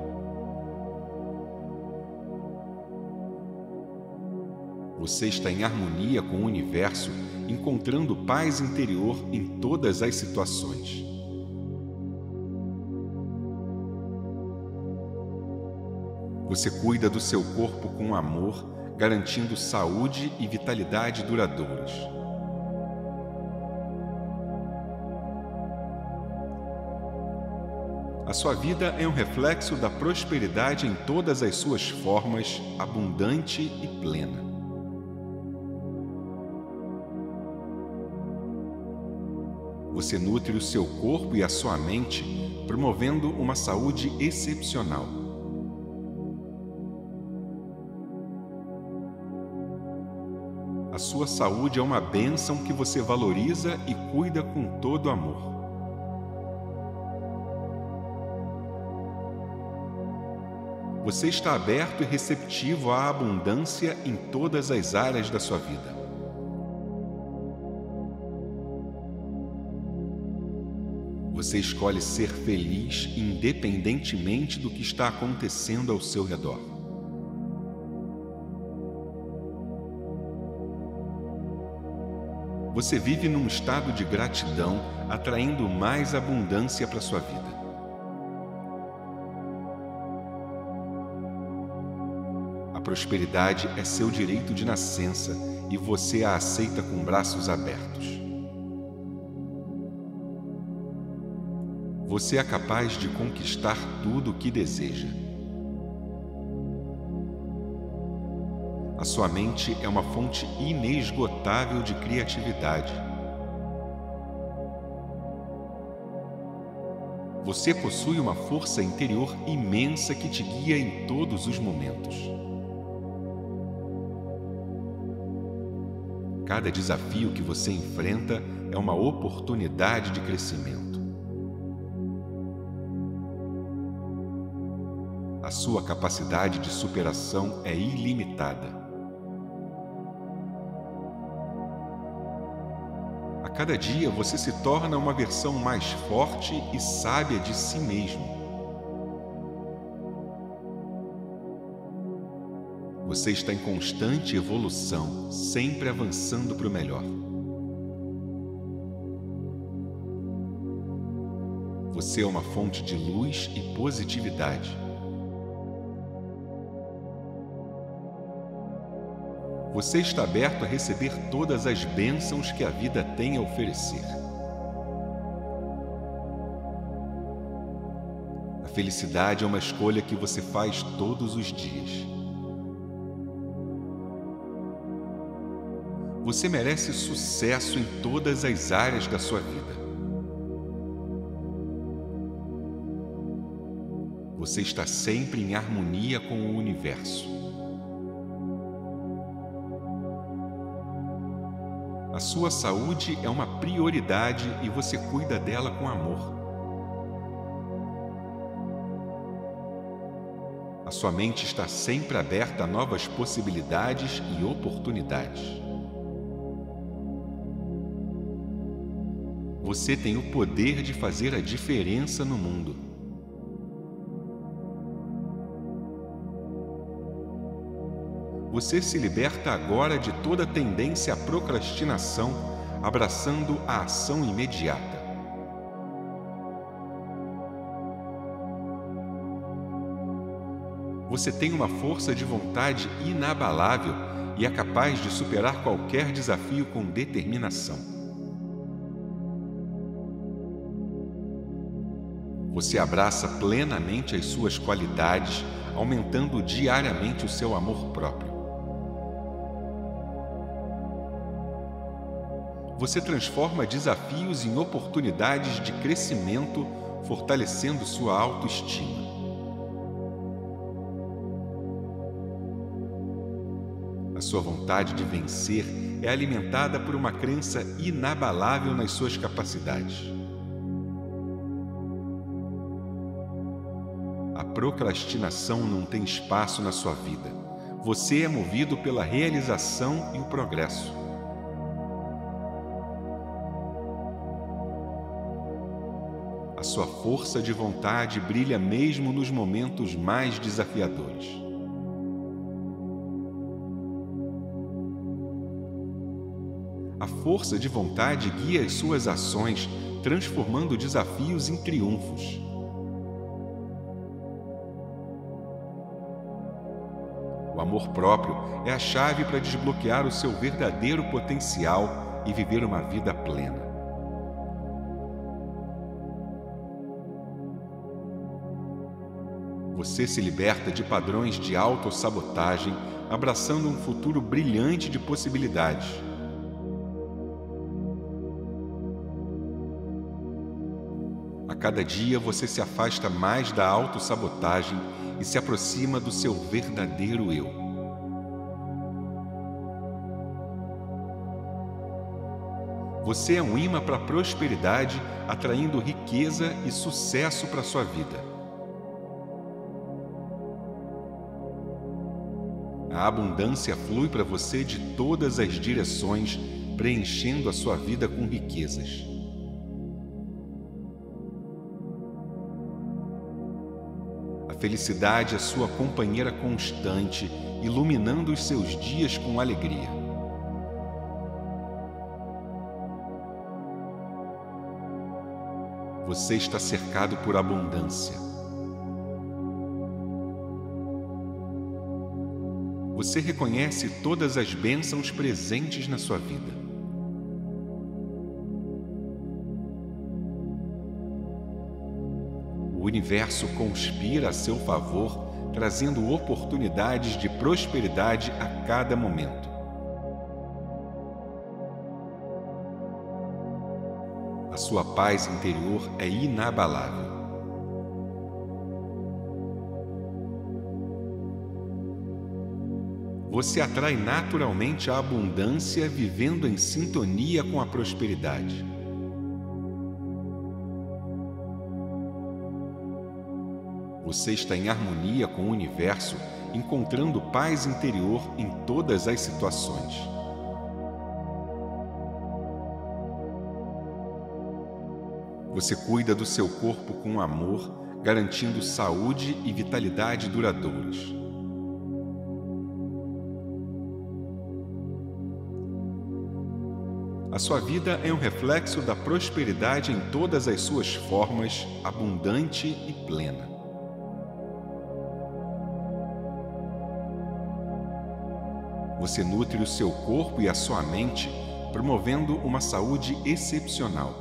Você está em harmonia com o universo, encontrando paz interior em todas as situações. Você cuida do seu corpo com amor, garantindo saúde e vitalidade duradouras. A sua vida é um reflexo da prosperidade em todas as suas formas, abundante e plena. Você nutre o seu corpo e a sua mente, promovendo uma saúde excepcional. A sua saúde é uma bênção que você valoriza e cuida com todo amor. Você está aberto e receptivo à abundância em todas as áreas da sua vida. Você escolhe ser feliz independentemente do que está acontecendo ao seu redor. Você vive num estado de gratidão, atraindo mais abundância para sua vida. A prosperidade é seu direito de nascença e você a aceita com braços abertos. Você é capaz de conquistar tudo o que deseja. A sua mente é uma fonte inesgotável de criatividade. Você possui uma força interior imensa que te guia em todos os momentos. Cada desafio que você enfrenta é uma oportunidade de crescimento. A sua capacidade de superação é ilimitada. A cada dia você se torna uma versão mais forte e sábia de si mesmo. Você está em constante evolução, sempre avançando para o melhor. Você é uma fonte de luz e positividade. Você está aberto a receber todas as bênçãos que a vida tem a oferecer. A felicidade é uma escolha que você faz todos os dias. Você merece sucesso em todas as áreas da sua vida. Você está sempre em harmonia com o universo. A sua saúde é uma prioridade e você cuida dela com amor. A sua mente está sempre aberta a novas possibilidades e oportunidades. Você tem o poder de fazer a diferença no mundo. Você se liberta agora de toda tendência à procrastinação, abraçando a ação imediata. Você tem uma força de vontade inabalável e é capaz de superar qualquer desafio com determinação. Você abraça plenamente as suas qualidades, aumentando diariamente o seu amor próprio. Você transforma desafios em oportunidades de crescimento, fortalecendo sua autoestima. A sua vontade de vencer é alimentada por uma crença inabalável nas suas capacidades. A procrastinação não tem espaço na sua vida. Você é movido pela realização e o progresso. A sua força de vontade brilha mesmo nos momentos mais desafiadores. A força de vontade guia as suas ações, transformando desafios em triunfos. amor próprio é a chave para desbloquear o seu verdadeiro potencial e viver uma vida plena. Você se liberta de padrões de autossabotagem, abraçando um futuro brilhante de possibilidades. A cada dia você se afasta mais da autossabotagem e se aproxima do seu verdadeiro eu. Você é um imã para a prosperidade, atraindo riqueza e sucesso para a sua vida. A abundância flui para você de todas as direções, preenchendo a sua vida com riquezas. A felicidade é sua companheira constante, iluminando os seus dias com alegria. Você está cercado por abundância. Você reconhece todas as bênçãos presentes na sua vida. O universo conspira a seu favor, trazendo oportunidades de prosperidade a cada momento. A sua paz interior é inabalável. Você atrai naturalmente a abundância, vivendo em sintonia com a prosperidade. Você está em harmonia com o universo, encontrando paz interior em todas as situações. Você cuida do seu corpo com amor, garantindo saúde e vitalidade duradouras. A sua vida é um reflexo da prosperidade em todas as suas formas, abundante e plena. Você nutre o seu corpo e a sua mente, promovendo uma saúde excepcional.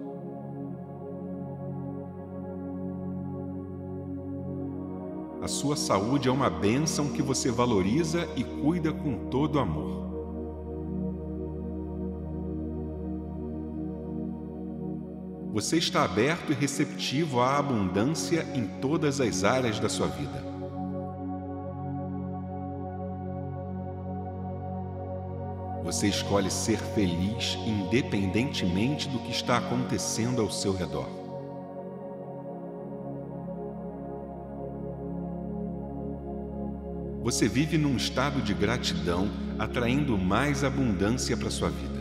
A sua saúde é uma bênção que você valoriza e cuida com todo amor. Você está aberto e receptivo à abundância em todas as áreas da sua vida. Você escolhe ser feliz independentemente do que está acontecendo ao seu redor. Você vive num estado de gratidão, atraindo mais abundância para sua vida.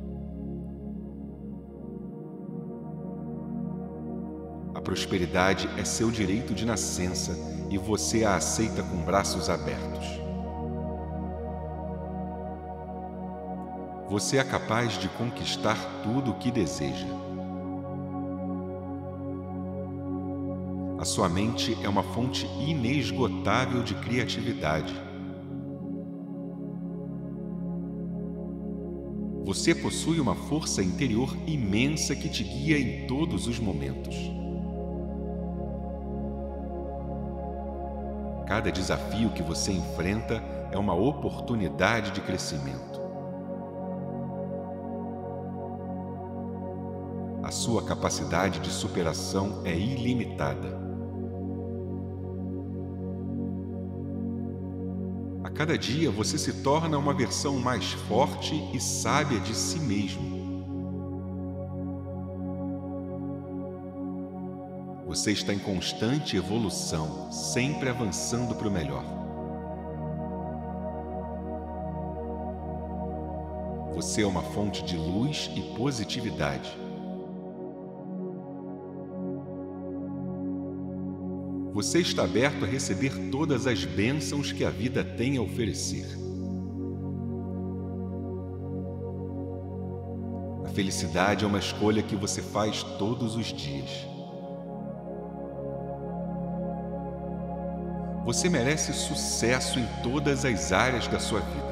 A prosperidade é seu direito de nascença e você a aceita com braços abertos. Você é capaz de conquistar tudo o que deseja. A sua mente é uma fonte inesgotável de criatividade. Você possui uma força interior imensa que te guia em todos os momentos. Cada desafio que você enfrenta é uma oportunidade de crescimento. A sua capacidade de superação é ilimitada. A cada dia você se torna uma versão mais forte e sábia de si mesmo. Você está em constante evolução, sempre avançando para o melhor. Você é uma fonte de luz e positividade. Você está aberto a receber todas as bênçãos que a vida tem a oferecer. A felicidade é uma escolha que você faz todos os dias. Você merece sucesso em todas as áreas da sua vida.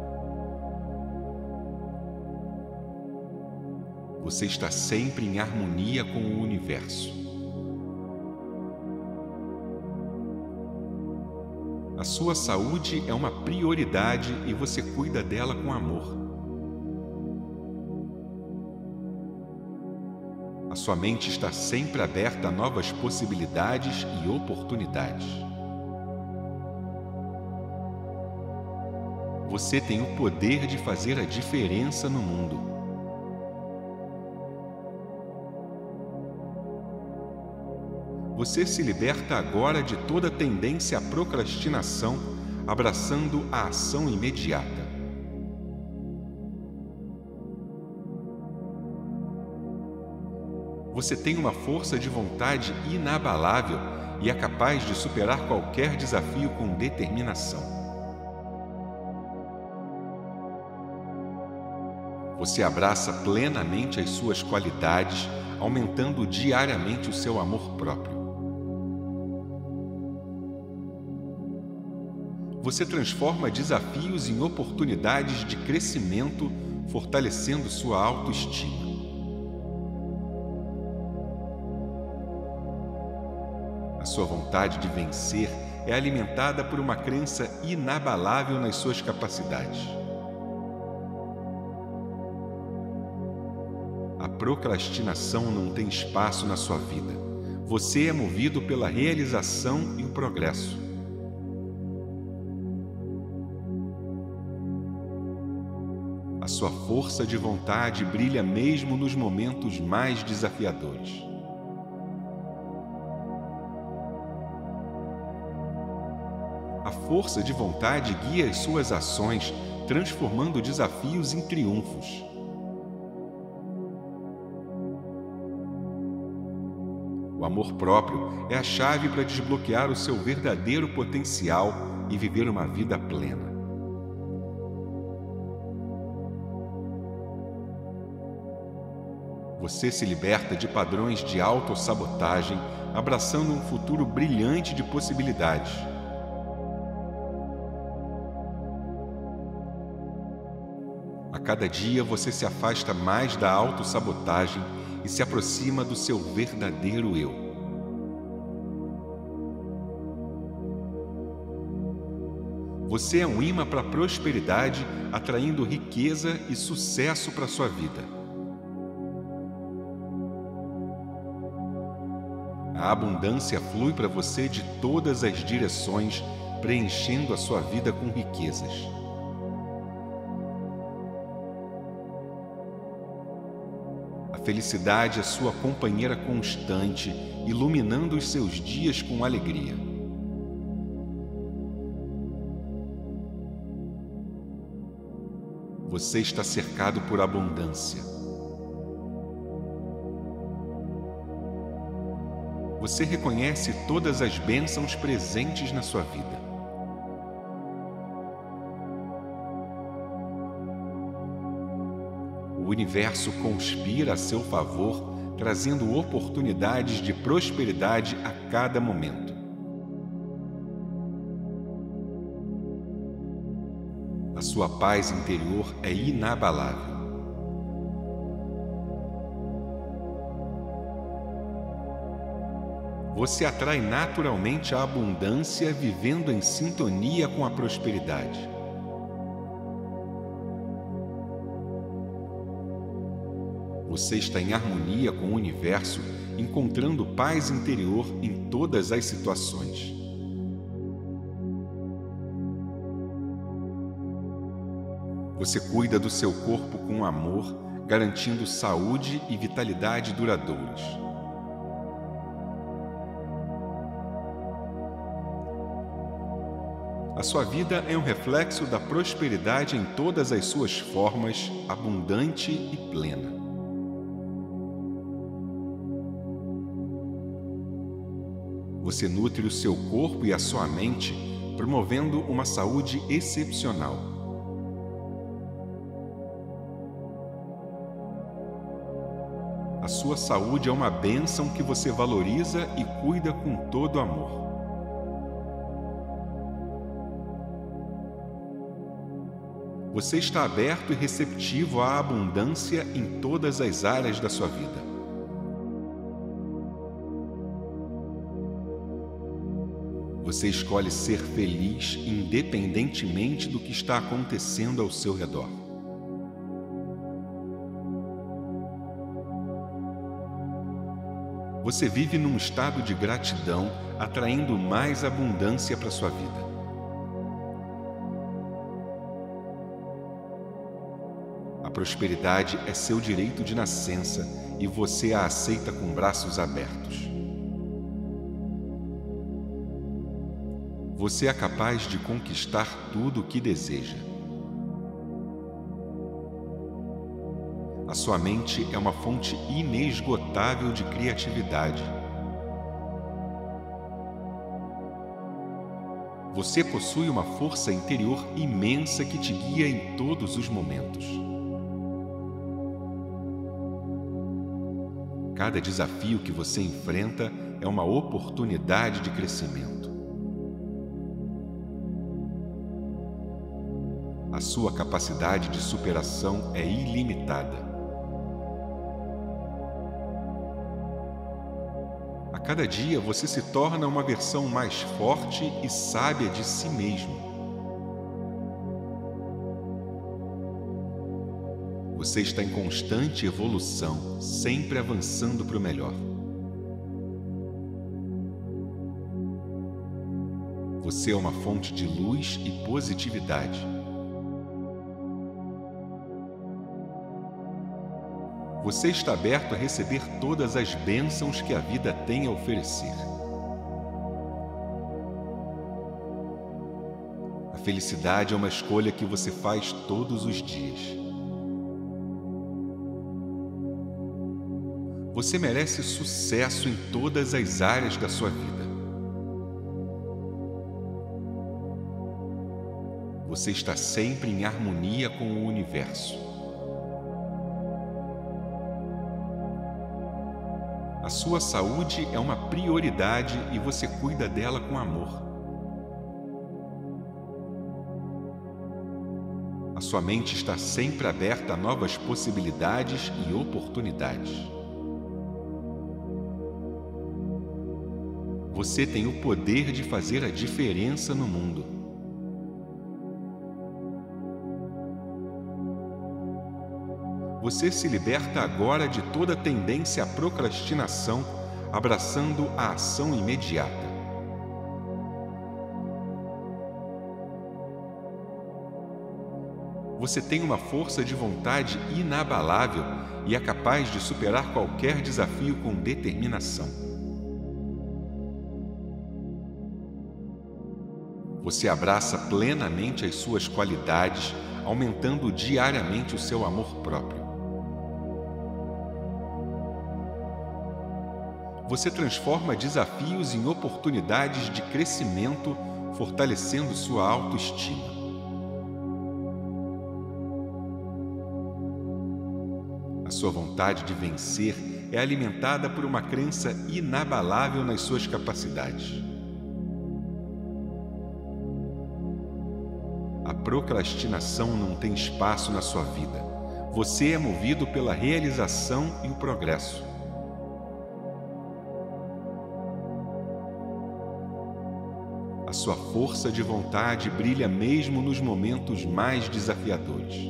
Você está sempre em harmonia com o universo. A sua saúde é uma prioridade e você cuida dela com amor. A sua mente está sempre aberta a novas possibilidades e oportunidades. Você tem o poder de fazer a diferença no mundo. Você se liberta agora de toda tendência à procrastinação, abraçando a ação imediata. Você tem uma força de vontade inabalável e é capaz de superar qualquer desafio com determinação. Você abraça plenamente as suas qualidades, aumentando diariamente o seu amor próprio. Você transforma desafios em oportunidades de crescimento, fortalecendo sua autoestima. A sua vontade de vencer é alimentada por uma crença inabalável nas suas capacidades. A procrastinação não tem espaço na sua vida. Você é movido pela realização e o progresso. A sua força de vontade brilha mesmo nos momentos mais desafiadores. A força de vontade guia as suas ações, transformando desafios em triunfos. O amor próprio é a chave para desbloquear o seu verdadeiro potencial e viver uma vida plena. Você se liberta de padrões de autossabotagem, abraçando um futuro brilhante de possibilidades. A cada dia você se afasta mais da autossabotagem e se aproxima do seu verdadeiro eu. Você é um imã para a prosperidade, atraindo riqueza e sucesso para a sua vida. A abundância flui para você de todas as direções, preenchendo a sua vida com riquezas. A felicidade é sua companheira constante, iluminando os seus dias com alegria. Você está cercado por abundância. Você reconhece todas as bênçãos presentes na sua vida. O universo conspira a seu favor, trazendo oportunidades de prosperidade a cada momento. A sua paz interior é inabalável. Você atrai naturalmente a abundância, vivendo em sintonia com a prosperidade. Você está em harmonia com o universo, encontrando paz interior em todas as situações. Você cuida do seu corpo com amor, garantindo saúde e vitalidade duradouras. A sua vida é um reflexo da prosperidade em todas as suas formas, abundante e plena. Você nutre o seu corpo e a sua mente, promovendo uma saúde excepcional. A sua saúde é uma bênção que você valoriza e cuida com todo amor. Você está aberto e receptivo à abundância em todas as áreas da sua vida. Você escolhe ser feliz independentemente do que está acontecendo ao seu redor. Você vive num estado de gratidão, atraindo mais abundância para sua vida. A prosperidade é seu direito de nascença e você a aceita com braços abertos. Você é capaz de conquistar tudo o que deseja. A sua mente é uma fonte inesgotável de criatividade. Você possui uma força interior imensa que te guia em todos os momentos. Cada desafio que você enfrenta é uma oportunidade de crescimento. A sua capacidade de superação é ilimitada. A cada dia você se torna uma versão mais forte e sábia de si mesmo. Você está em constante evolução, sempre avançando para o melhor. Você é uma fonte de luz e positividade. Você está aberto a receber todas as bênçãos que a vida tem a oferecer. A felicidade é uma escolha que você faz todos os dias. Você merece sucesso em todas as áreas da sua vida. Você está sempre em harmonia com o universo. A sua saúde é uma prioridade e você cuida dela com amor. A sua mente está sempre aberta a novas possibilidades e oportunidades. Você tem o poder de fazer a diferença no mundo. Você se liberta agora de toda tendência à procrastinação, abraçando a ação imediata. Você tem uma força de vontade inabalável e é capaz de superar qualquer desafio com determinação. Você abraça plenamente as suas qualidades, aumentando diariamente o seu amor próprio. Você transforma desafios em oportunidades de crescimento, fortalecendo sua autoestima. A sua vontade de vencer é alimentada por uma crença inabalável nas suas capacidades. A procrastinação não tem espaço na sua vida. Você é movido pela realização e o progresso. A sua força de vontade brilha mesmo nos momentos mais desafiadores.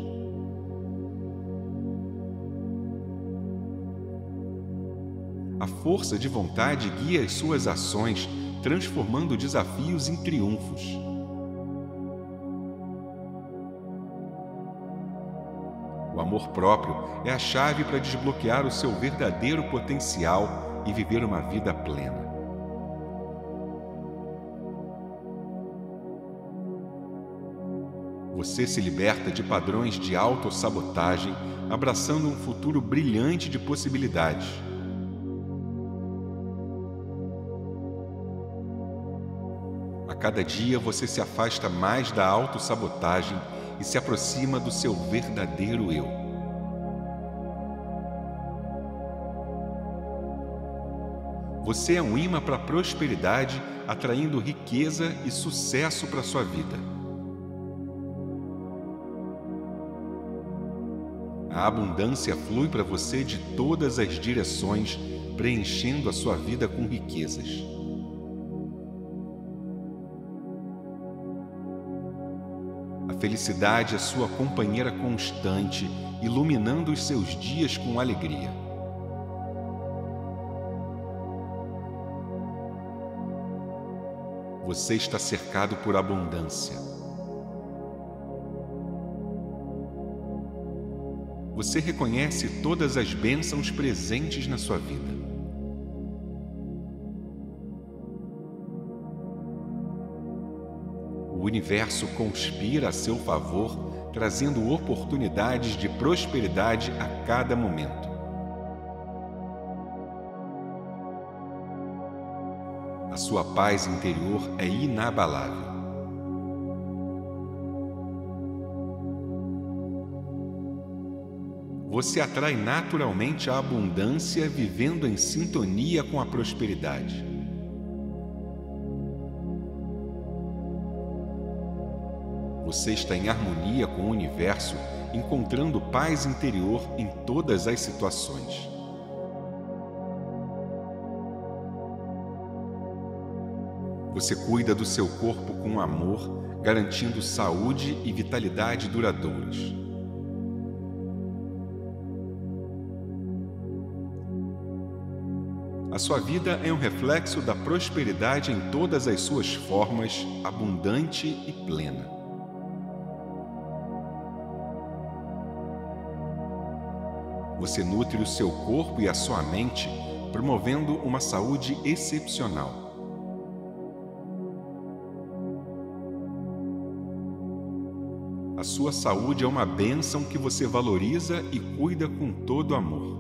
A força de vontade guia as suas ações, transformando desafios em triunfos. O amor próprio é a chave para desbloquear o seu verdadeiro potencial e viver uma vida plena. Você se liberta de padrões de autossabotagem, abraçando um futuro brilhante de possibilidades. A cada dia você se afasta mais da autossabotagem e se aproxima do seu verdadeiro eu. Você é um imã para a prosperidade, atraindo riqueza e sucesso para a sua vida. A abundância flui para você de todas as direções, preenchendo a sua vida com riquezas. A felicidade é sua companheira constante, iluminando os seus dias com alegria. Você está cercado por abundância. Você reconhece todas as bênçãos presentes na sua vida. O universo conspira a seu favor, trazendo oportunidades de prosperidade a cada momento. A sua paz interior é inabalável. Você atrai naturalmente a abundância, vivendo em sintonia com a prosperidade. Você está em harmonia com o universo, encontrando paz interior em todas as situações. Você cuida do seu corpo com amor, garantindo saúde e vitalidade duradouras. A sua vida é um reflexo da prosperidade em todas as suas formas, abundante e plena. Você nutre o seu corpo e a sua mente, promovendo uma saúde excepcional. A sua saúde é uma bênção que você valoriza e cuida com todo amor.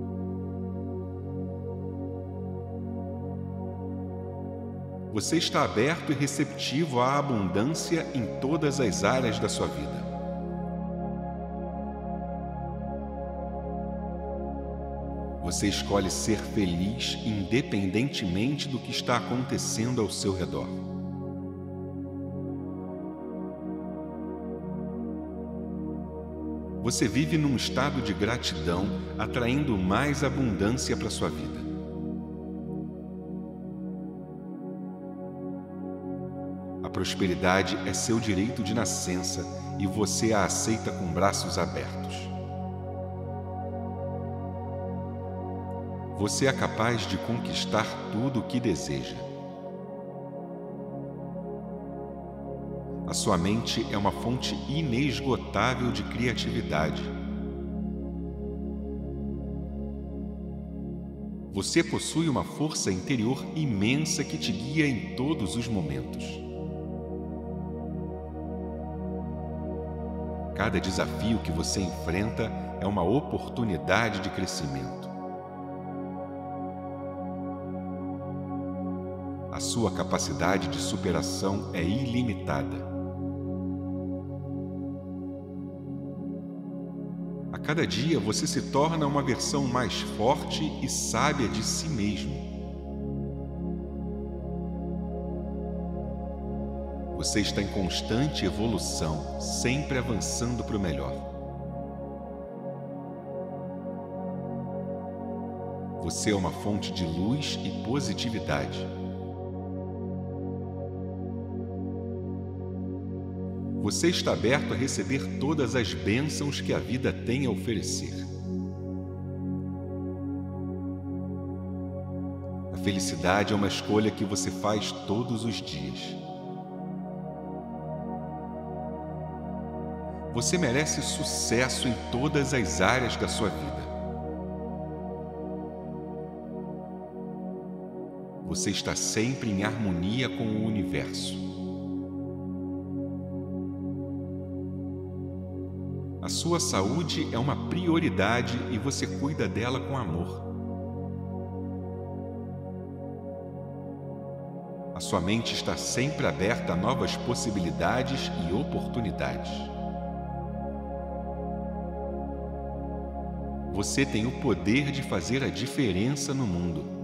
Você está aberto e receptivo à abundância em todas as áreas da sua vida. Você escolhe ser feliz independentemente do que está acontecendo ao seu redor. Você vive num estado de gratidão, atraindo mais abundância para sua vida. A prosperidade é seu direito de nascença e você a aceita com braços abertos. Você é capaz de conquistar tudo o que deseja. A sua mente é uma fonte inesgotável de criatividade. Você possui uma força interior imensa que te guia em todos os momentos. Cada desafio que você enfrenta é uma oportunidade de crescimento. A sua capacidade de superação é ilimitada. A cada dia você se torna uma versão mais forte e sábia de si mesmo. Você está em constante evolução, sempre avançando para o melhor. Você é uma fonte de luz e positividade. Você está aberto a receber todas as bênçãos que a vida tem a oferecer. A felicidade é uma escolha que você faz todos os dias. Você merece sucesso em todas as áreas da sua vida. Você está sempre em harmonia com o universo. A sua saúde é uma prioridade e você cuida dela com amor. A sua mente está sempre aberta a novas possibilidades e oportunidades. Você tem o poder de fazer a diferença no mundo.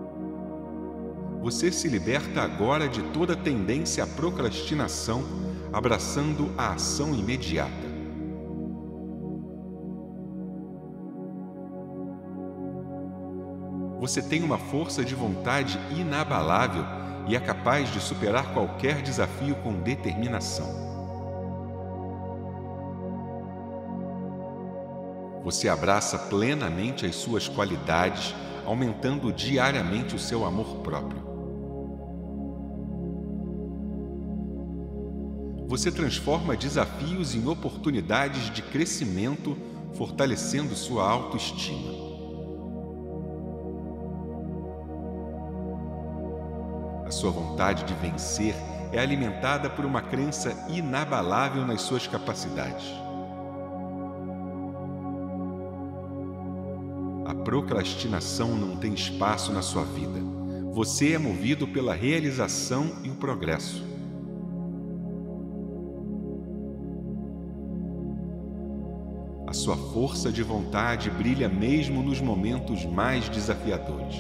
Você se liberta agora de toda tendência à procrastinação, abraçando a ação imediata. Você tem uma força de vontade inabalável e é capaz de superar qualquer desafio com determinação. Você abraça plenamente as suas qualidades, aumentando diariamente o seu amor próprio. Você transforma desafios em oportunidades de crescimento, fortalecendo sua autoestima. A sua vontade de vencer é alimentada por uma crença inabalável nas suas capacidades. A procrastinação não tem espaço na sua vida. Você é movido pela realização e o progresso. A sua força de vontade brilha mesmo nos momentos mais desafiadores.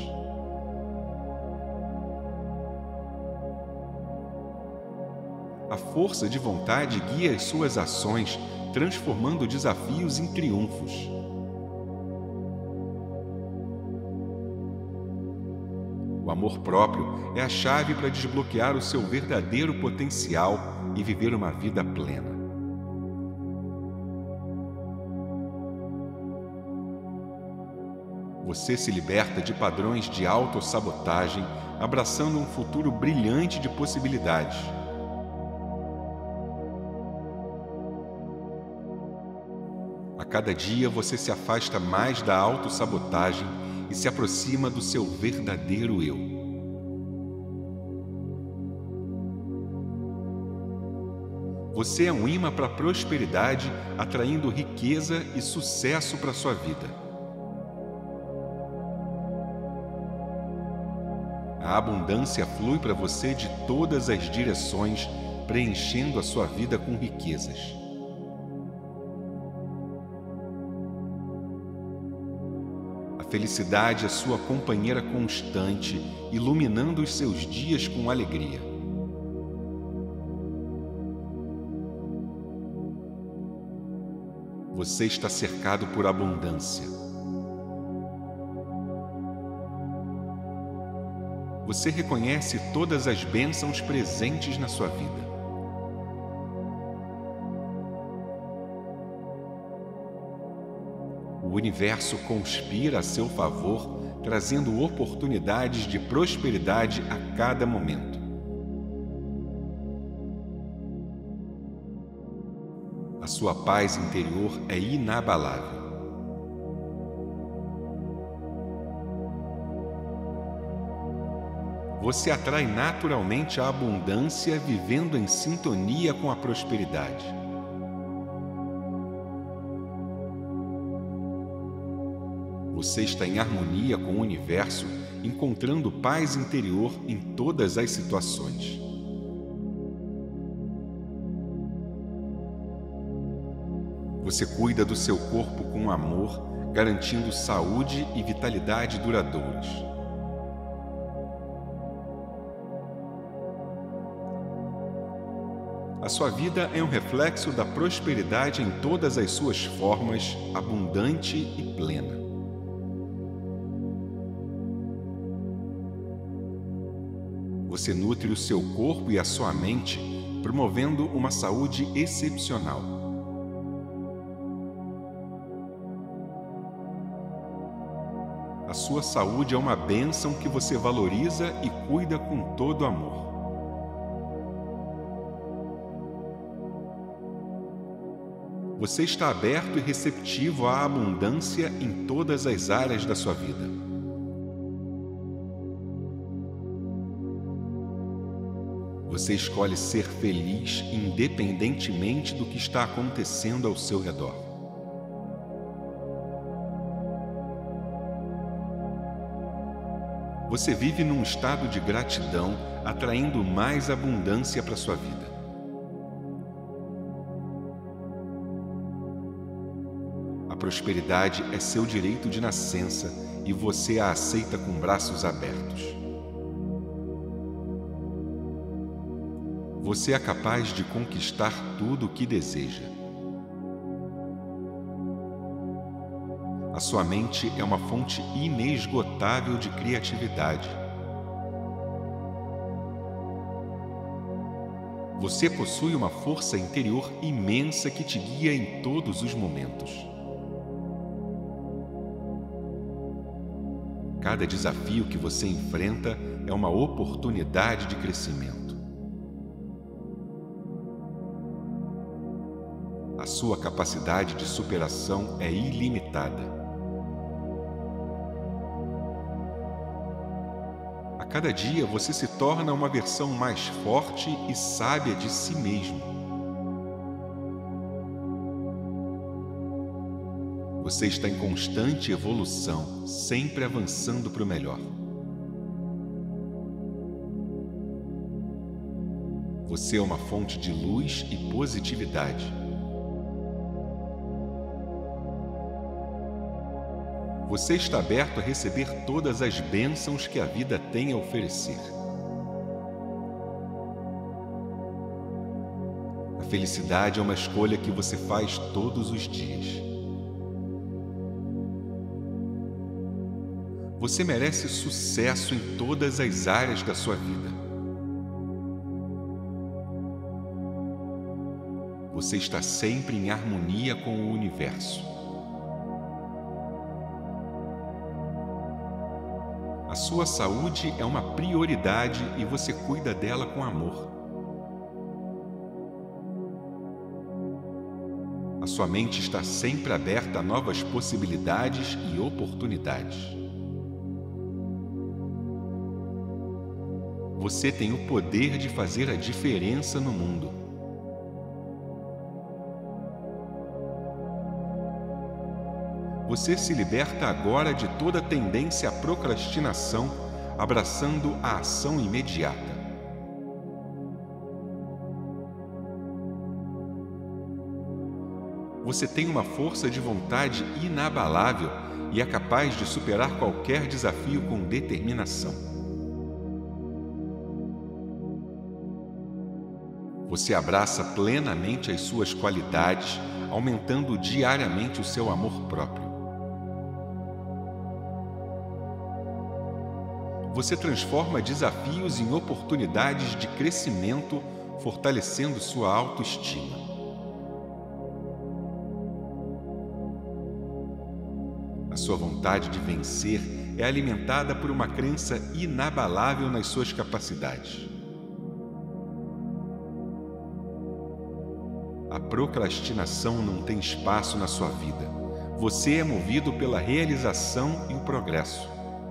A força de vontade guia as suas ações, transformando desafios em triunfos. O amor próprio é a chave para desbloquear o seu verdadeiro potencial e viver uma vida plena. Você se liberta de padrões de autossabotagem, abraçando um futuro brilhante de possibilidades. A cada dia você se afasta mais da autossabotagem e se aproxima do seu verdadeiro eu. Você é um imã para a prosperidade, atraindo riqueza e sucesso para a sua vida. A abundância flui para você de todas as direções, preenchendo a sua vida com riquezas. A felicidade é sua companheira constante, iluminando os seus dias com alegria. Você está cercado por abundância. Você reconhece todas as bênçãos presentes na sua vida. O universo conspira a seu favor, trazendo oportunidades de prosperidade a cada momento. A sua paz interior é inabalável. Você atrai naturalmente a abundância, vivendo em sintonia com a prosperidade. Você está em harmonia com o universo, encontrando paz interior em todas as situações. Você cuida do seu corpo com amor, garantindo saúde e vitalidade duradouras. A sua vida é um reflexo da prosperidade em todas as suas formas, abundante e plena. Você nutre o seu corpo e a sua mente, promovendo uma saúde excepcional. A sua saúde é uma bênção que você valoriza e cuida com todo amor. Você está aberto e receptivo à abundância em todas as áreas da sua vida. Você escolhe ser feliz independentemente do que está acontecendo ao seu redor. Você vive num estado de gratidão, atraindo mais abundância para sua vida. A prosperidade é seu direito de nascença e você a aceita com braços abertos. Você é capaz de conquistar tudo o que deseja. A sua mente é uma fonte inesgotável de criatividade. Você possui uma força interior imensa que te guia em todos os momentos. Cada desafio que você enfrenta é uma oportunidade de crescimento. A sua capacidade de superação é ilimitada. A cada dia você se torna uma versão mais forte e sábia de si mesmo. Você está em constante evolução, sempre avançando para o melhor. Você é uma fonte de luz e positividade. Você está aberto a receber todas as bênçãos que a vida tem a oferecer. A felicidade é uma escolha que você faz todos os dias. Você merece sucesso em todas as áreas da sua vida. Você está sempre em harmonia com o universo. A sua saúde é uma prioridade e você cuida dela com amor. A sua mente está sempre aberta a novas possibilidades e oportunidades. Você tem o poder de fazer a diferença no mundo. Você se liberta agora de toda tendência à procrastinação, abraçando a ação imediata. Você tem uma força de vontade inabalável e é capaz de superar qualquer desafio com determinação. Você abraça plenamente as suas qualidades, aumentando diariamente o seu amor próprio. Você transforma desafios em oportunidades de crescimento, fortalecendo sua autoestima. A sua vontade de vencer é alimentada por uma crença inabalável nas suas capacidades. A procrastinação não tem espaço na sua vida. Você é movido pela realização e o progresso.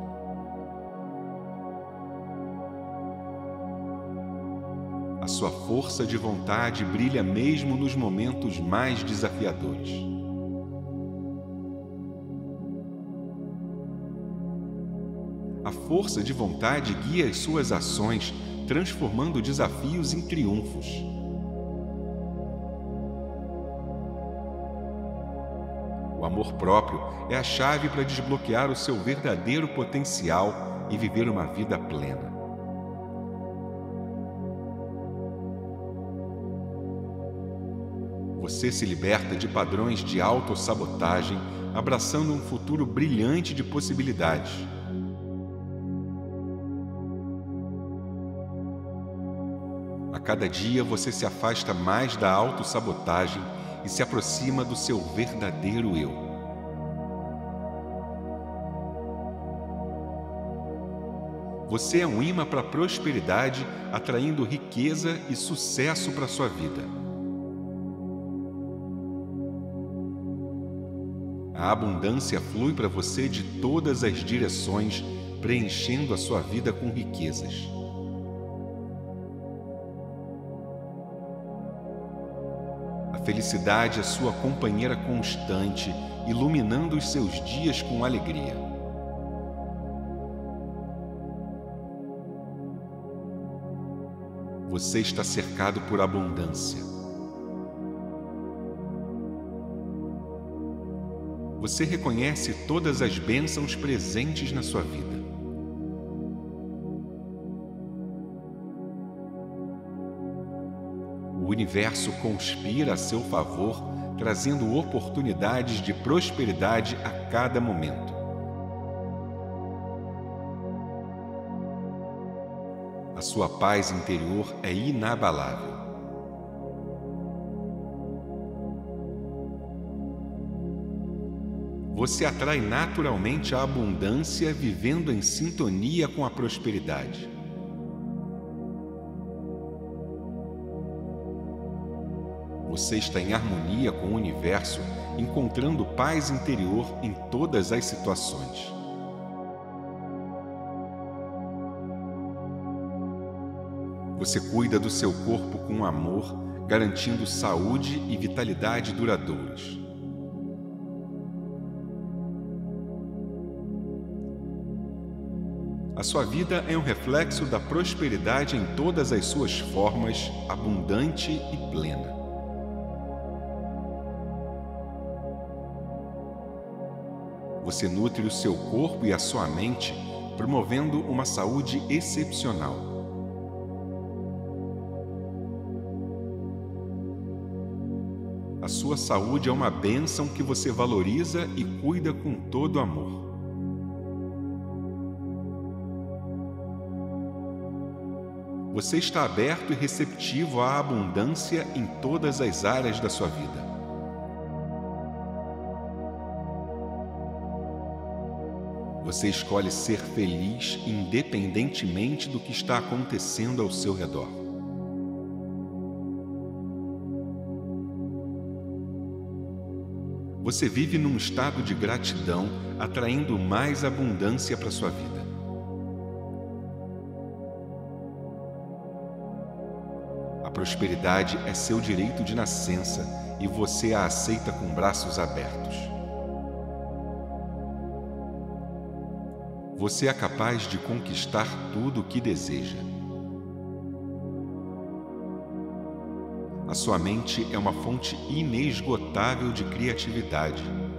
A sua força de vontade brilha mesmo nos momentos mais desafiadores. A força de vontade guia as suas ações, transformando desafios em triunfos. O amor próprio é a chave para desbloquear o seu verdadeiro potencial e viver uma vida plena. Você se liberta de padrões de autossabotagem, abraçando um futuro brilhante de possibilidades. A cada dia você se afasta mais da autossabotagem e se aproxima do seu verdadeiro eu. Você é um imã para a prosperidade, atraindo riqueza e sucesso para a sua vida. A abundância flui para você de todas as direções, preenchendo a sua vida com riquezas. A felicidade é sua companheira constante, iluminando os seus dias com alegria. Você está cercado por abundância. Você reconhece todas as bênçãos presentes na sua vida. universo conspira a seu favor, trazendo oportunidades de prosperidade a cada momento. A sua paz interior é inabalável. Você atrai naturalmente a abundância, vivendo em sintonia com a prosperidade. Você está em harmonia com o universo, encontrando paz interior em todas as situações. Você cuida do seu corpo com amor, garantindo saúde e vitalidade duradouras. A sua vida é um reflexo da prosperidade em todas as suas formas, abundante e plena. Você nutre o seu corpo e a sua mente, promovendo uma saúde excepcional. A sua saúde é uma bênção que você valoriza e cuida com todo amor. Você está aberto e receptivo à abundância em todas as áreas da sua vida. Você escolhe ser feliz independentemente do que está acontecendo ao seu redor. Você vive num estado de gratidão, atraindo mais abundância para sua vida. A prosperidade é seu direito de nascença e você a aceita com braços abertos. Você é capaz de conquistar tudo o que deseja. A sua mente é uma fonte inesgotável de criatividade.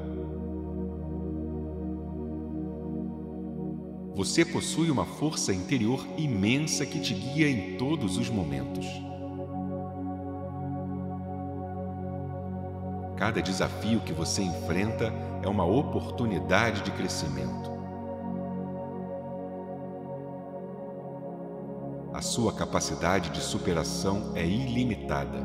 Você possui uma força interior imensa que te guia em todos os momentos. Cada desafio que você enfrenta é uma oportunidade de crescimento. A sua capacidade de superação é ilimitada.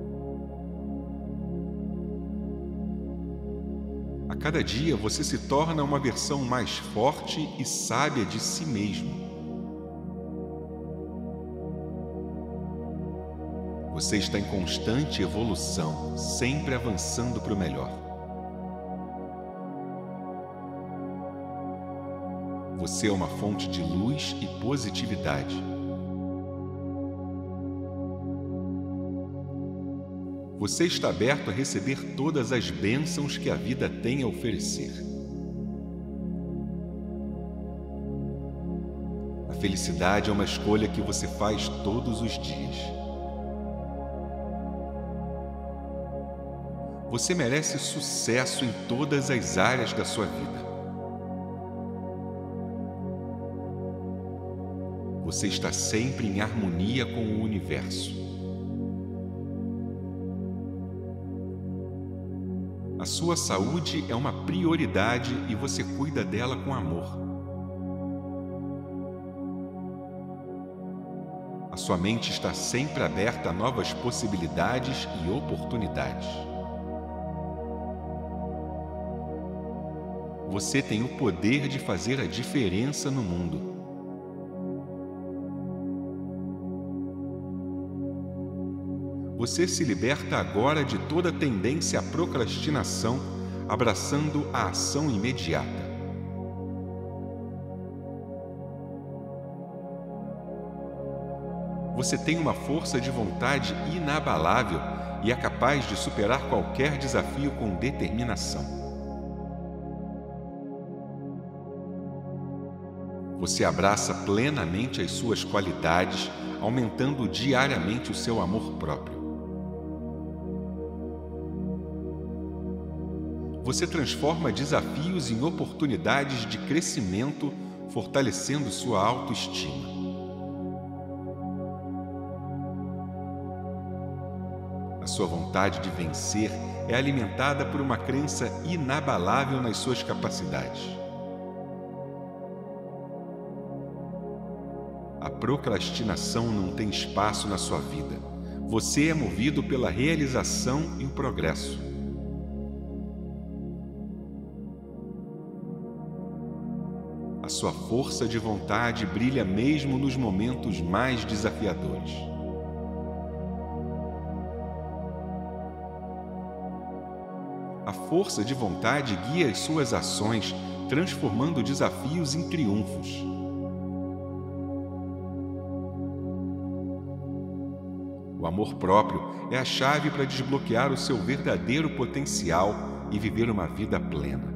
A cada dia você se torna uma versão mais forte e sábia de si mesmo. Você está em constante evolução, sempre avançando para o melhor. Você é uma fonte de luz e positividade. Você está aberto a receber todas as bênçãos que a vida tem a oferecer. A felicidade é uma escolha que você faz todos os dias. Você merece sucesso em todas as áreas da sua vida. Você está sempre em harmonia com o universo. A sua saúde é uma prioridade e você cuida dela com amor. A sua mente está sempre aberta a novas possibilidades e oportunidades. Você tem o poder de fazer a diferença no mundo. Você se liberta agora de toda tendência à procrastinação, abraçando a ação imediata. Você tem uma força de vontade inabalável e é capaz de superar qualquer desafio com determinação. Você abraça plenamente as suas qualidades, aumentando diariamente o seu amor próprio. Você transforma desafios em oportunidades de crescimento, fortalecendo sua autoestima. sua vontade de vencer é alimentada por uma crença inabalável nas suas capacidades. A procrastinação não tem espaço na sua vida. Você é movido pela realização e o progresso. A sua força de vontade brilha mesmo nos momentos mais desafiadores. A força de vontade guia as suas ações, transformando desafios em triunfos. O amor próprio é a chave para desbloquear o seu verdadeiro potencial e viver uma vida plena.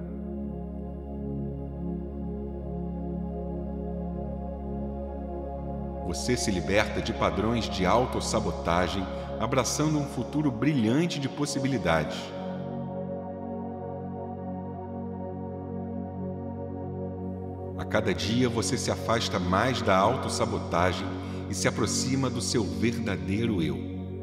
Você se liberta de padrões de autossabotagem, abraçando um futuro brilhante de possibilidades. A cada dia você se afasta mais da autossabotagem e se aproxima do seu verdadeiro eu.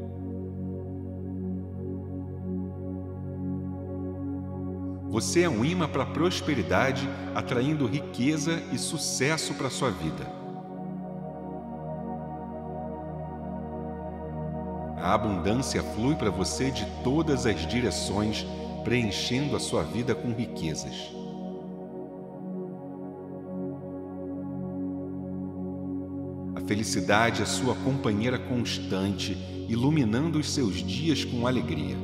Você é um imã para a prosperidade, atraindo riqueza e sucesso para a sua vida. A abundância flui para você de todas as direções, preenchendo a sua vida com riquezas. A felicidade é sua companheira constante, iluminando os seus dias com alegria.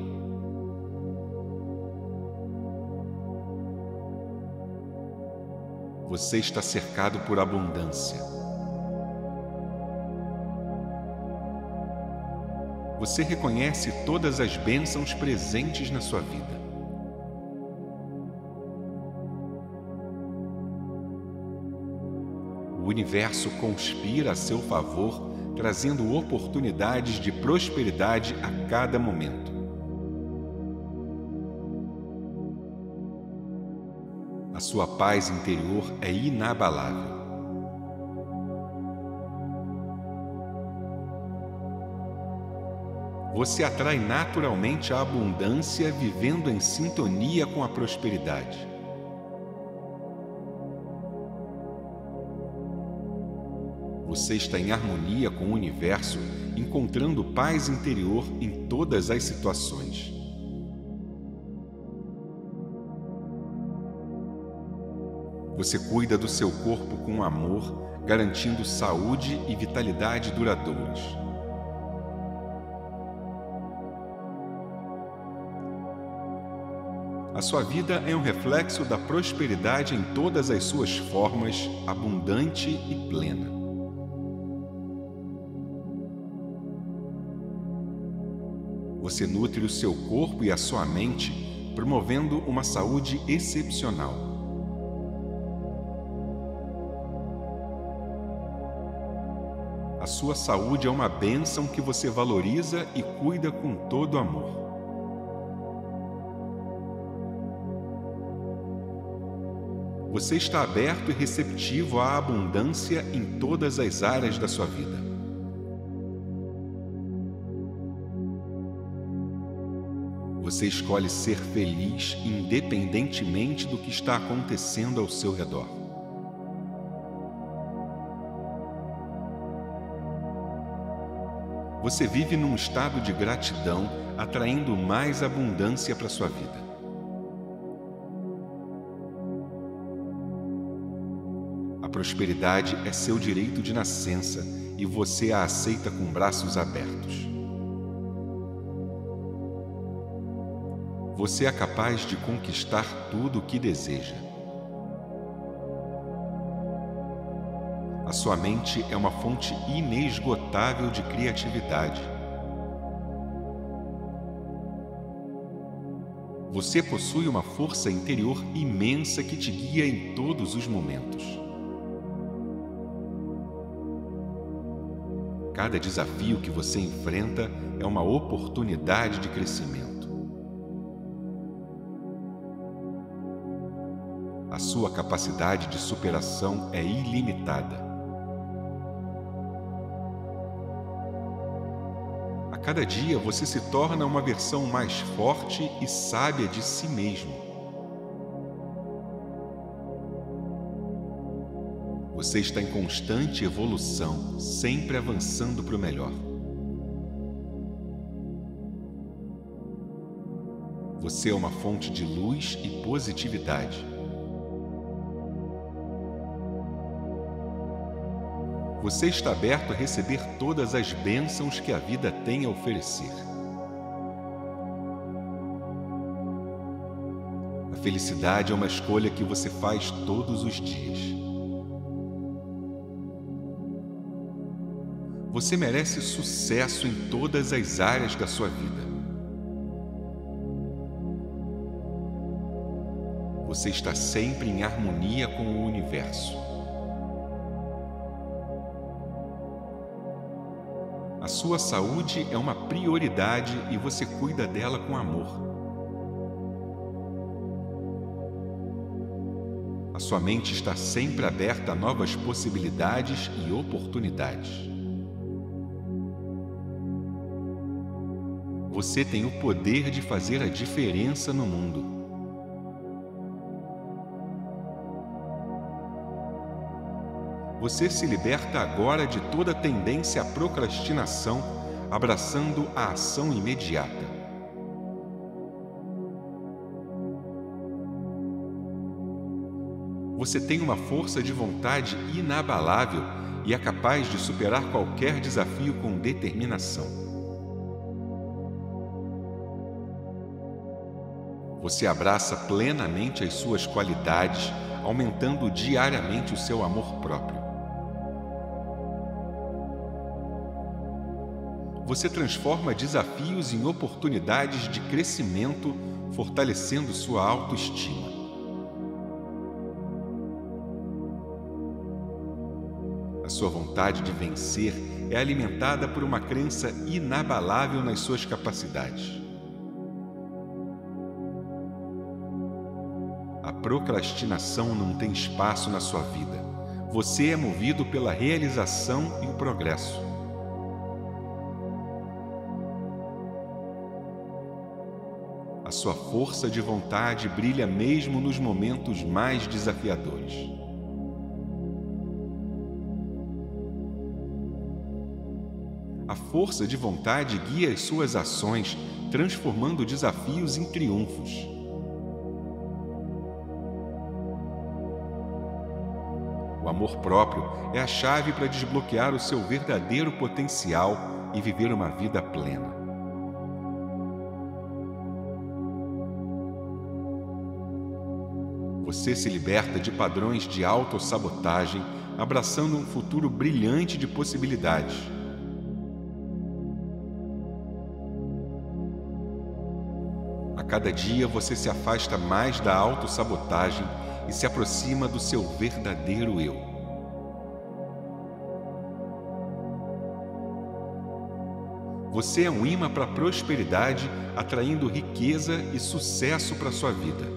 Você está cercado por abundância. Você reconhece todas as bênçãos presentes na sua vida. O universo conspira a seu favor, trazendo oportunidades de prosperidade a cada momento. A sua paz interior é inabalável. Você atrai naturalmente a abundância, vivendo em sintonia com a prosperidade. Você está em harmonia com o universo, encontrando paz interior em todas as situações. Você cuida do seu corpo com amor, garantindo saúde e vitalidade duradouras. A sua vida é um reflexo da prosperidade em todas as suas formas, abundante e plena. Você nutre o seu corpo e a sua mente, promovendo uma saúde excepcional. A sua saúde é uma bênção que você valoriza e cuida com todo amor. Você está aberto e receptivo à abundância em todas as áreas da sua vida. Você escolhe ser feliz independentemente do que está acontecendo ao seu redor. Você vive num estado de gratidão, atraindo mais abundância para sua vida. A prosperidade é seu direito de nascença e você a aceita com braços abertos. Você é capaz de conquistar tudo o que deseja. A sua mente é uma fonte inesgotável de criatividade. Você possui uma força interior imensa que te guia em todos os momentos. Cada desafio que você enfrenta é uma oportunidade de crescimento. A sua capacidade de superação é ilimitada. A cada dia você se torna uma versão mais forte e sábia de si mesmo. Você está em constante evolução, sempre avançando para o melhor. Você é uma fonte de luz e positividade. Você está aberto a receber todas as bênçãos que a vida tem a oferecer. A felicidade é uma escolha que você faz todos os dias. Você merece sucesso em todas as áreas da sua vida. Você está sempre em harmonia com o universo. A sua saúde é uma prioridade e você cuida dela com amor. A sua mente está sempre aberta a novas possibilidades e oportunidades. Você tem o poder de fazer a diferença no mundo. Você se liberta agora de toda tendência à procrastinação, abraçando a ação imediata. Você tem uma força de vontade inabalável e é capaz de superar qualquer desafio com determinação. Você abraça plenamente as suas qualidades, aumentando diariamente o seu amor próprio. Você transforma desafios em oportunidades de crescimento, fortalecendo sua autoestima. A sua vontade de vencer é alimentada por uma crença inabalável nas suas capacidades. A procrastinação não tem espaço na sua vida. Você é movido pela realização e o progresso. A sua força de vontade brilha mesmo nos momentos mais desafiadores. A força de vontade guia as suas ações, transformando desafios em triunfos. O amor próprio é a chave para desbloquear o seu verdadeiro potencial e viver uma vida plena. Você se liberta de padrões de autossabotagem, abraçando um futuro brilhante de possibilidades. A cada dia você se afasta mais da autossabotagem e se aproxima do seu verdadeiro eu. Você é um imã para a prosperidade, atraindo riqueza e sucesso para a sua vida.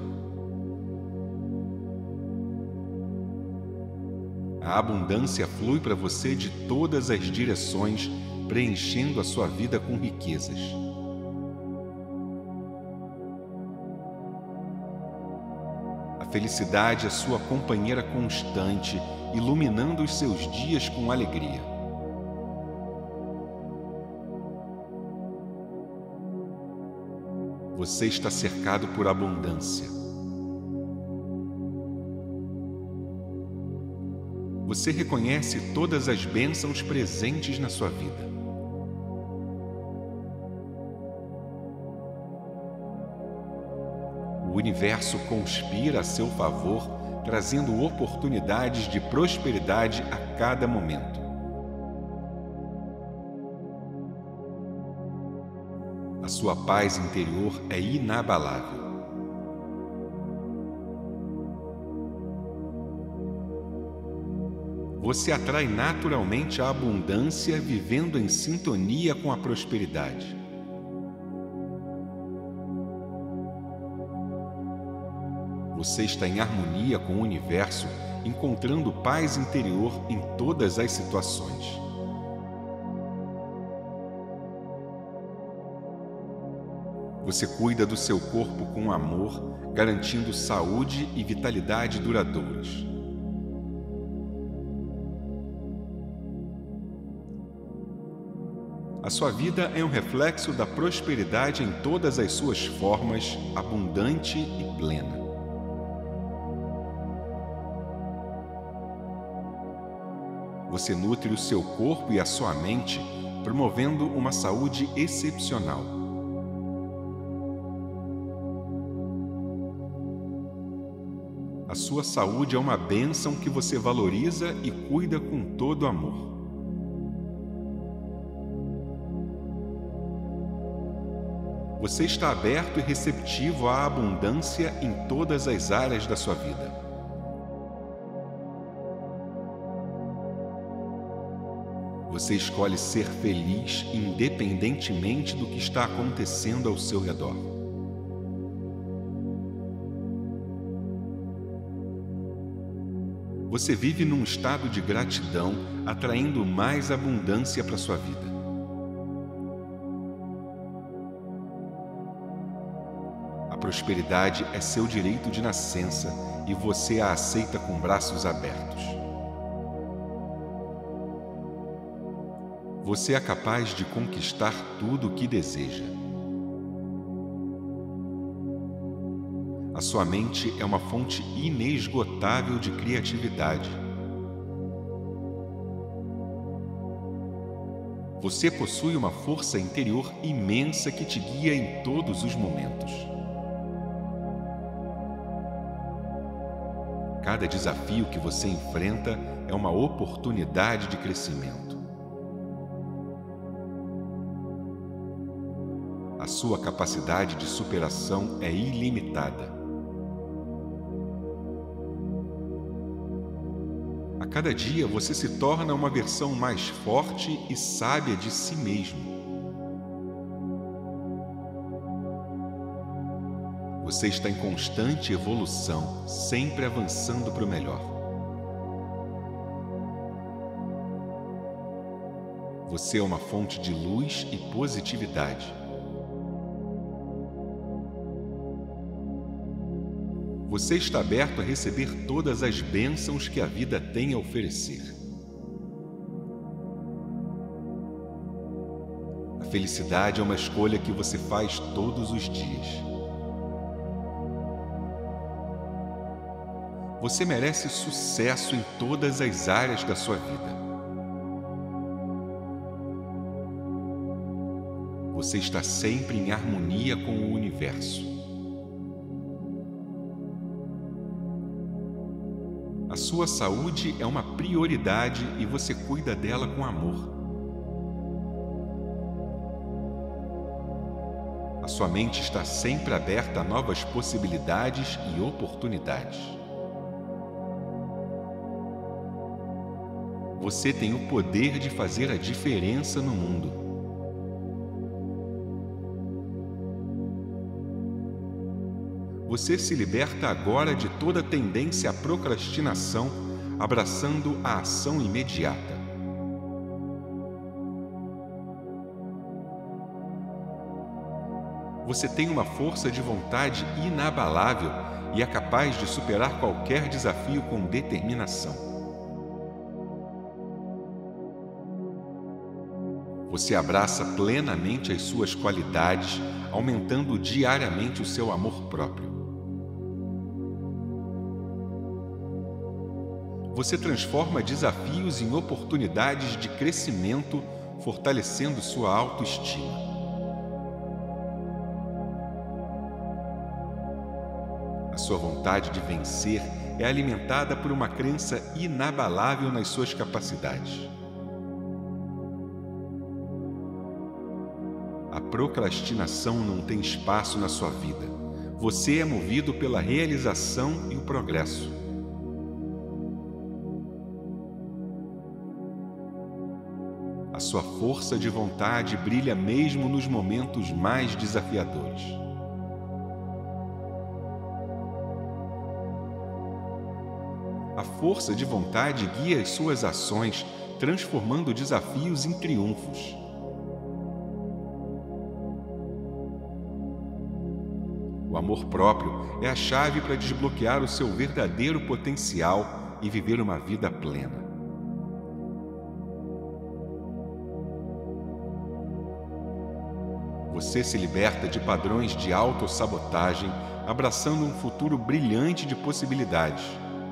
A abundância flui para você de todas as direções, preenchendo a sua vida com riquezas. A felicidade é sua companheira constante, iluminando os seus dias com alegria. Você está cercado por abundância. Você reconhece todas as bênçãos presentes na sua vida. O universo conspira a seu favor, trazendo oportunidades de prosperidade a cada momento. A sua paz interior é inabalável. Você atrai naturalmente a abundância, vivendo em sintonia com a prosperidade. Você está em harmonia com o universo, encontrando paz interior em todas as situações. Você cuida do seu corpo com amor, garantindo saúde e vitalidade duradouras. A sua vida é um reflexo da prosperidade em todas as suas formas, abundante e plena. Você nutre o seu corpo e a sua mente, promovendo uma saúde excepcional. A sua saúde é uma bênção que você valoriza e cuida com todo amor. Você está aberto e receptivo à abundância em todas as áreas da sua vida. Você escolhe ser feliz independentemente do que está acontecendo ao seu redor. Você vive num estado de gratidão, atraindo mais abundância para sua vida. A prosperidade é seu direito de nascença e você a aceita com braços abertos. Você é capaz de conquistar tudo o que deseja. A sua mente é uma fonte inesgotável de criatividade. Você possui uma força interior imensa que te guia em todos os momentos. Cada desafio que você enfrenta é uma oportunidade de crescimento. A sua capacidade de superação é ilimitada. A cada dia você se torna uma versão mais forte e sábia de si mesmo. Você está em constante evolução, sempre avançando para o melhor. Você é uma fonte de luz e positividade. Você está aberto a receber todas as bênçãos que a vida tem a oferecer. A felicidade é uma escolha que você faz todos os dias. Você merece sucesso em todas as áreas da sua vida. Você está sempre em harmonia com o universo. A sua saúde é uma prioridade e você cuida dela com amor. A sua mente está sempre aberta a novas possibilidades e oportunidades. Você tem o poder de fazer a diferença no mundo. Você se liberta agora de toda tendência à procrastinação, abraçando a ação imediata. Você tem uma força de vontade inabalável e é capaz de superar qualquer desafio com determinação. Você abraça plenamente as suas qualidades, aumentando diariamente o seu amor próprio. Você transforma desafios em oportunidades de crescimento, fortalecendo sua autoestima. A sua vontade de vencer é alimentada por uma crença inabalável nas suas capacidades. A procrastinação não tem espaço na sua vida. Você é movido pela realização e o progresso. A sua força de vontade brilha mesmo nos momentos mais desafiadores. A força de vontade guia as suas ações, transformando desafios em triunfos. amor próprio é a chave para desbloquear o seu verdadeiro potencial e viver uma vida plena. Você se liberta de padrões de autossabotagem, abraçando um futuro brilhante de possibilidades.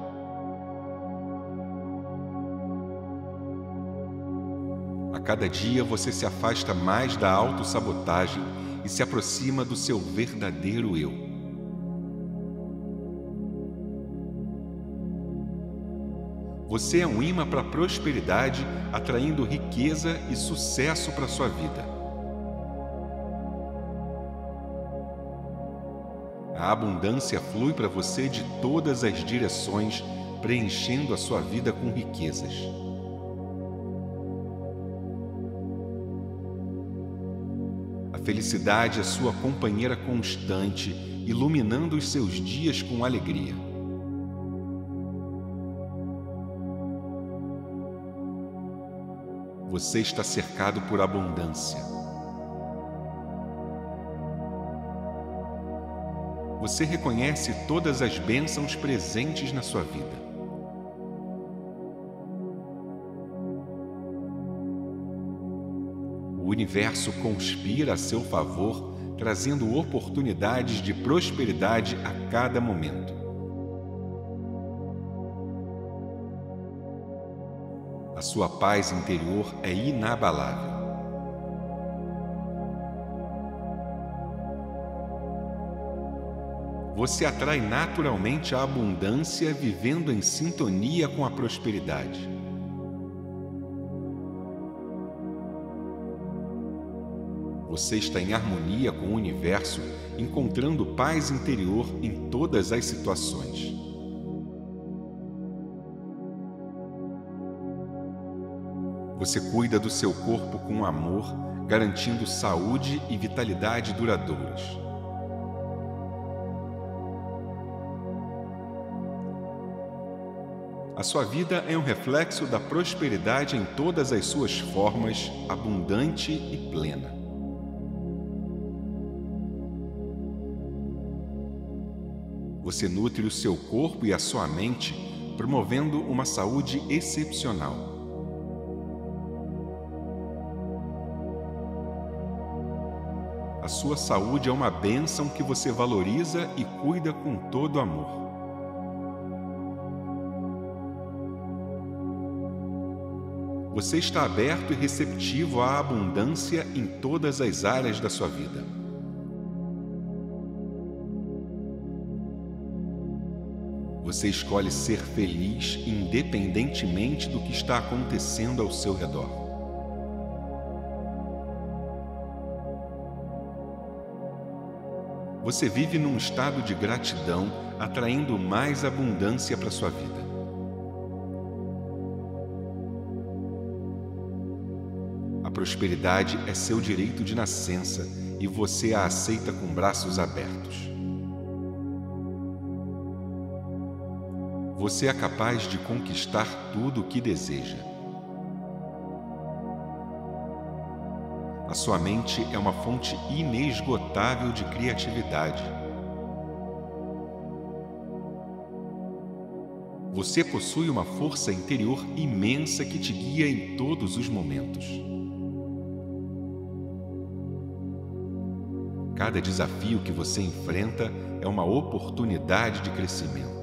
A cada dia você se afasta mais da autossabotagem e se aproxima do seu verdadeiro eu. Você é um imã para a prosperidade, atraindo riqueza e sucesso para a sua vida. A abundância flui para você de todas as direções, preenchendo a sua vida com riquezas. A felicidade é sua companheira constante, iluminando os seus dias com alegria. Você está cercado por abundância. Você reconhece todas as bênçãos presentes na sua vida. O universo conspira a seu favor, trazendo oportunidades de prosperidade a cada momento. A sua paz interior é inabalável. Você atrai naturalmente a abundância, vivendo em sintonia com a prosperidade. Você está em harmonia com o universo, encontrando paz interior em todas as situações. Você cuida do seu corpo com amor, garantindo saúde e vitalidade duradouras. A sua vida é um reflexo da prosperidade em todas as suas formas, abundante e plena. Você nutre o seu corpo e a sua mente, promovendo uma saúde excepcional. A sua saúde é uma bênção que você valoriza e cuida com todo amor. Você está aberto e receptivo à abundância em todas as áreas da sua vida. Você escolhe ser feliz independentemente do que está acontecendo ao seu redor. Você vive num estado de gratidão, atraindo mais abundância para sua vida. A prosperidade é seu direito de nascença e você a aceita com braços abertos. Você é capaz de conquistar tudo o que deseja. A sua mente é uma fonte inesgotável de criatividade. Você possui uma força interior imensa que te guia em todos os momentos. Cada desafio que você enfrenta é uma oportunidade de crescimento.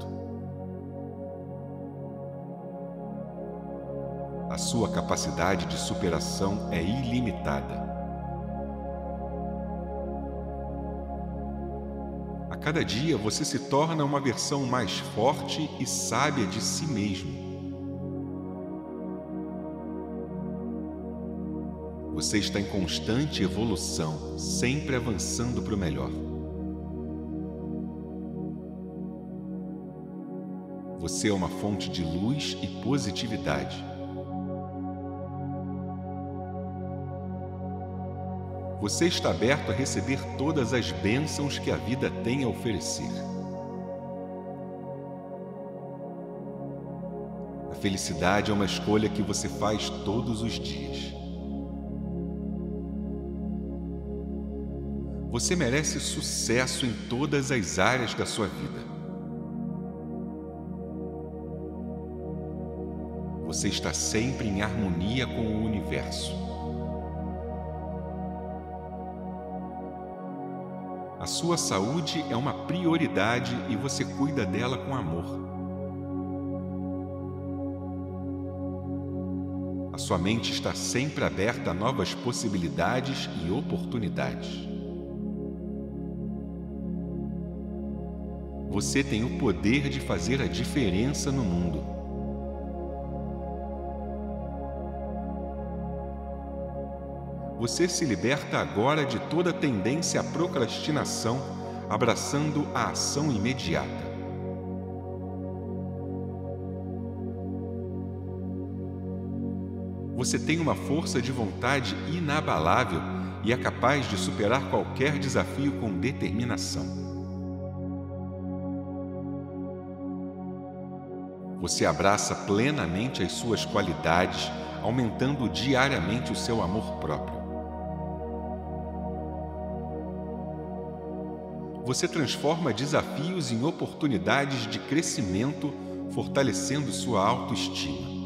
A sua capacidade de superação é ilimitada. A cada dia você se torna uma versão mais forte e sábia de si mesmo. Você está em constante evolução, sempre avançando para o melhor. Você é uma fonte de luz e positividade. Você está aberto a receber todas as bênçãos que a vida tem a oferecer. A felicidade é uma escolha que você faz todos os dias. Você merece sucesso em todas as áreas da sua vida. Você está sempre em harmonia com o universo. A sua saúde é uma prioridade e você cuida dela com amor. A sua mente está sempre aberta a novas possibilidades e oportunidades. Você tem o poder de fazer a diferença no mundo. Você se liberta agora de toda tendência à procrastinação, abraçando a ação imediata. Você tem uma força de vontade inabalável e é capaz de superar qualquer desafio com determinação. Você abraça plenamente as suas qualidades, aumentando diariamente o seu amor próprio. Você transforma desafios em oportunidades de crescimento, fortalecendo sua autoestima.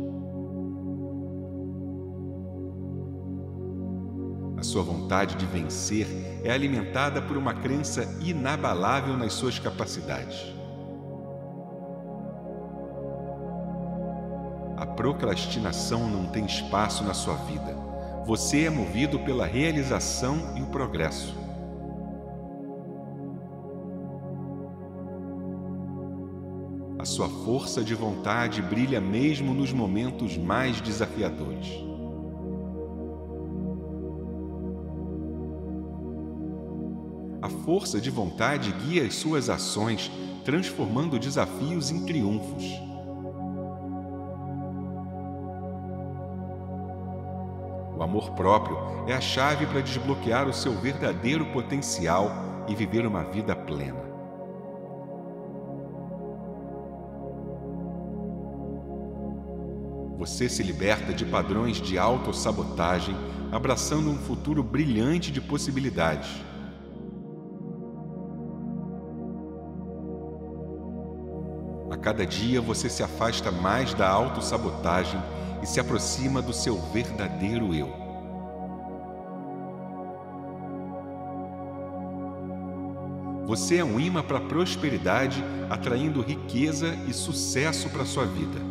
A sua vontade de vencer é alimentada por uma crença inabalável nas suas capacidades. A procrastinação não tem espaço na sua vida. Você é movido pela realização e o progresso. A sua força de vontade brilha mesmo nos momentos mais desafiadores. A força de vontade guia as suas ações, transformando desafios em triunfos. O amor próprio é a chave para desbloquear o seu verdadeiro potencial e viver uma vida plena. Você se liberta de padrões de autossabotagem, abraçando um futuro brilhante de possibilidades. A cada dia você se afasta mais da autossabotagem e se aproxima do seu verdadeiro eu. Você é um imã para a prosperidade, atraindo riqueza e sucesso para a sua vida.